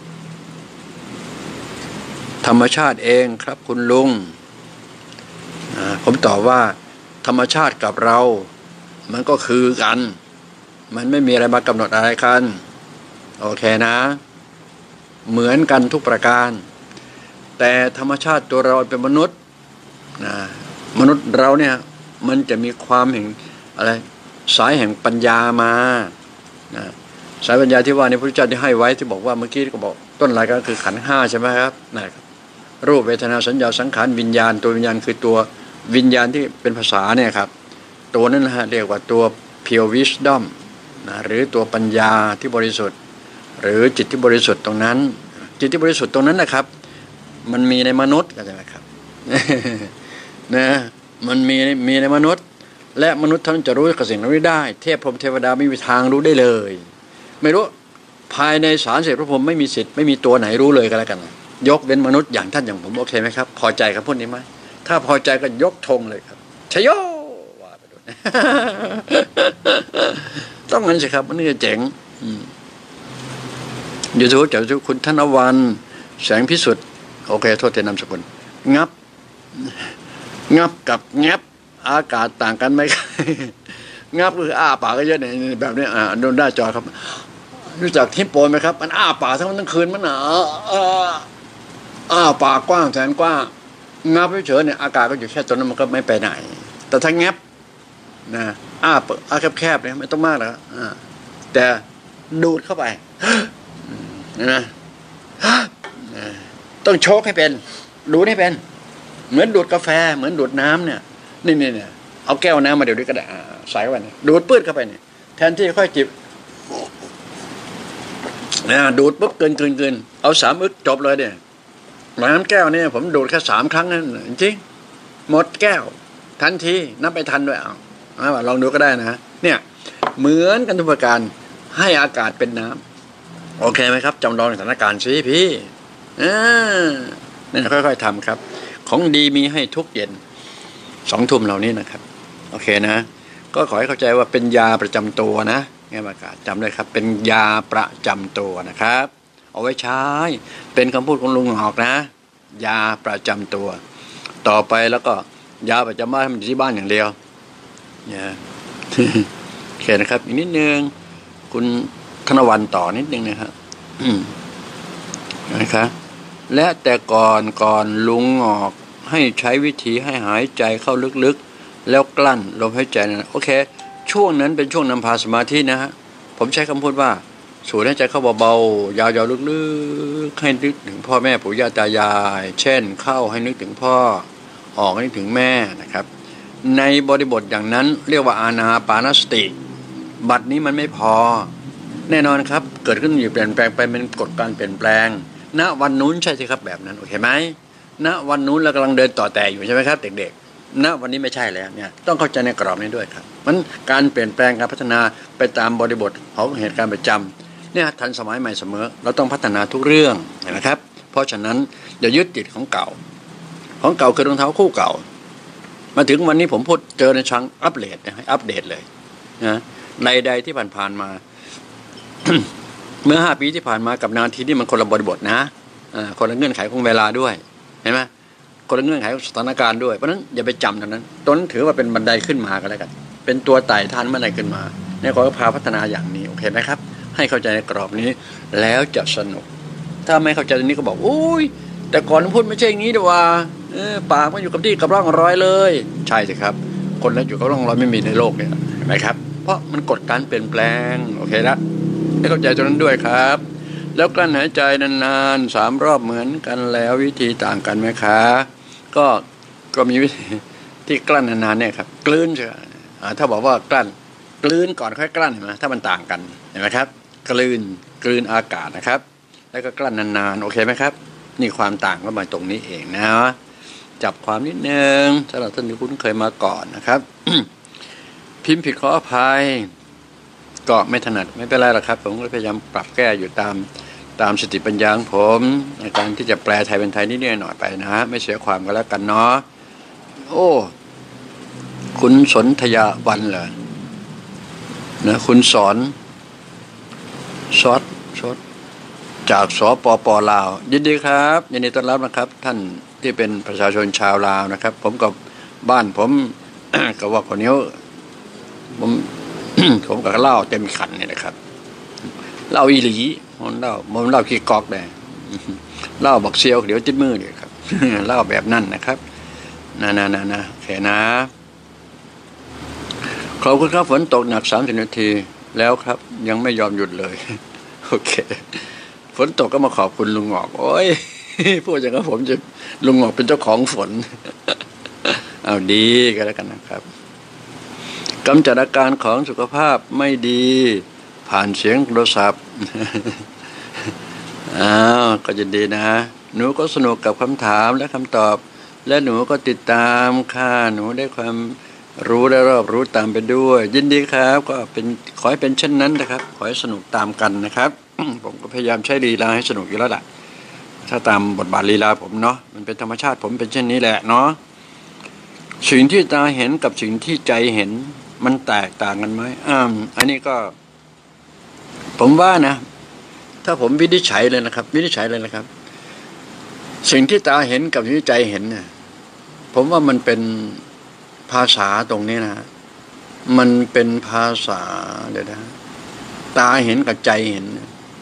ธรรมชาติเองครับคุณลุงผมตอบว่าธรรมชาติกับเรามันก็คือกันมันไม่มีอะไรมากำหนดอะไรกันโอเคนะเหมือนกันทุกประการแต่ธรรมชาติตัวเราเป็นมนุษย์นะมนุษย์เราเนี่ยมันจะมีความแห่งอะไรสายแห่งปัญญามานะสายปัญญาที่ว่าในพระพุทธเจ้าที่ให้ไว้ที่บอกว่าเมื่อกี้ก็บอกต้นรายก็คือขันธ์ห้าใช่ไหมครับนะครับรูปเวทนาสัญญาสังขารวิญญาณตัววิญญาณคือตัววิญญาณที่เป็นภาษาเนี่ยครับตัวนั้นนะฮะเรียกว่าตัว pure wisdom นะหรือตัวปัญญาที่บริสุทธิ์หรือจิตที่บริสุทธิ์ตรงนั้นจิตที่บริสุทธิ์ตรงนั้นนะครับมันมีในมนุษย์ก็ใช่ไหมครับ นะมันมีมีในมนุษย์และมนุษย์ท่านจะรู้กับสิ่งนั้นได้เทพพรหมเทวดาไม่มีทางรู้ได้เลยไม่รู้ภายในสารเสพพระพรหมไม่มีสิทธิ์ไม่มีตัวไหนรู้เลยก็แล้วกันยกเว้นมนุษย์อย่างท่านอย่างผมโอเคไหมครับพอใจกับพวกนี้ไหมถ้าพอใจก็ยกธงเลยครับชโยว่าไปด้วยต้องงั้นสิครับมันนี่จะเจ๋งยูทูบจากคุณธนวันแสงพิสุทธิ์โอเคโทษทีนามสกุลงับงับกับแงบอากาศต่างกันไหมงับคืออ้าปากก็เยอะเนี่ยแบบนี้อ่าโดนหน้าจอครับรู้จักฮิปโปไหมครับมันอ้าปากทั้งวันทั้งคืนมันหนาอ้าปากกว้างแสนกว้างงับเฉยๆเนี่ยอากาศก็อยู่แค่ตรงนั้นมันก็ไม่ไปไหนแต่ถ้าแงบนะอ้าอ้าแคบๆเนี่ยไม่ต้องมากหรอกแต่ดูดเข้าไปนะต้องโชกให้เป็นดูดให้เป็นเหมือนดูดกาแฟเหมือนดูดน้ำเนี่ยนี่นี่เนี่ยเอาแก้วน้ำมาเดี๋ยวนี้ก็ได้ใส่ไว้เนี่ยดูดปื้ดเข้าไปเนี่ยแทนที่ค่อยจิบนะดูดปุ๊บเกินเกินเกินเอาสามอึกจบเลยเนี่ยน้ำแก้วเนี่ยผมดูดแค่สามครั้งนั่นจริงหมดแก้วทันทีนับไปทันด้วยเอาลองดูก็ได้นะเนี่ยเหมือนกันทุกประการให้อากาศเป็นน้ำโอเคไหมครับจำลองสถานการณ์สิพี่อ่าเนี่ยค่อยๆทำครับของดีมีให้ทุกเย็นสองทุ่มเหล่านี้นะครับโอเคนะก็ขอให้เข้าใจว่าเป็นยาประจำตัวนะแง่ประกาศจำด้วยครับเป็นยาประจำตัวนะครับเอาไว้ใช้เป็นคำพูดของลุงหอกนะยาประจำตัวต่อไปแล้วก็ยาประจำบ้านมันอยู่ที่บ้านอย่างเดียวเนี่ยโอเคนะครับอีกนิดนึงคุณธนวันต่อนิดนึงนะครับนะครับและแต่ก่อนก่อนลุงหอกให้ใช้วิธีให้หายใจเข้าลึกๆแล้วกลั้นลมหายใจนะโอเคช่วงนั้นเป็นช่วงนำพาสมาธินะฮะผมใช้คำพูดว่าสูดหายใจเข้าเบาๆยาวๆลึกๆให้นึกถึงพ่อแม่ปู่ย่าตายายเช่นเข้าให้นึกถึงพ่อออกให้นึกถึงแม่นะครับในบริบทอย่างนั้นเรียกว่าอานาปานสติบัดนี้มันไม่พอแน่นอนครับเกิดขึ้นอยู่เปลี่ยนแปลงไปเป็นกฎการเปลี่ยนแปลงณวันนู้นใช่สิครับแบบนั้นโอเคไหมณวันนู้นเรากำลังเดินต่อแต่อยู่ใช่ไหมครับเด็กๆณวันนี้ไม่ใช่แล้วเนี่ยต้องเข้าใจในกรอบนี้ด้วยครับมันการเปลี่ยนแปลงการพัฒนาไปตามบริบทของเหตุการณ์ประจำเนี่ยทันสมัยใหม่เสมอเราต้องพัฒนาทุกเรื่องนะครับเพราะฉะนั้นอย่ายึดติดของเก่าของเก่าคือรองเท้าคู่เก่ามาถึงวันนี้ผมพูดเจอในชั้นอัปเดตให้อัปเดตเลยนะในใดที่ผ่านๆมา เมื่อห้าปีที่ผ่านมากับนาทีนี่มันคนละบริบทนะคนละเงื่อนไขของเวลาด้วยเห็นไหมคนละเงื่อนไขของสถานการณ์ด้วยเพราะฉะนั้นอย่าไปจำตรงนั้นต้นถือว่าเป็นบันไดขึ้นมาก็แล้วกันเป็นตัวไต่ทานบันไดขึ้นมาเนี่ยขอพาพัฒนาอย่างนี้โอเคไหมครับให้เข้าใจในกรอบนี้แล้วจะสนุกถ้าไม่เข้าใจตรงนี้ก็บอกโอ้ยแต่ก่อนพูดไม่ใช่อย่างนี้ดีว่าเออปากมันอยู่กับที่กับร่องรอยเลยใช่สิครับคนแล้วอยู่กับร่องรอยไม่มีในโลกเนี่ยเห็นไหมครับเพราะมันกฎการเปลี่ยนแปลงโอเคละให้เข้าใจตรงนั้นด้วยครับแล้วกลั้นหายใจนานๆสามรอบเหมือนกันแล้ววิธีต่างกันไหมคะก็ก็มีวิธีที่กลั้นนานๆเนี่ยครับกลืนใช่ไหมถ้าบอกว่ากลั้นกลืนก่อนค่อยกลั้นเห็นไหมถ้ามันต่างกันเห็นไหมครับกลืนกลืนอากาศนะครับแล้วก็กลั้นนานๆโอเคไหมครับนี่ความต่างก็มาตรงนี้เองนะจับความนิดนึงสำหรับท่านที่คุ้นเคยมาก่อนนะครับ พิมพ์ผิดขออภัยก็ไม่ถนัดไม่เป็นไรหรอกครับผมก็พยายามปรับแก้อยู่ตามตามสติปัญญาของผมในการที่จะแปลไทยเป็นไทยนิดหน่อยไปนะฮะไม่เสียความก็แล้วกันเนาะโอ้คุณสนธยาวันเหรอนะคุณสอนซอดซอดจากสปปลาวยินดีครับยินดีต้อนรับนะครับท่านที่เป็นประชาชนชาวลาวนะครับผมกับบ้านผม ก็ว่าคนนี้ผม ผมกับเหล้าเต็มขันนี่นะครับเหล้าอีหลีมันเหล้ามันเหล้าขี้กอกเลยเหล้าบอกเซียวเดี๋ยวจิ้มมือเนี่ยครับ เหล้าแบบนั่นนะครับนะนะนะนะโอเคนะขอบคุณครับฝนตกหนักสามสิบนาทีแล้วครับยังไม่ยอมหยุดเลยโอเคฝนตกก็มาขอบคุณลุงหงอกโอ้ยพูดอย่างนั้นผมจะลุงหงอกเป็นเจ้าของฝน เอาดีก็แล้วกันนะครับกำจัดอาการของสุขภาพไม่ดีผ่านเสียงโทรศัพท์อ้าวก็จะดีนะหนูก็สนุกกับคำถามและคำตอบและหนูก็ติดตามค่ะหนูได้ความรู้ได้รอบรู้ตามไปด้วยยินดีครับก็เป็นขอให้เป็นเช่นนั้นนะครับขอให้สนุกตามกันนะครับ ผมก็พยายามใช้ลีลาให้สนุกอยู่แล้วล่ะถ้าตามบทบาทลีลาผมเนาะมันเป็นธรรมชาติผมเป็นเช่นนี้แหละเนาะสิ่งที่ตาเห็นกับสิ่งที่ใจเห็นมันแตกต่างกันไหมอ่าอันนี้ก็ผมว่านะถ้าผมวินิจฉัยเลยนะครับวินิจฉัยเลยนะครับสิ่งที่ตาเห็นกับสิ่งที่ใจเห็นเนี่ยผมว่ามันเป็นภาษาตรงนี้นะมันเป็นภาษาเดี๋ยวนะตาเห็นกับใจเห็น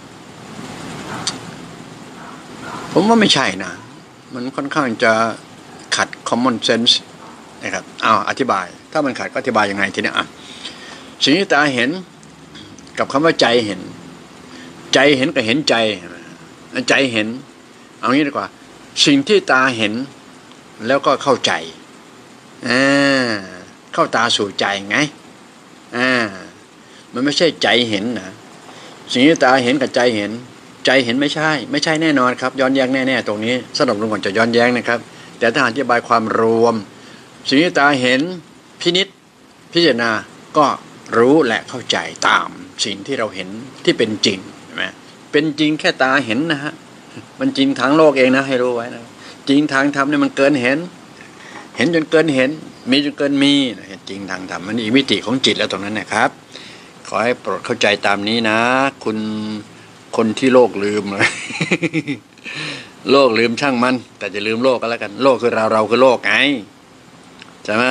ผมว่าไม่ใช่นะมันค่อนข้างจะขัด common sense นะครับอ้าวอธิบายถ้ามันขัดก็อธิบายยังไงทีนี้อ่ะสิ่งที่ตาเห็นกับคำว่าใจเห็นใจเห็นกับเห็นใจใจเห็นเอางี้ดีกว่าสิ่งที่ตาเห็นแล้วก็เข้าใจอ่าเข้าตาสู่ใจไงอ่ามันไม่ใช่ใจเห็นนะสิ่งที่ตาเห็นกับใจเห็นใจเห็นไม่ใช่ไม่ใช่แน่นอนครับย้อนแย้งแน่ๆตรงนี้สำหรับลุงก่อนจะย้อนแย้งนะครับแต่ถ้าอธิบายความรวมสิ่งที่ตาเห็นพินิจพิจารณาก็รู้และเข้าใจตามสิ่งที่เราเห็นที่เป็นจริงใช่ไหมเป็นจริงแค่ตาเห็นนะฮะมันจริงทางโลกเองนะให้รู้ไว้นะจริงทางธรรมเนี่ยมันเกินเห็นเห็นจนเกินเห็นมีจนเกินมีจริงทางธรรมมันอีกมิติของจิตแล้วตรงนั้นนะครับขอให้โปรดเข้าใจตามนี้นะคุณคนที่โลกลืมเลย โลกลืมช่างมันแต่จะลืมโลกก็แล้วกันโลกคือเราเราคือโลกไงใช่ไหม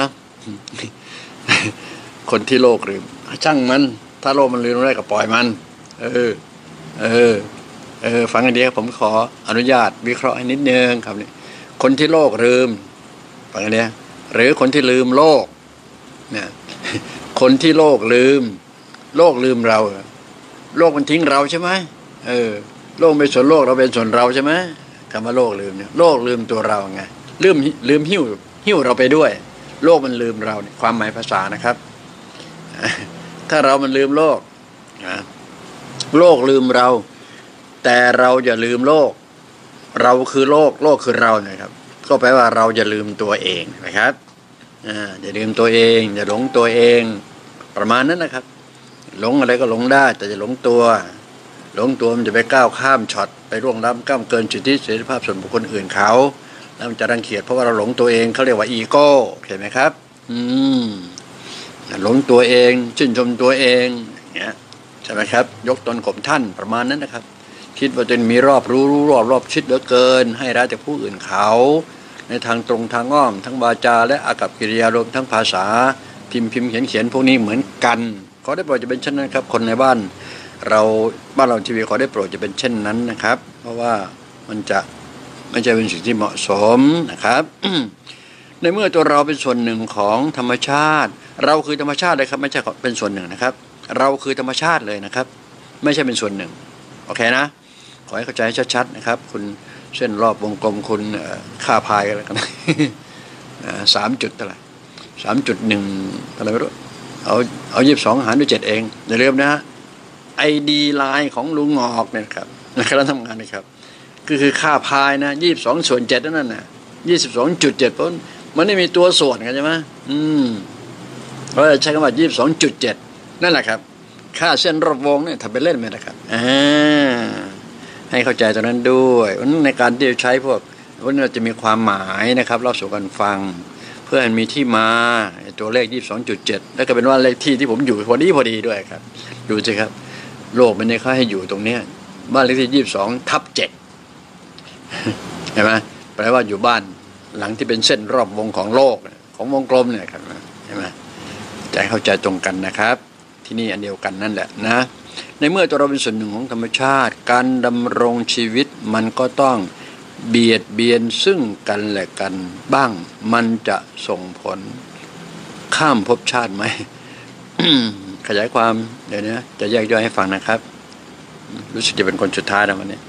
คนที่โลกลืมช่างมันถ้าโลกมันลืมได้ก็ปล่อยมันเออเออเออฟังกันดีครับผมขออนุญาตวิเคราะห์ให้นิดนึงครับนี่คนที่โลกลืมฟังกันดีหรือคนที่ลืมโลกเนี่ยคนที่โลกลืมโลกลืมเราโลกมันทิ้งเราใช่ไหมเออโลกเป็นส่วนโลกเราเป็นส่วนเราใช่ไหมคำว่าโลกลืมเนี่ยโลกลืมตัวเราไงลืมลืมหิ้วหิ้วเราไปด้วยโลกมันลืมเราเนี่ยความหมายภาษานะครับถ้าเรามันลืมโลกนะโลกลืมเราแต่เราอย่าลืมโลกเราคือโลกโลกคือเรานะครับก็แปลว่าเราอย่าลืมตัวเองนะครับอ่าอย่าลืมตัวเองอย่าหลงตัวเองประมาณนั้นนะครับหลงอะไรก็หลงได้แต่อย่าหลงตัวหลงตัวมันจะไปก้าวข้ามช็อตไปล่วงล้ำก้ามเกินสิทธิเสรีภาพส่วนบุคคลอื่นเขาแล้วมันจะรังเกียจเพราะว่าเราหลงตัวเองเขาเรียกว่าอีโก้เห็นไหมครับอืมหลงตัวเองชื่นชมตัวเองอย่างเงี้ยใช่ไหมครับยกตนข่มท่านประมาณนั้นนะครับคิดว่าตนมีรอบรู้รู้รอบรอบชิดเหลือเกินให้ร้ายจากผู้อื่นเขาในทางตรงทางอ้อมทั้งวาจาและอากัปกิริยารวมทั้งภาษาพิมพ์พิมพ์เขียนเขียนพวกนี้เหมือนกันขอได้โปรดจะเป็นเช่นนั้นครับคนในบ้านเราบ้านเราทีวีขอได้โปรดจะเป็นเช่นนั้นนะครับเพราะว่ามันจะไม่ใช่เป็นสิ่งที่เหมาะสมนะครับ ในเมื่อตัวเราเป็นส่วนหนึ่งของธรรมชาติเราคือธรรมชาติเลยครับไม่ใช่เป็นส่วนหนึ่งนะครับเราคือธรรมชาติเลยนะครับไม่ใช่เป็นส่วนหนึ่งโอเคนะขอให้เข้าใจชัดๆนะครับคุณเส้นรอบวงกลมคุณค่าพายกันแล้วกัน สามจุดเท่าไหร่สามจุดหนึ่งอะไรไม่รู้เอาเอายี่สิบสองหารด้วยเจ็ดเองอย่าลืมนะฮะไอดีไลน์ของลุงงอกเนี่ยครับในคณะทำงานนะครับคือคือค่าพายนะยี่สิบสองส่วนเจ็ดนั่นน่ะยี่สิบสองจุดเจ็ดเพราะมันไม่มีตัวส่วนกันใช่ไหมอืมเราใช้คำว่ายี่สิบสองจุดเจ็ดนั่นแหละครับค่าเส้นรอบวงเนี่ยทำเป็นเล่นไหมนะครับอ่าให้เข้าใจตรงนั้นด้วยในการที่จะใช้พวกวันนี้เราจะมีความหมายนะครับเราสู่กันฟังเพื่อให้มีที่มาตัวเลข ยี่สิบสองจุดเจ็ด แล้วก็เป็นว่าเลขที่ที่ผมอยู่พอดีพอดีด้วยครับดูสิครับโลกมันเนี่ยเขาให้อยู่ตรงเนี้ยบ้านเลขที่ยี่สิบสองทับเจ็ดเห็นไหมแปลว่าอยู่บ้านหลังที่เป็นเส้นรอบวงของโลกของวงกลมเนี่ยครับเห็นไหมใจเข้าใจตรงกันนะครับที่นี่อันเดียวกันนั่นแหละนะในเมื่อตัวเราเป็นส่วนหนึ่งของธรรมชาติการดำรงชีวิตมันก็ต้องเบียดเบียนซึ่งกันและกันบ้างมันจะส่งผลข้ามภพชาติไหม ขยายความเดี๋ยวนี้จะแยกย่อยให้ฟังนะครับรู้สึกจะเป็นคนสุดท้ายแล้ววันนี้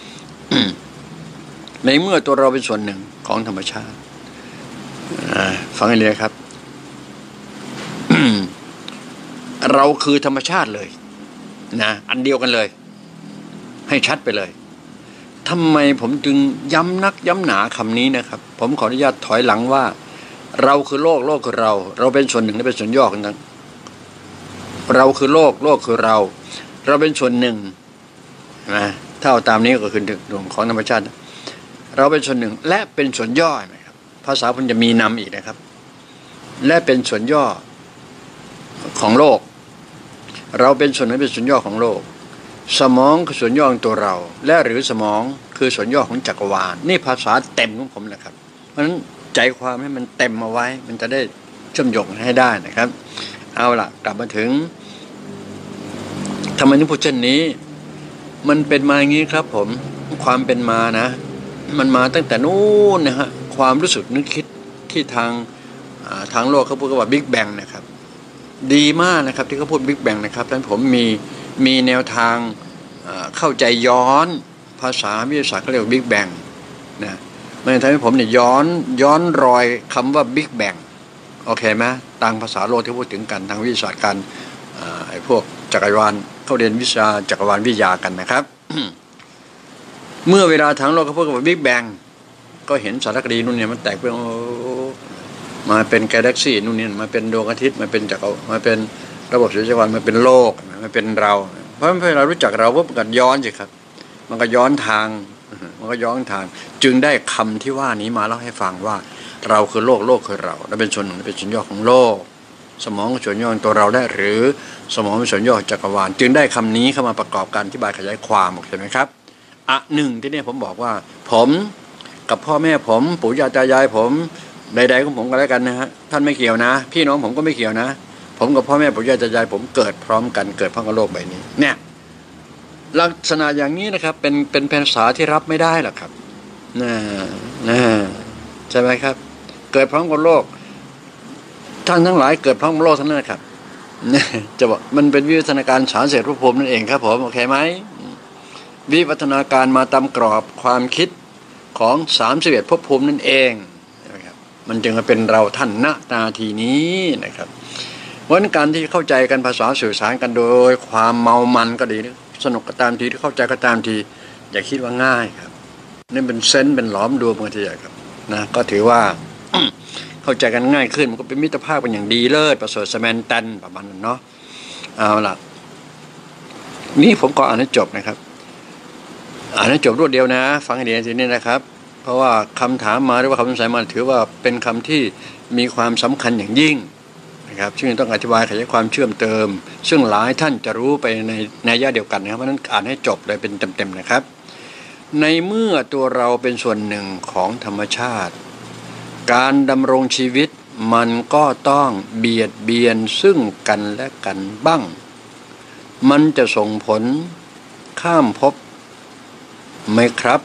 ในเมื่อตัวเราเป็นส่วนหนึ่งของธรรมชาติฟังให้ดีครับ เราคือธรรมชาติเลยนะอันเดียวกันเลยให้ชัดไปเลยทำไมผมจึงย้ำนักย้ำหนาคำนี้นะครับผมขออนุญาตถอยหลังว่าเราคือโลกโลกคือเราเราเป็นส่วนหนึ่งและเป็นส่วนย่อกันนั้นเราคือโลกโลกคือเราเราเป็นส่วนหนึ่งนะถ้าเอาตามนี้ก็คือดวงของธรรมชาติเราเป็นส่วนหนึ่งและเป็นส่วนย่อไหมครับภาษาผมจะมีนำอีกนะครับและเป็นส่วนย่อของโลกเราเป็นส่วนหนึ่งเป็นส่วนย่อของโลกสมองคือส่วนย่อของตัวเราและหรือสมองคือส่วนย่อของจักรวาลนี่ภาษาเต็มของผมนะครับเพราะฉะนั้นใจความให้มันเต็มเอาไว้มันจะได้เชื่อมโยงให้ได้นะครับเอาล่ะกลับมาถึงทำไมถึงพูดเช่นนี้มันเป็นมาอย่างนี้ครับผมความเป็นมานะมันมาตั้งแต่นู้นนะฮะความรู้สึกนึกคิดที่ทางทางโลกเขาพูดว่าบิ๊กแบงนะครับดีมากนะครับที่เขาพูดบิ๊กแบงนะครับดังนั้นผมมีมีแนวทางเข้าใจย้อนภาษาวิทยาศาสตร์เขาเรียกว่าบิ๊กแบงนะมันทำให้ผมเนี่ยย้อนย้อนรอยคำว่าบิ๊กแบงโอเคไหมตามภาษาโลกที่พูดถึงกันทางวิทยาศาสตร์การไอ้พวกจักรวาลเขาเรียนวิชาจักรวาลวิทยากันนะครับ เมื่อเวลาทางโลกเขาพูดว่าบิ๊กแบงก็เห็นสารคดีนู่นเนี่ยมันแตกไปมาเป็นกาแล็กซี่นู่นนี่มาเป็นดวงอาทิตย์มาเป็นจักรมาเป็นระบบสุริยะวันมาเป็นโลกมาเป็นเราเพราะเมื่อเรารู้จักเราปุ๊บมันก็ย้อนสิครับมันก็ย้อนทางมันก็ย้อนทางจึงได้คำที่ว่านี้มาเล่าให้ฟังว่าเราคือโลกโลกคือเราและเป็นส่วนหนึ่งเป็นส่วนย่อของโลกสมองส่วนย่อของตัวเราได้หรือสมองเป็นส่วนย่อจักรวาลจึงได้คำนี้เข้ามาประกอบการอธิบายขยายความใช่ไหมครับอ่ะหนึ่งที่นี่ผมบอกว่าผมกับพ่อแม่ผมปู่ย่าตายายผมใดๆของผมก็แล้วกันนะฮะท่านไม่เกี่ยวนะพี่น้องผมก็ไม่เกี่ยวนะผมกับพ่อแม่ปู่ย่าตายายผมเกิดพร้อมกันเกิดพร้อมกับโลกใบนี้เนี่ยลักษณะอย่างนี้นะครับเป็นเป็นภาษาที่รับไม่ได้หรอกครับนะนะใช่ไหมครับเกิดพร้อมกับโลกท่านทั้งหลายเกิดพร้อมกับโลกทั้งนั้นครับจะบอกมันเป็นวิวัฒนาการสารเสพรูปภพนั่นเองครับผมโอเคไหมวิวัฒนาการมาตามกรอบความคิดของสามสิบเอ็ดภพภูมินั่นเองนะครับมันจึงมาเป็นเราท่านณนาทีนี้นะครับเพราะการที่เข้าใจกันภาษาสื่อสารกันโดยความเมามันก็ดีสนุกก็ตามทีที่เข้าใจก็ตามทีอย่าคิดว่าง่ายครับนี่เป็นเซนส์เป็นหลอมดวงบางทีครับนะก็ถือว่า เข้าใจกันง่ายขึ้นมันก็เป็นมิตรภาพเป็นอย่างดีเลิศประเสริฐสแมนตันประมาณนั้นเนาะเอาล่ะนี่ผมก็อ่านให้จบนะครับอ่านให้จบรวดเดียวนะฟังให้ดีทีนี้นะครับเพราะว่าคำถามมาหรือว่าคำสงสัยมาถือว่าเป็นคำที่มีความสำคัญอย่างยิ่งนะครับซึ่งต้องอธิบายขยายความเชื่อมเติมซึ่งหลายท่านจะรู้ไปในในย่าเดียวกันนะครับเพราะนั้นอ่านให้จบเลยเป็นเต็มๆนะครับในเมื่อตัวเราเป็นส่วนหนึ่งของธรรมชาติการดำรงชีวิตมันก็ต้องเบียดเบียนซึ่งกันและกันบ้างมันจะส่งผลข้ามภพไหมครับ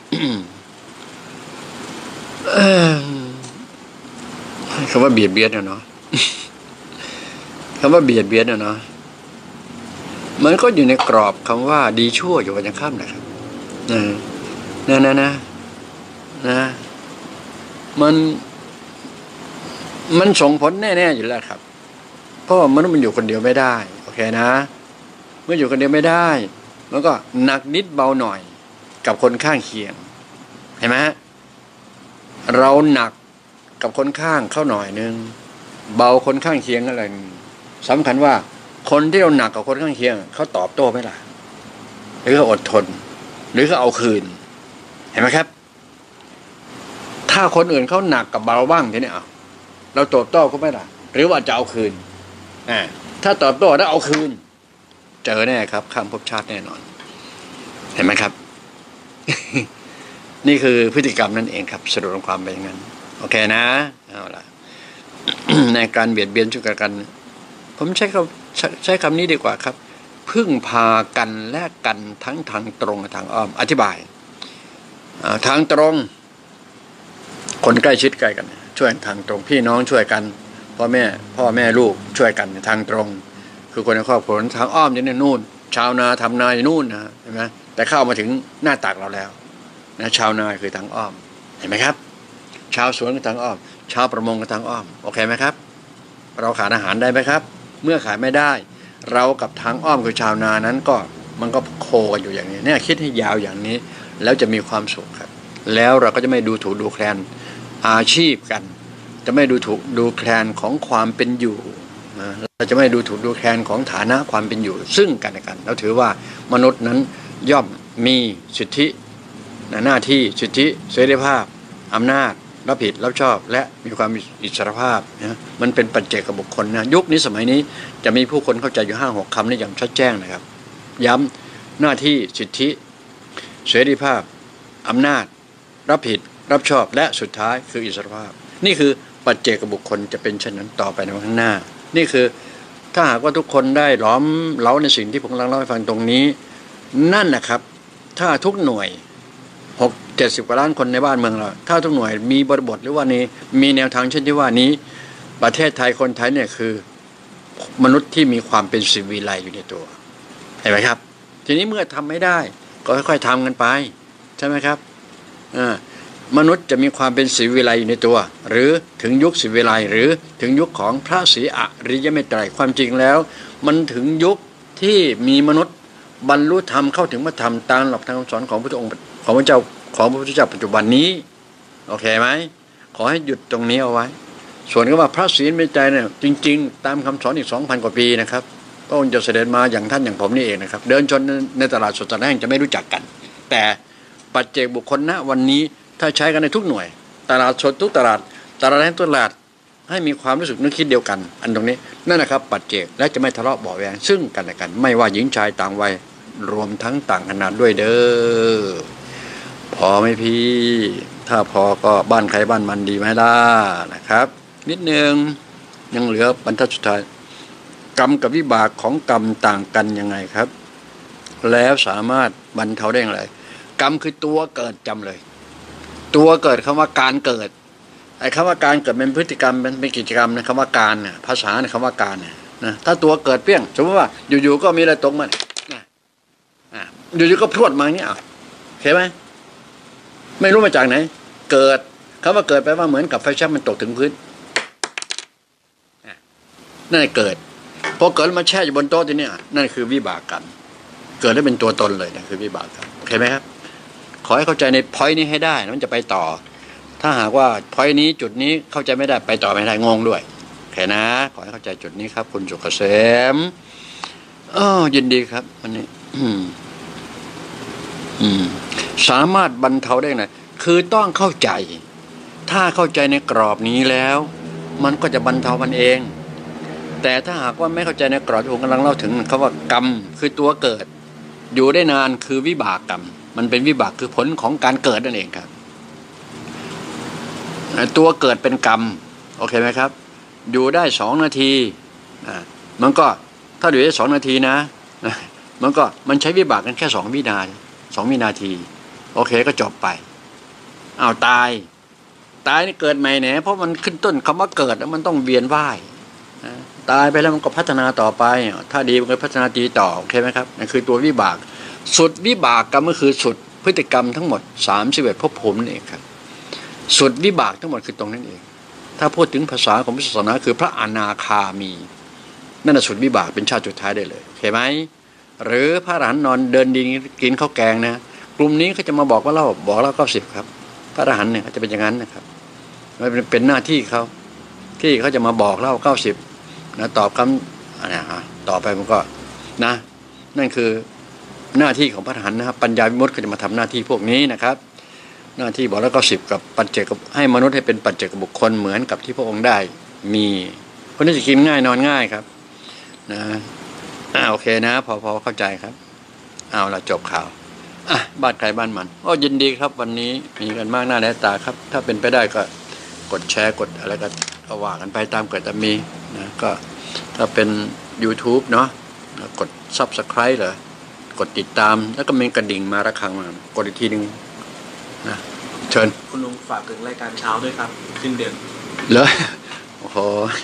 คำว่าเบียดเบียนเนาะ คำว่าเบียดเบียนเนาะมันก็อยู่ในกรอบคำว่าดีชั่วอยู่กันอย่างข้ามนะครับนะนะนะนะมันมันส่งผลแน่ๆอยู่แล้วครับเพราะมนุษย์มันอยู่คนเดียวไม่ได้โอเคนะเมื่ออยู่คนเดียวไม่ได้มันก็หนักนิดเบาหน่อยกับคนข้างเคียงเห็นไหมเราหนักกับคนข้างเข้าหน่อยนึงเบาคนข้างเคียงอะไรสำคัญว่าคนที่เราหนักกับคนข้างเคียงเขาตอบโต้ไหมล่ะหรือเขาอดทนหรือเขาเอาคืนเห็นไหมครับถ้าคนอื่นเขาหนักกับเบาบ้างทีนี้เอาเราตอบโต้เขาไม่ล่ะหรือว่าจะเอาคืนอ่าถ้าตอบโต้แล้วเอาคืนเจอแน่ครับข้ามภพชาติแน่นอนเห็นไหมครับ นี่คือพฤติกรรมนั่นเองครับสรุปความเป็นอย่างนั้นโอเคนะเอาล่ะ ในการเบียดเบียนช่วยกันผมใช้คำใช้คำนี้ดีกว่าครับพึ่งพากันและกันทั้งทางตรงและทางอ้อมอธิบายทางตรงคนใกล้ชิดใกล้กันช่วยทางตรงพี่น้องช่วยกันพ่อแม่พ่อแม่ลูกช่วยกันทางตรงคือคนในครอบครัวทางอ้อมนี่นู่นชาวนาทำนาอยู่นู่นนะเห็นไหมแต่เข้ามาถึงหน้าตักเราแล้วนะชาวนาคือทางอ้อมเห็นไหมครับชาวสวนก็ทางอ้อมชาวประมงก็ทางอ้อมโอเคไหมครับเราขาดอาหารได้ไหมครับเมื่อขายไม่ได้เรากับทางอ้อมคือชาวนานั้นก็มันก็โคกันอยู่อย่างนี้เนี่ยคิดให้ยาวอย่างนี้แล้วจะมีความสุขครับแล้วเราก็จะไม่ดูถูกดูแคลนอาชีพกันจะไม่ดูถูกดูแคลนของความเป็นอยู่เราจะไม่ดูถูกดูแคลนของฐานะความเป็นอยู่ซึ่งกันและกันเราถือว่ามนุษย์นั้นย่อมมีสิทธิหน้าที่สิทธิเสรีภาพอำนาจรับผิดรับชอบและมีความอิสรภาพนะมันเป็นปัจเจกบุคคลนะยุคนี้สมัยนี้จะมีผู้คนเข้าใจอยู่ห้าหกคำนี้อย่างชัดแจ้งนะครับย้ำหน้าที่สิทธิเสรีภาพอำนาจรับผิดรับชอบและสุดท้ายคืออิสรภาพนี่คือปัจเจกบุคคลจะเป็นเช่นนั้นต่อไปในวันข้างหน้านี่คือถ้าหากว่าทุกคนได้ล้อมเล้าในสิ่งที่ผมกำลังเล่าให้ฟังตรงนี้นั่นนะครับถ้าทุกหน่วยหกเจ็ดสิบกว่าล้านคนในบ้านเมืองเราถ้าทุกหน่วยมีบริบทหรือว่านี้มีแนวทางเช่นที่ว่านี้ประเทศไทยคนไทยเนี่ยคือมนุษย์ที่มีความเป็นศิวิไลอยู่ในตัวเห็นไหมครับทีนี้เมื่อทำไม่ได้ก็ค่อยๆทำกันไปใช่ไหมครับอ่ามนุษย์จะมีความเป็นศิวิไลอยู่ในตัวหรือถึงยุคศิวิไลหรือถึงยุคของพระศรีอริยเมตไตรความจริงแล้วมันถึงยุคที่มีมนุษย์บรรลุธรรมเข้าถึงพระธรรมตามหลักทางคำสอนของพระองค์ของพระเจ้าของพระพุทธเจ้าปัจจุบันนี้โอเคไหมขอให้หยุดตรงนี้เอาไว้ส่วนก็ว่าพระศีลเป็นใจเนี่ยจริงๆตามคำสอนอีกสองพันกว่าปีนะครับพระองค์จะเสด็จมาอย่างท่านอย่างผมนี่เองนะครับเดินชนในตลาดสดตลาดแห่งจะไม่รู้จักกันแต่ปัจเจกบุคคลณวันนี้ถ้าใช้กันในทุกหน่วยตลาดสดทุกตลาดตลาดแห่งตลาดให้มีความรู้สึกนึกคิดเดียวกันอันตรงนี้นั่นนะครับปัจเจกและจะไม่ทะเลาะเบาะแวงซึ่งกันและกันไม่ว่าหญิงชายต่างวัยรวมทั้งต่างขนาดด้วยเด้อพอไหมพี่ถ้าพอก็บ้านใครบ้านมันดีไหมล่ะนะครับนิดนึงยังเหลือบรรทัดสุดท้ายกรรมกับวิบากของกรรมต่างกันยังไงครับแล้วสามารถบรรเทาได้อย่างไรกรรมคือตัวเกิดจำเลยตัวเกิดคำว่าการเกิดไอ้คำว่าการเกิดเป็นพฤติกรรมเป็นกิจกรรมนะคำว่าการเนี่ยภาษาเนี่ยคำว่าการเนี่ยนะถ้าตัวเกิดเปี้ยงสมมติว่าอยู่ๆก็มีอะไรตกมาเนี่ยอยู่ๆก็พรวดมาอย่างนี้อ่ะเห็นไหมไม่รู้มาจากไหนเกิดคำว่าเกิดแปลว่าเหมือนกับไฟแช็กมันตกถึงพื้นนั่นเกิดพอเกิดมาแช่อยู่บนโต๊ะที่นี่นั่นคือวิบากกรรมเกิดได้เป็นตัวตนเลยนะคือวิบากกรรมเห็นไหมครับขอให้เข้าใจในพอยต์นี้ให้ได้มันจะไปต่อถ้าหากว่าพอยต์นี้จุดนี้เข้าใจไม่ได้ไปต่อไม่ได้งงด้วยโอเคนะขอให้เข้าใจจุดนี้ครับคุณสุขเกษมอ๋อยินดีครับวันนี้อืมอืมสามารถบรรเทาได้ไงคือต้องเข้าใจถ้าเข้าใจในกรอบนี้แล้วมันก็จะบรรเทามันเองแต่ถ้าหากว่าไม่เข้าใจในกรอบที่ผมกำลังเล่าถึงคำว่ากรรมคือตัวเกิดอยู่ได้นานคือวิบากกรรมมันเป็นวิบากคือผลของการเกิดนั่นเองครับตัวเกิดเป็นกรรมโอเคไหมครับอยู่ได้สองนาทีมันก็ถ้าอยู่ได้สองนาทีนะมันก็มันใช้วิบากกันแค่สองวินาทีสองวินาทีโอเคก็จบไปอ้าวตายตายนี่เกิดใหม่แหนเพราะมันขึ้นต้นคำว่าเกิดแล้วมันต้องเวียนว่ายตายไปแล้วมันก็พัฒนาต่อไปถ้าดีมันก็พัฒนาดีต่อโอเคไหมครับนั่นคือตัววิบากสุดวิบากกรรมก็คือสุดพฤติกรรมทั้งหมดสามสิบเอ็ดภพภูมินั่นเองครับสุดวิบากทั้งหมดคือตรงนั้นเองถ้าพูดถึงภาษาของพุทธศาสนาคือพระอนาคามีนั่นแหละสุดวิบากเป็นชาติสุดท้ายได้เลยโอเคไหมหรือพระอรหันต์นอนเดินดินกินข้าวแกงนะกลุ่มนี้เขาจะมาบอกว่าเล่าบอกเล่าเก้าสิบครับพระอรหันต์เนี่ยเขาจะเป็นอย่างนั้นนะครับมันเป็นหน้าที่เขาที่เขาจะมาบอกเล่าเก้าสิบนะตอบคำอะไรฮะต่อไปมันก็นะนั่นคือหน้าที่ของพระอรหันต์นะครับปัญญาวิมุตติก็จะมาทำหน้าที่พวกนี้นะครับหน้าที่บอกแล้วก็สิบกับปัจเจกให้มนุษย์ให้เป็นปัจเจกบุคคลเหมือนกับที่พระองค์ได้มีคนนี้จะกินง่ายนอนง่ายครับนะอ่าโอเคนะพอพอเข้าใจครับเอาละจบข่าวอ่ะบ้านใครบ้านมันโอ้ยินดีครับวันนี้มีกันมากหน้าแน่ตาครับถ้าเป็นไปได้ก็กดแชร์กดอะไรก็ก็ว่ากันไปตามเกิดจะมีนะก็ถ้าเป็น YouTube เนาะกด Subscribe เหรอกดติดตามแล้วก็มีกระดิ่งมาระฆังมากดอีกทีนึงนะเชิญคุณลุงฝากถึงรายการเช้าด้วยครับขึ้นเดือนเหรอโอ้โห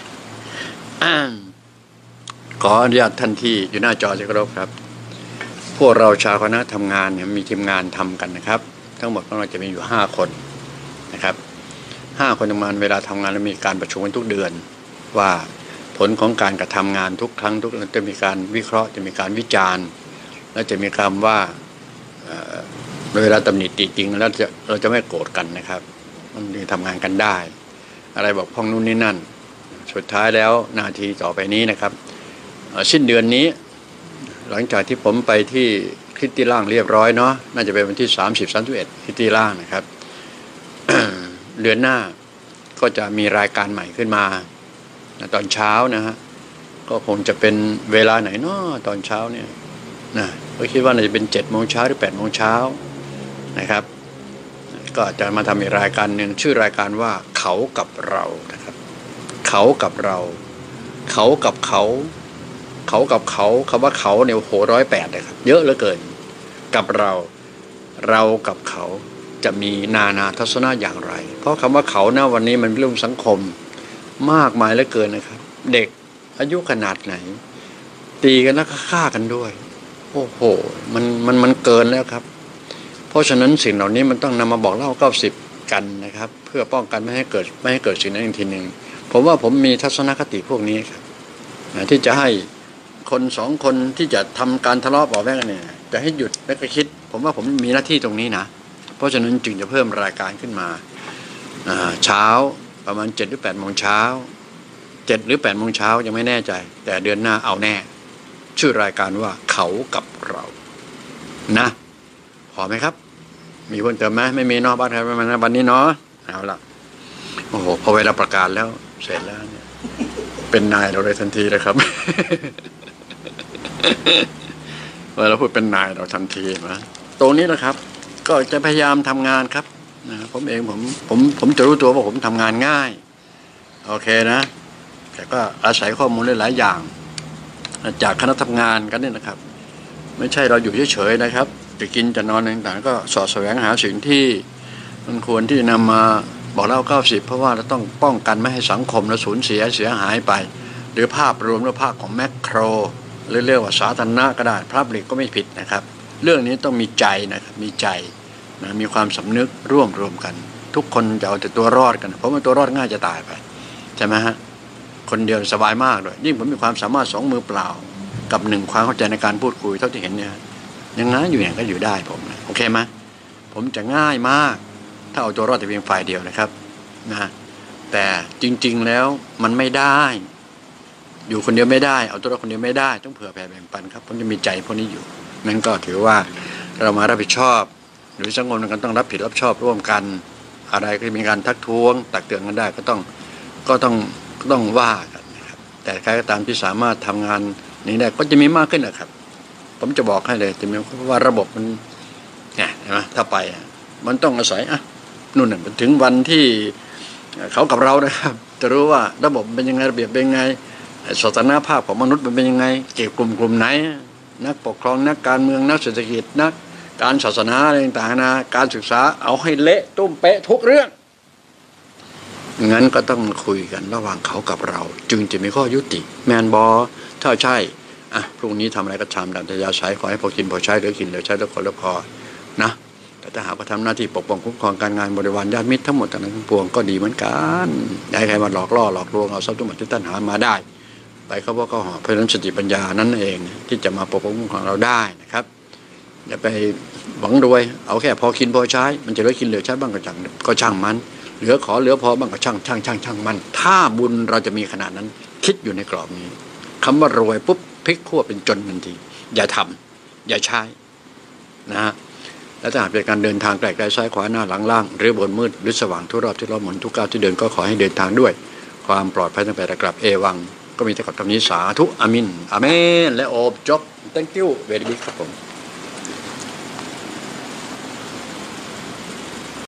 ขออนุญาตท่านที่อยู่หน้าจอจะกรบครับพวกเราชาวคณะทำงานเนี่ยมีทีมงานทำกันนะครับทั้งหมดของเราจะมีอยู่ห้าคนนะครับห้าคนทำงานเวลาทำงานแล้วมีการประชุมกันทุกเดือนว่าผลของการกระทำงานทุกครั้งทุกจะมีการวิเคราะห์จะมีการวิจารณ์และจะมีคำว่าเวลาตำหนิติจริงแล้วจะเราจะไม่โกรธกันนะครับมันจะทำงานกันได้อะไรบอกพ้องนู่นนี่นั่นสุดท้ายแล้วนาทีต่อไปนี้นะครับสิ้นเดือนนี้หลังจากที่ผมไปที่คริสตี้ล่างเรียบร้อยเนาะน่าจะเป็นวันที่สามสิบ สามสิบเอ็ดคริสตี้ล่างนะครับ เดือนหน้าก็จะมีรายการใหม่ขึ้นมาตอนเช้านะฮะก็คงจะเป็นเวลาไหนเนาะตอนเช้าเนี่ยนะก็คิดว่าน่าจะเป็นเจ็ดโมงเช้าหรือแปดโมงเช้านะครับก็จะมาทำอีกรายการหนึ่งชื่อรายการว่าเขากับเรานะครับเขากับเราเขากับเขาเขากับเขาคำว่าเขาเนี่ยโหร้อยแปดเลยครับเยอะเหลือเกินกับเราเรากับเขาจะมีนานาทัศนะอย่างไรเพราะคำว่าเขานะวันนี้มันเป็นเรื่องสังคมมากมายเหลือเกินนะครับเด็กอายุขนาดไหนตีกันแล้วก็ฆ่ากันด้วยโอ้โหมันมันมันเกินแล้วครับเพราะฉะนั้นสิ่งเหล่านี้มันต้องนำมาบอกเล่าเก้าสิบกันนะครับเพื่อป้องกันไม่ให้เกิดไม่ให้เกิดสิ่งนั้นอีกทีหนึ่งผมว่าผมมีทัศนคติพวกนี้ครับที่จะให้คนสองคนที่จะทำการทะเลาะเบาะแว้งกันเนี่ยจะให้หยุดและก็คิดผมว่าผมมีหน้าที่ตรงนี้นะเพราะฉะนั้นจึงจะเพิ่มรายการขึ้นมาเช้าประมาณเจ็ดหรือแปดโมงเช้าเจ็ดหรือแปดโมงเช้ายังไม่แน่ใจแต่เดือนหน้าเอาแน่ชื่อรายการว่าเขากับเรานะพอไหมครับมีเพิ่มเติมไหมไม่มีเนาะบ้านใครประมาณวันนี้เนาะเอาละโอ้โหพอเวลาประกาศแล้วเสร็จแล้วเนี่ยเป็นนายเราเลยทันทีเลยครับ เวลาพูดเป็นนายเราทันทีนะตรงนี้นะครับก็จะพยายามทำงานครับนะผมเองผมผมผมจะรู้ตัวว่าผมทำงานง่ายโอเคนะแต่ก็อาศัยข้อมูลหลายๆอย่างจากคณะทำงานกันนี่นะครับไม่ใช่เราอยู่เฉยๆนะครับจะกินจะนอนต่างๆก็สอดแสวงหาสิ่งที่มันควรที่นำมาบอกเล่าเก้าสิบเพราะว่าเราต้องป้องกันไม่ให้สังคมเราสูญเสียเสียหายไปหรือภาพรวมหรือภาพของแมคโครหรือเรียกว่าสาธารณะก็ได้ภาพเล็กก็ไม่ผิดนะครับเรื่องนี้ต้องมีใจนะครับมีใจนะมีความสำนึกร่วมรวมกันทุกคนจะเอาแต่ตัวรอดกันเพราะมันตัวรอดง่ายจะตายไปใช่ไหมฮะคนเดียวสบายมากเลยยิ่งผมมีความสามารถสองมือเปล่ากับหนึ่งความเข้าใจในการพูดคุยเท่าที่เห็นเนี่ยยังงั้นอยู่อย่างก็อยู่ได้ผมโอเคไหมผมจะง่ายมากถ้าเอาตัวรอดแต่เพียงฝ่ายเดียวนะครับนะแต่จริงๆแล้วมันไม่ได้อยู่คนเดียวไม่ได้เอาตัวรอดคนเดียวไม่ได้ต้องเผื่อแผ่แบ่งปันครับผมจะมีใจพวกนี้อยู่นั่นก็ถือว่าเรามารับผิดชอบหรือสังคมกันต้องรับผิดรับชอบร่วมกันอะไรก็มีการทักท้วงตักเตือนกันได้ก็ต้องก็ต้องก็ต้องว่ากันนะครับแต่ใครก็ตามที่สามารถทำงานนี้ได้ก็จะมีมากขึ้นนะครับผมจะบอกให้เลยจะมีเพราะว่าระบบมันเนี่ยเห็นไหมถ้าไปมันต้องอาศัยอ่ะนู่นน่ะถึงวันที่เขากับเรานะครับจะรู้ว่าระบบเป็นยังไงระเบียบเป็นยังไงสถานภาพของมนุษย์มันเป็นยังไงเกี่ยวกลุ่มกลุ่มไหนนักปกครองนักการเมืองนักเศรษฐกิจนักการศาสนาอะไรต่างๆนะการศึกษาเอาให้เละตุ้มเป๊ะทุกเรื่องงั้นก็ต้องคุยกันระหว่างเขากับเราจึงจะมีข้อยุติแมนบอถ้าใช่อ่ะพรุ่งนี้ทำอะไรก็ทำตามแต่ยาใช้ขอให้พอกินพอใช้เหลือกินเหลือใช้แล้วขอแล้วพอนะแต่ถ้าหากว่าทำหน้าที่ปกป้องคุ้มครองการงานบริวารญาติมิตรทั้งหมดทั้งนั้นทั้งปวงก็ดีเหมือนกันอย่าให้ใครมาหลอกล่อหลอกลวงเอาทรัพย์สมบัติที่ท่านหามาได้ไปเขาว่าก็หอเพราะฉะนั้นสติปัญญานั้นเองที่จะมาปกป้องคุ้มครองเราได้นะครับอย่าไปหวังรวยเอาแค่พอกินพอใช้มันจะเหลือกินเหลือใช้บ้างก็ช่างก็ช่างมันเหลือขอเหลือพอบ้างก็ช่างช่างช่างช่างมันถ้าบุญเราจะมีขนาดนั้นคิดอยู่ในกรอบนี้คำว่ารวยปุ๊บพลิกขั้วเป็นจนทันทีอย่าทำอย่าใช้นะฮะและถ้าหากเป็นการเดินทางไกลๆซ้ายขวาหน้าหลังล่างหรือบนมืดหรือสว่างทุกรอบที่รอบหมุนทุกก้าวที่เดินก็ขอให้เดินทางด้วยความปลอดภัยตั้งแต่กลับเอวังก็มีแต่กับคำนี้สาธุอามินอาเมนและโอบจบ thank you very big ครับผม